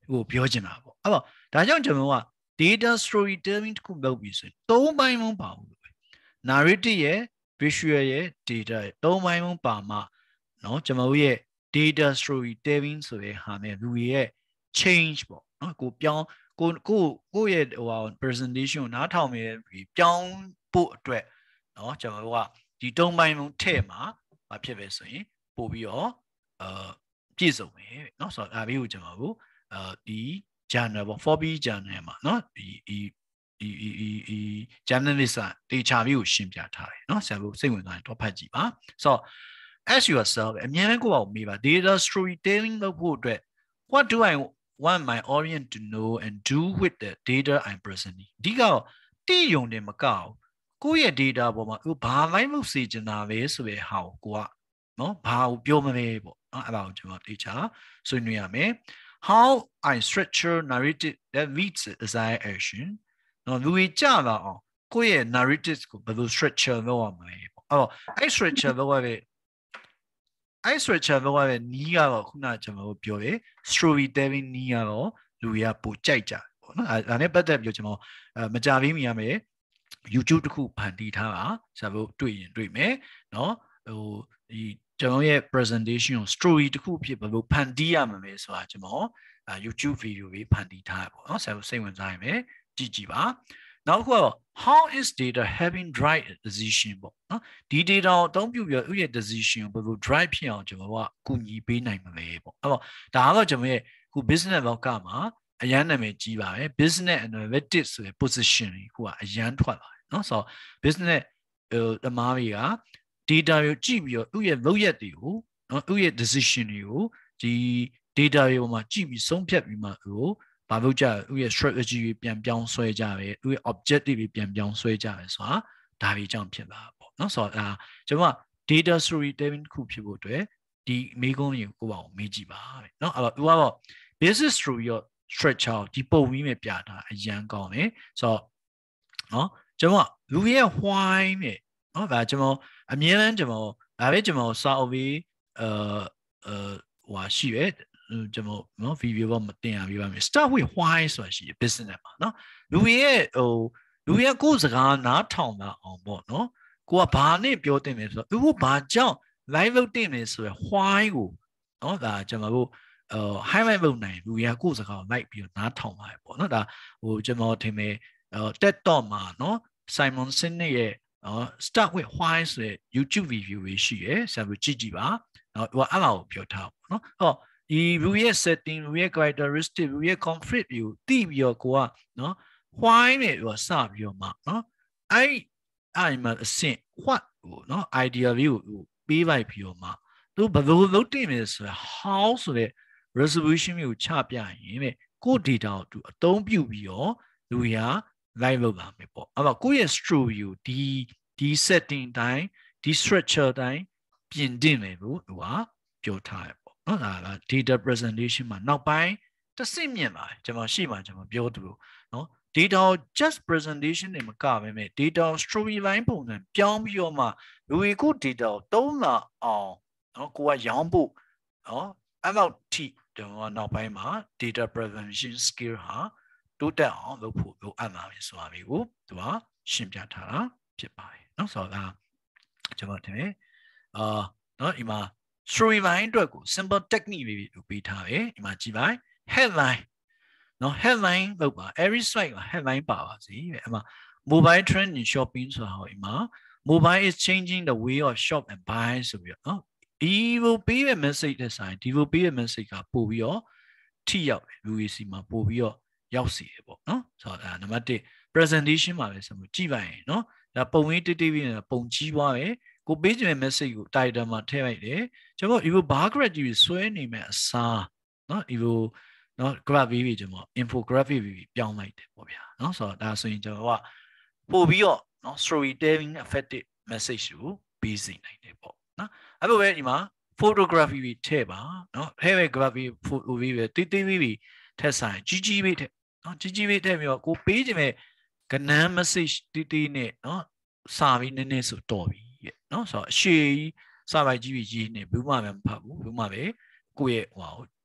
Speaker 2: ကိုပြောချင်တာပေါ့အဲ့တော့ဒါကြောင့်ကျွန်တော်က data storytelling တခုလုပ်ပြီးဆိုရင်သုံးပိုင်းလုံးပါဘူး narrative ရဲ့ visual ရဲ့ data ရဲ့သုံးပိုင်းလုံးပါမှเนาะကျွန်တော်ရဲ့ data storytelling ဆိုတဲ့ဟာနဲ့လူရဲ့ change ပေါ့เนาะကိုပြောင်းကိုကိုကိုရဲ့ဟို presentation ကိုနားထောင်နေတဲ့ပြီးပြောင်းဖို့အတွက်เนาะကျွန်တော်ကဒီသုံးပိုင်းလုံးထည့်မှာမဖြစ်ပဲဆိုရင်ပို့ပြီးတော့အာပြည့်စုံမယ်เนาะဆိုတော့ဒါလေးကိုကျွန်တော်တို့အာဒီ journal ပေါ့ four B journal မှာเนาะဒီဒီဒီဒီဒီ journalist တေချာပြီးကိုရှင်းပြထားတယ်เนาะဆရာတို့စိတ်ဝင်စားရင်တော့ဖတ်ကြည့်ပါဆိုတော့ ask yourself အများကြီးကိုပေါ့မေးပါ data storytelling လုပ်ဖို့အတွက် what do I want my audience to know and do with the data I'm presenting ဒီကတော့တည်ယုံတယ်မကောက်ကိုယ့်ရဲ့ data ပေါ်မှာကိုဘာလိုက်လို့စေချင်တာလဲဆိုတဲ့ဟာကိုကိုကเนาะဘာကိုပြောမလဲပေါ့เนาะအဲ့ဒါကိုကျွန်တော်တေချာဆွေးနွေးရမယ် how I structure narrative that meets the desired action နော်လူကြီးကြလာအောင်ကိုယ့်ရဲ့ narrative ကိုဘယ်လို structure လုပ်ရမလဲပေါ့အဲ့တော့အဲ့ structure လုပ်ရတဲ့အဲ့ structure လုပ်ရတဲ့နီးကတော့ခုနကကျွန်တော်ပြောတယ် storytelling နီးကတော့လူကြီးကပိုကြိုက်ကြပေါ့နော်အဲ့ဒါနဲ့ပတ်သက်ပြီးကျွန်တော်အဲမကြသေးမီရမယ် YouTube တခုဖန်တီးထားတာဆရာတို့တွေ့ရင်တွေ့မယ်နော်ဟိုဒီကျွန်တော်ရဲ့ presentation ကို story တခုဖြစ်ဘယ်လိုဖန်တီးရမလဲဆိုတာကျွန်တော် YouTube video လေးဖန်တီးထားရပေါ့နော်ဆရာတို့စိတ်ဝင်စားရင်ပဲကြည့်ကြည့်ပါနောက်တစ်ခုကတော့ how is data having drive decision ပေါ့နော်ဒီ data ကိုအသုံးပြုပြီးဥရဲ့ decision ကိုဘယ်လို drive ဖြစ်အောင်ကျွန်တော်ကကူညီပေးနိုင်မလဲပေါ့အဲ့တော့ဒါကတော့ကျွန်တော်ရဲ့ခု business လောကမှာအရန်နာမည်ကြီးပါပဲ business analytics ဆိုတဲ့ position ကိုခုကအရန်ထွက်လာတယ်နော်ဆိုတော့ business ဟိုအမားကြီးက data ကိုကြည့်ပြီးတော့ဥရဲ့လုပ်ရက်တွေကိုနော်ဥရဲ့ decision တွေကိုဒီ data တွေပေါ်မှာကြည့်ပြီးဆုံးဖြတ်ပြီးမှဟိုဘာလို့ကြဥရဲ့ strategy တွေပြန်ပြောင်းဆွဲကြတယ်ဥရဲ့ objective တွေပြန်ပြောင်းဆွဲကြတယ်ဆိုတာဒါတွေကြောင့်ဖြစ်လာပေါ့နော်ဆိုတော့ဒါကျွန်တော်က data storytelling ခုဖြစ်ဖို့အတွက်ဒီမိကုန်းတွေကိုကိုပေါ့မေးကြည့်ပါပဲเนาะအဲ့တော့သူကတော့ basic story ရော structure ဒီပုံပြီးမြပြတာအရန်ကောင်းတယ်ဆိုတော့เนาะကျွန်တော်ကလူရဲ့ why နဲ့เนาะဒါကျွန်တော်အမြဲတမ်းကျွန်တော်ဒါပဲကျွန်တော်စာအုပ်ပြီးအဲအဲဟိုရှိရဲ့ကျွန်တော်နော် video ပေါ်မတင်ရပြပါမယ် start with why ဆိုတာရှိ business မှာနော်လူရဲ့ဟိုလူရဲ့ကိုယ်စကားနားထောင်တာအောင်ပေါ့နော်ကိုကဘာနဲ့ပြောတင်လဲဆိုတော့သူကဘာကြောင့် live လုပ်တင်လဲဆိုရယ် why ကိုနော်ဒါကျွန်တော်တို့ဟို highlight လုပ်နိုင်လူရဲ့ကိုယ်စကားကို like ပြီးတော့နားထောင်ပါတယ်ပေါ့နော်ဒါဟိုကျွန်တော်ထင်မယ်ဟို TED Talk မှာနော် Simon Sinek ရဲ့နော် start with why ဆိုတဲ့ YouTube video တွေရှိရယ်ဆက်ပြီးကြည့်ကြည့်ပါနော်ဟိုအဲ့ဒါကိုပြောထားပါနော်ဟောဒီလူရဲ့ setting လူရဲ့ characteristic လူရဲ့ conflict ကိုသိပြီးတော့ကိုကနော် why နဲ့ဟိုစပြီးတော့မှနော်အဲ့အဲ့မှာအဆင့် what ဟိုနော် idea လေးကိုပေးလိုက်ပြီးတော့မှသူဘယ်လိုလုပ်တင်လဲဆိုတော့ how ဆိုတဲ့ resolution ကိုချပြရင်ပဲကို data ကိုသူအသုံးပြုပြီးတော့လူရ live လုပ်လာမယ်ပေါ့အဲ့တော့ကိုရဲ့ story ကိုဒီဒီ setting တိုင်းဒီ structure တိုင်းပြင်တင်မယ်လို့သူကပြောထားတယ်နော်ဒါက data presentation မှာနောက်ပိုင်းတစ်ဆင့်မြင့်လာတယ်ကျွန်တော်ရှေ့မှာကျွန်တော်ပြောသလိုနော် data just presentation တွေမကဘဲမဲ့ data storyline ပုံစံပြောင်းပြီးတော့မှလူတွေကို data ကိုသုံးလာအောင်နော်ကိုကရောင်းဖို့နော်အဲ့လောက်ထိကျွန်တော်နောက်ပိုင်းမှာ data presentation skill ဟာတိုးတက်အောင်လုပ်ဖို့လိုအပ်လာပြီဆိုတာမျိုးကိုသူကရှင်းပြထားတာဖြစ်ပါတယ်နော်ဆိုတော့ကျွန်တော်ထင်တယ်အာနော်ဒီမှာ storyline အတွက်ကို simple technique တွေပေးထားတယ်ဒီမှာကြည့်ပါ headline နော် headline လောက်ပါ every slide က headline ပါပါစီပဲအမ mobile trend in shopping ဆိုတာဟောဒီမှာ mobile is changing the way of shop and buy ဆိုပြီးတော့နော်ဒီလိုပေးတဲ့ message တဲ့ဆိုင်ဒီလိုပေးတဲ့ message ကပို့ပြီးတော့ထိရောက်တယ်လူကြီးစီမှာပို့ပြီးတော့ရောက်စီတယ်ပေါ့နော်ဆိုတော့ဒါနံပါတ်one presentation မှာပဲဆိုလို့ကြည့်ပါရင်နော်ဒါပုံလေးတိတ်တိတ်ပြီးနေတာပုံကြီးသွားတယ်ကိုပေးချင်တဲ့ message ကို title မှာထည့်လိုက်တယ်ကျွန်တော်ဒီလို bar graph ကြီးဆွဲနေမဲ့အစားเนาะဒီလိုเนาะ graph ပြီးကျွန်တော် infographic ပြီးပြောင်းလိုက်တယ်ပေါ့ဗျာเนาะဆိုတော့ဒါဆိုရင်ကျွန်တော်ကပို့ပြီးတော့เนาะ storytelling effective message ကိုပေးစီနိုင်တယ်ပေါ့เนาะအဲ့လိုပဲဒီမှာ photography ပြီးထည့်ပါเนาะထည့်မဲ့ graph ပြီး photo ပြီးပဲတိတ်တိတ်ပြီးထည့်ဆိုင်ကြီးကြီးပြီးထည့်เนาะကြီးကြီးပြီးထည့်ပြီးတော့ကိုပေးချင်မဲ့ကဏ္ဍ message တိတိနဲ့เนาะစာပြီးနည်းနည်းဆိုတော်ပြီနော်ဆိုတော့အရှိစာပိုက်ကြီးကြီးရေးနေဘူးမှမဖတ်ဘူးဘူးမှပဲကိုယ့်ရဲ့ဟို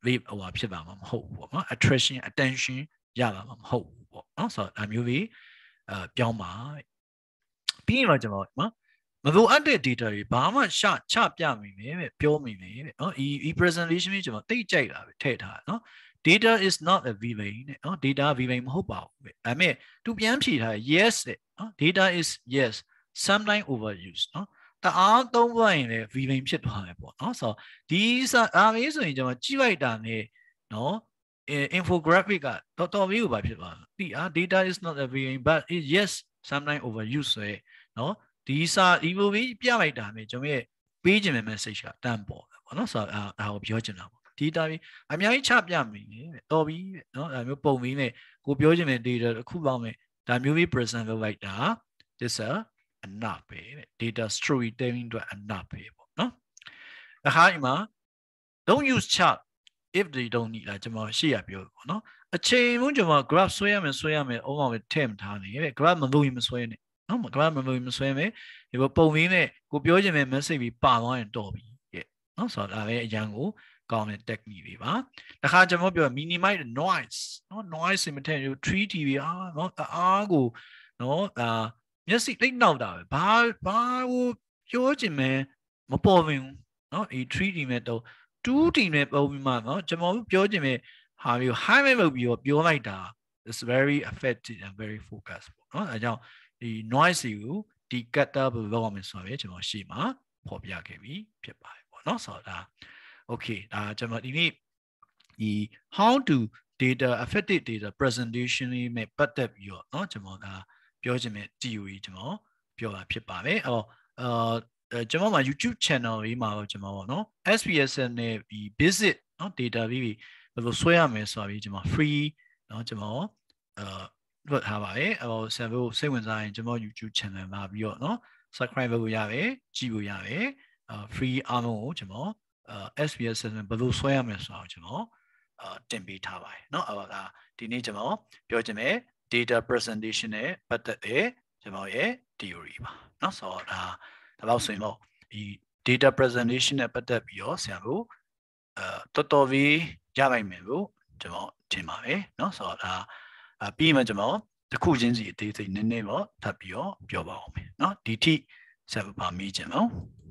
Speaker 1: wave ဟိုဟာဖြစ်ပါမှာမဟုတ်ဘူးပေါ့နော် attraction attention ရပါမှာမဟုတ်ဘူးပေါ့နော်ဆိုတော့ဒါမျိုးလေးအဲပြောင်းပါပြီးရင်တော့ကျွန်တော်နော်မလိုအပ်တဲ့ data တွေဘာမှရှချပြမိမယ်ပဲပြောမိမယ်ပဲနော်ဒီဒီ presentation ကြီးကျွန်တော်တိတ်ကြိုက်တာပဲထည့်ထားနော် data is not a villain တဲ့နော် data villain မဟုတ်ပါဘူးပဲဒါပေမဲ့သူပြန်ဖြေထား yes တဲ့နော် data is yes sometimes overused နော်တအားသုံးလိုက်ရင်လည်း villain ဖြစ်သွားတယ်ပေါ့နော်ဆိုတော့ဒီစာအားမေးဆိုရင်ကျွန်တော်ကြည့်လိုက်တာနဲ့နော် infographic ကတော့တော်ပြီးပါဖြစ်သွားတယ်ဒီအား data is not a villain but it yes sometimes overused ဆိုရယ်နော်ဒီစာဒီ movie ပြလိုက်တာနဲ့ကျွန်တော်ရဲ့ပေးခြင်းမဲ့ message ကတန်ပေါ်တယ်ပေါ့နော်ဆိုတော့ဒါကိုပြောချင်တာပေါ့ဒီတာပြီးအများကြီးချပြမိတယ်တော်ပြီနော်ဒါမျိုးပုံပြီးနဲ့ကိုပြောခြင်းမဲ့ data တစ်ခုပေါင်းမဲ့ဒါမျိုးပြီး present လုပ်လိုက်တာ this a enough ပဲ data storytelling အတွက် enough ပဲပေါ့နော်အခါဒီမှာ don't use chart if they don't need လာကျွန်တော်ရှေ့ရပြောပေါ့နော်အချိန်မှကျွန်တော် graph ဆွဲရမယ်ဆွဲရမယ်အုံးအောင်ပဲထည့်မထားနေတဲ့ graph မလို့ရင်မဆွဲနဲ့နော် graph မလို့ရင်မဆွဲမယ်ဒီပုံပြီးနဲ့ကိုပြောခြင်းမဲ့ message ပြီးပါသွားရင်တော်ပြီရဲ့နော်ဆိုတော့ဒါပဲအရန်ကိုကောင်းတဲ့ technique တွေပါတခါကျွန်တော်ပြော minimize the noise နော် noise မထည့်ဘူး three D အာနော်အားကိုနော်အာမျက်စိတိတ်နောက်တာပဲဘာဘာကိုပြောချင်မယ်မပေါ်ဘူးနော်ဒီ three D မဲ့တော့ two D နဲ့ပုံပြီးမှနော်ကျွန်တော်ပြောချင်မယ်ဟာမျိုး high မဲ့လုပ်ပြီးတော့ပြောလိုက်တာ is very effective and very focused ပေါ့နော်အဲကြောင့်ဒီ noise ကိုဒီ cutter ဘယ်လိုလုပ်အောင်ဆိုရဲကျွန်တော်ရှေ့မှာဖော်ပြခဲ့ပြီးဖြစ်ပါတယ်ပေါ့နော်ဆိုတော့ဒါ okay ဒါကျွန်တော်ဒီနေ့ဒီ how to data effective data presentation လေးနဲ့ပတ်သက်ပြီးတော့เนาะကျွန်တော်ဒါပြောချင်တဲ့ theory ကျွန်တော်ပြောတာဖြစ်ပါတယ်အော်အာကျွန်တော်မှာ YouTube channel လေးမှာတော့ကျွန်တော်ပေါ့เนาะ S P S S နဲ့ဒီ basic เนาะ data ပြီးဘယ်လိုဆွဲရမလဲဆိုတာပြီးကျွန်တော် free เนาะကျွန်တော်အာလွတ်ထားပါတယ်အော်ဆယ်ဖို့စိတ်ဝင်စားရင်ကျွန်တော် YouTube channel မှာပြီးတော့เนาะ subscribe လုပ်လို့ရတယ်ကြည့်လို့ရတယ်အာ free အားလုံးကိုကျွန်တော်Uh, S P S S နဲ့ဘယ်လိုဆွဲရမလဲဆိုတော့ကျွန်တော်အာတင်ပေးထားပါတယ်เนาะအဲ့ဒါဒီနေ့ကျွန်တော်ပြောချင်တဲ့ data presentation နဲ့ပတ်သက်တဲ့ကျွန်တော်ရဲ့ theory ပါเนาะဆိုတော့ဒါဒါတော့ဆိုရင်တော့ဒီ data presentation နဲ့ပတ်သက်ပြီးတော့ဆရာတို့အာတော်တော်လေးရနိုင်မယ်လို့ကျွန်တော်ထင်ပါတယ်เนาะဆိုတော့ဒါပြီးမှကျွန်တော်တစ်ခုချင်းစီအသေးစိတ်နည်းနည်းပေါ့ထပ်ပြီးတော့ပြောပါအောင်မယ်เนาะဒီထိဆရာတို့ပါမေးချင်တော့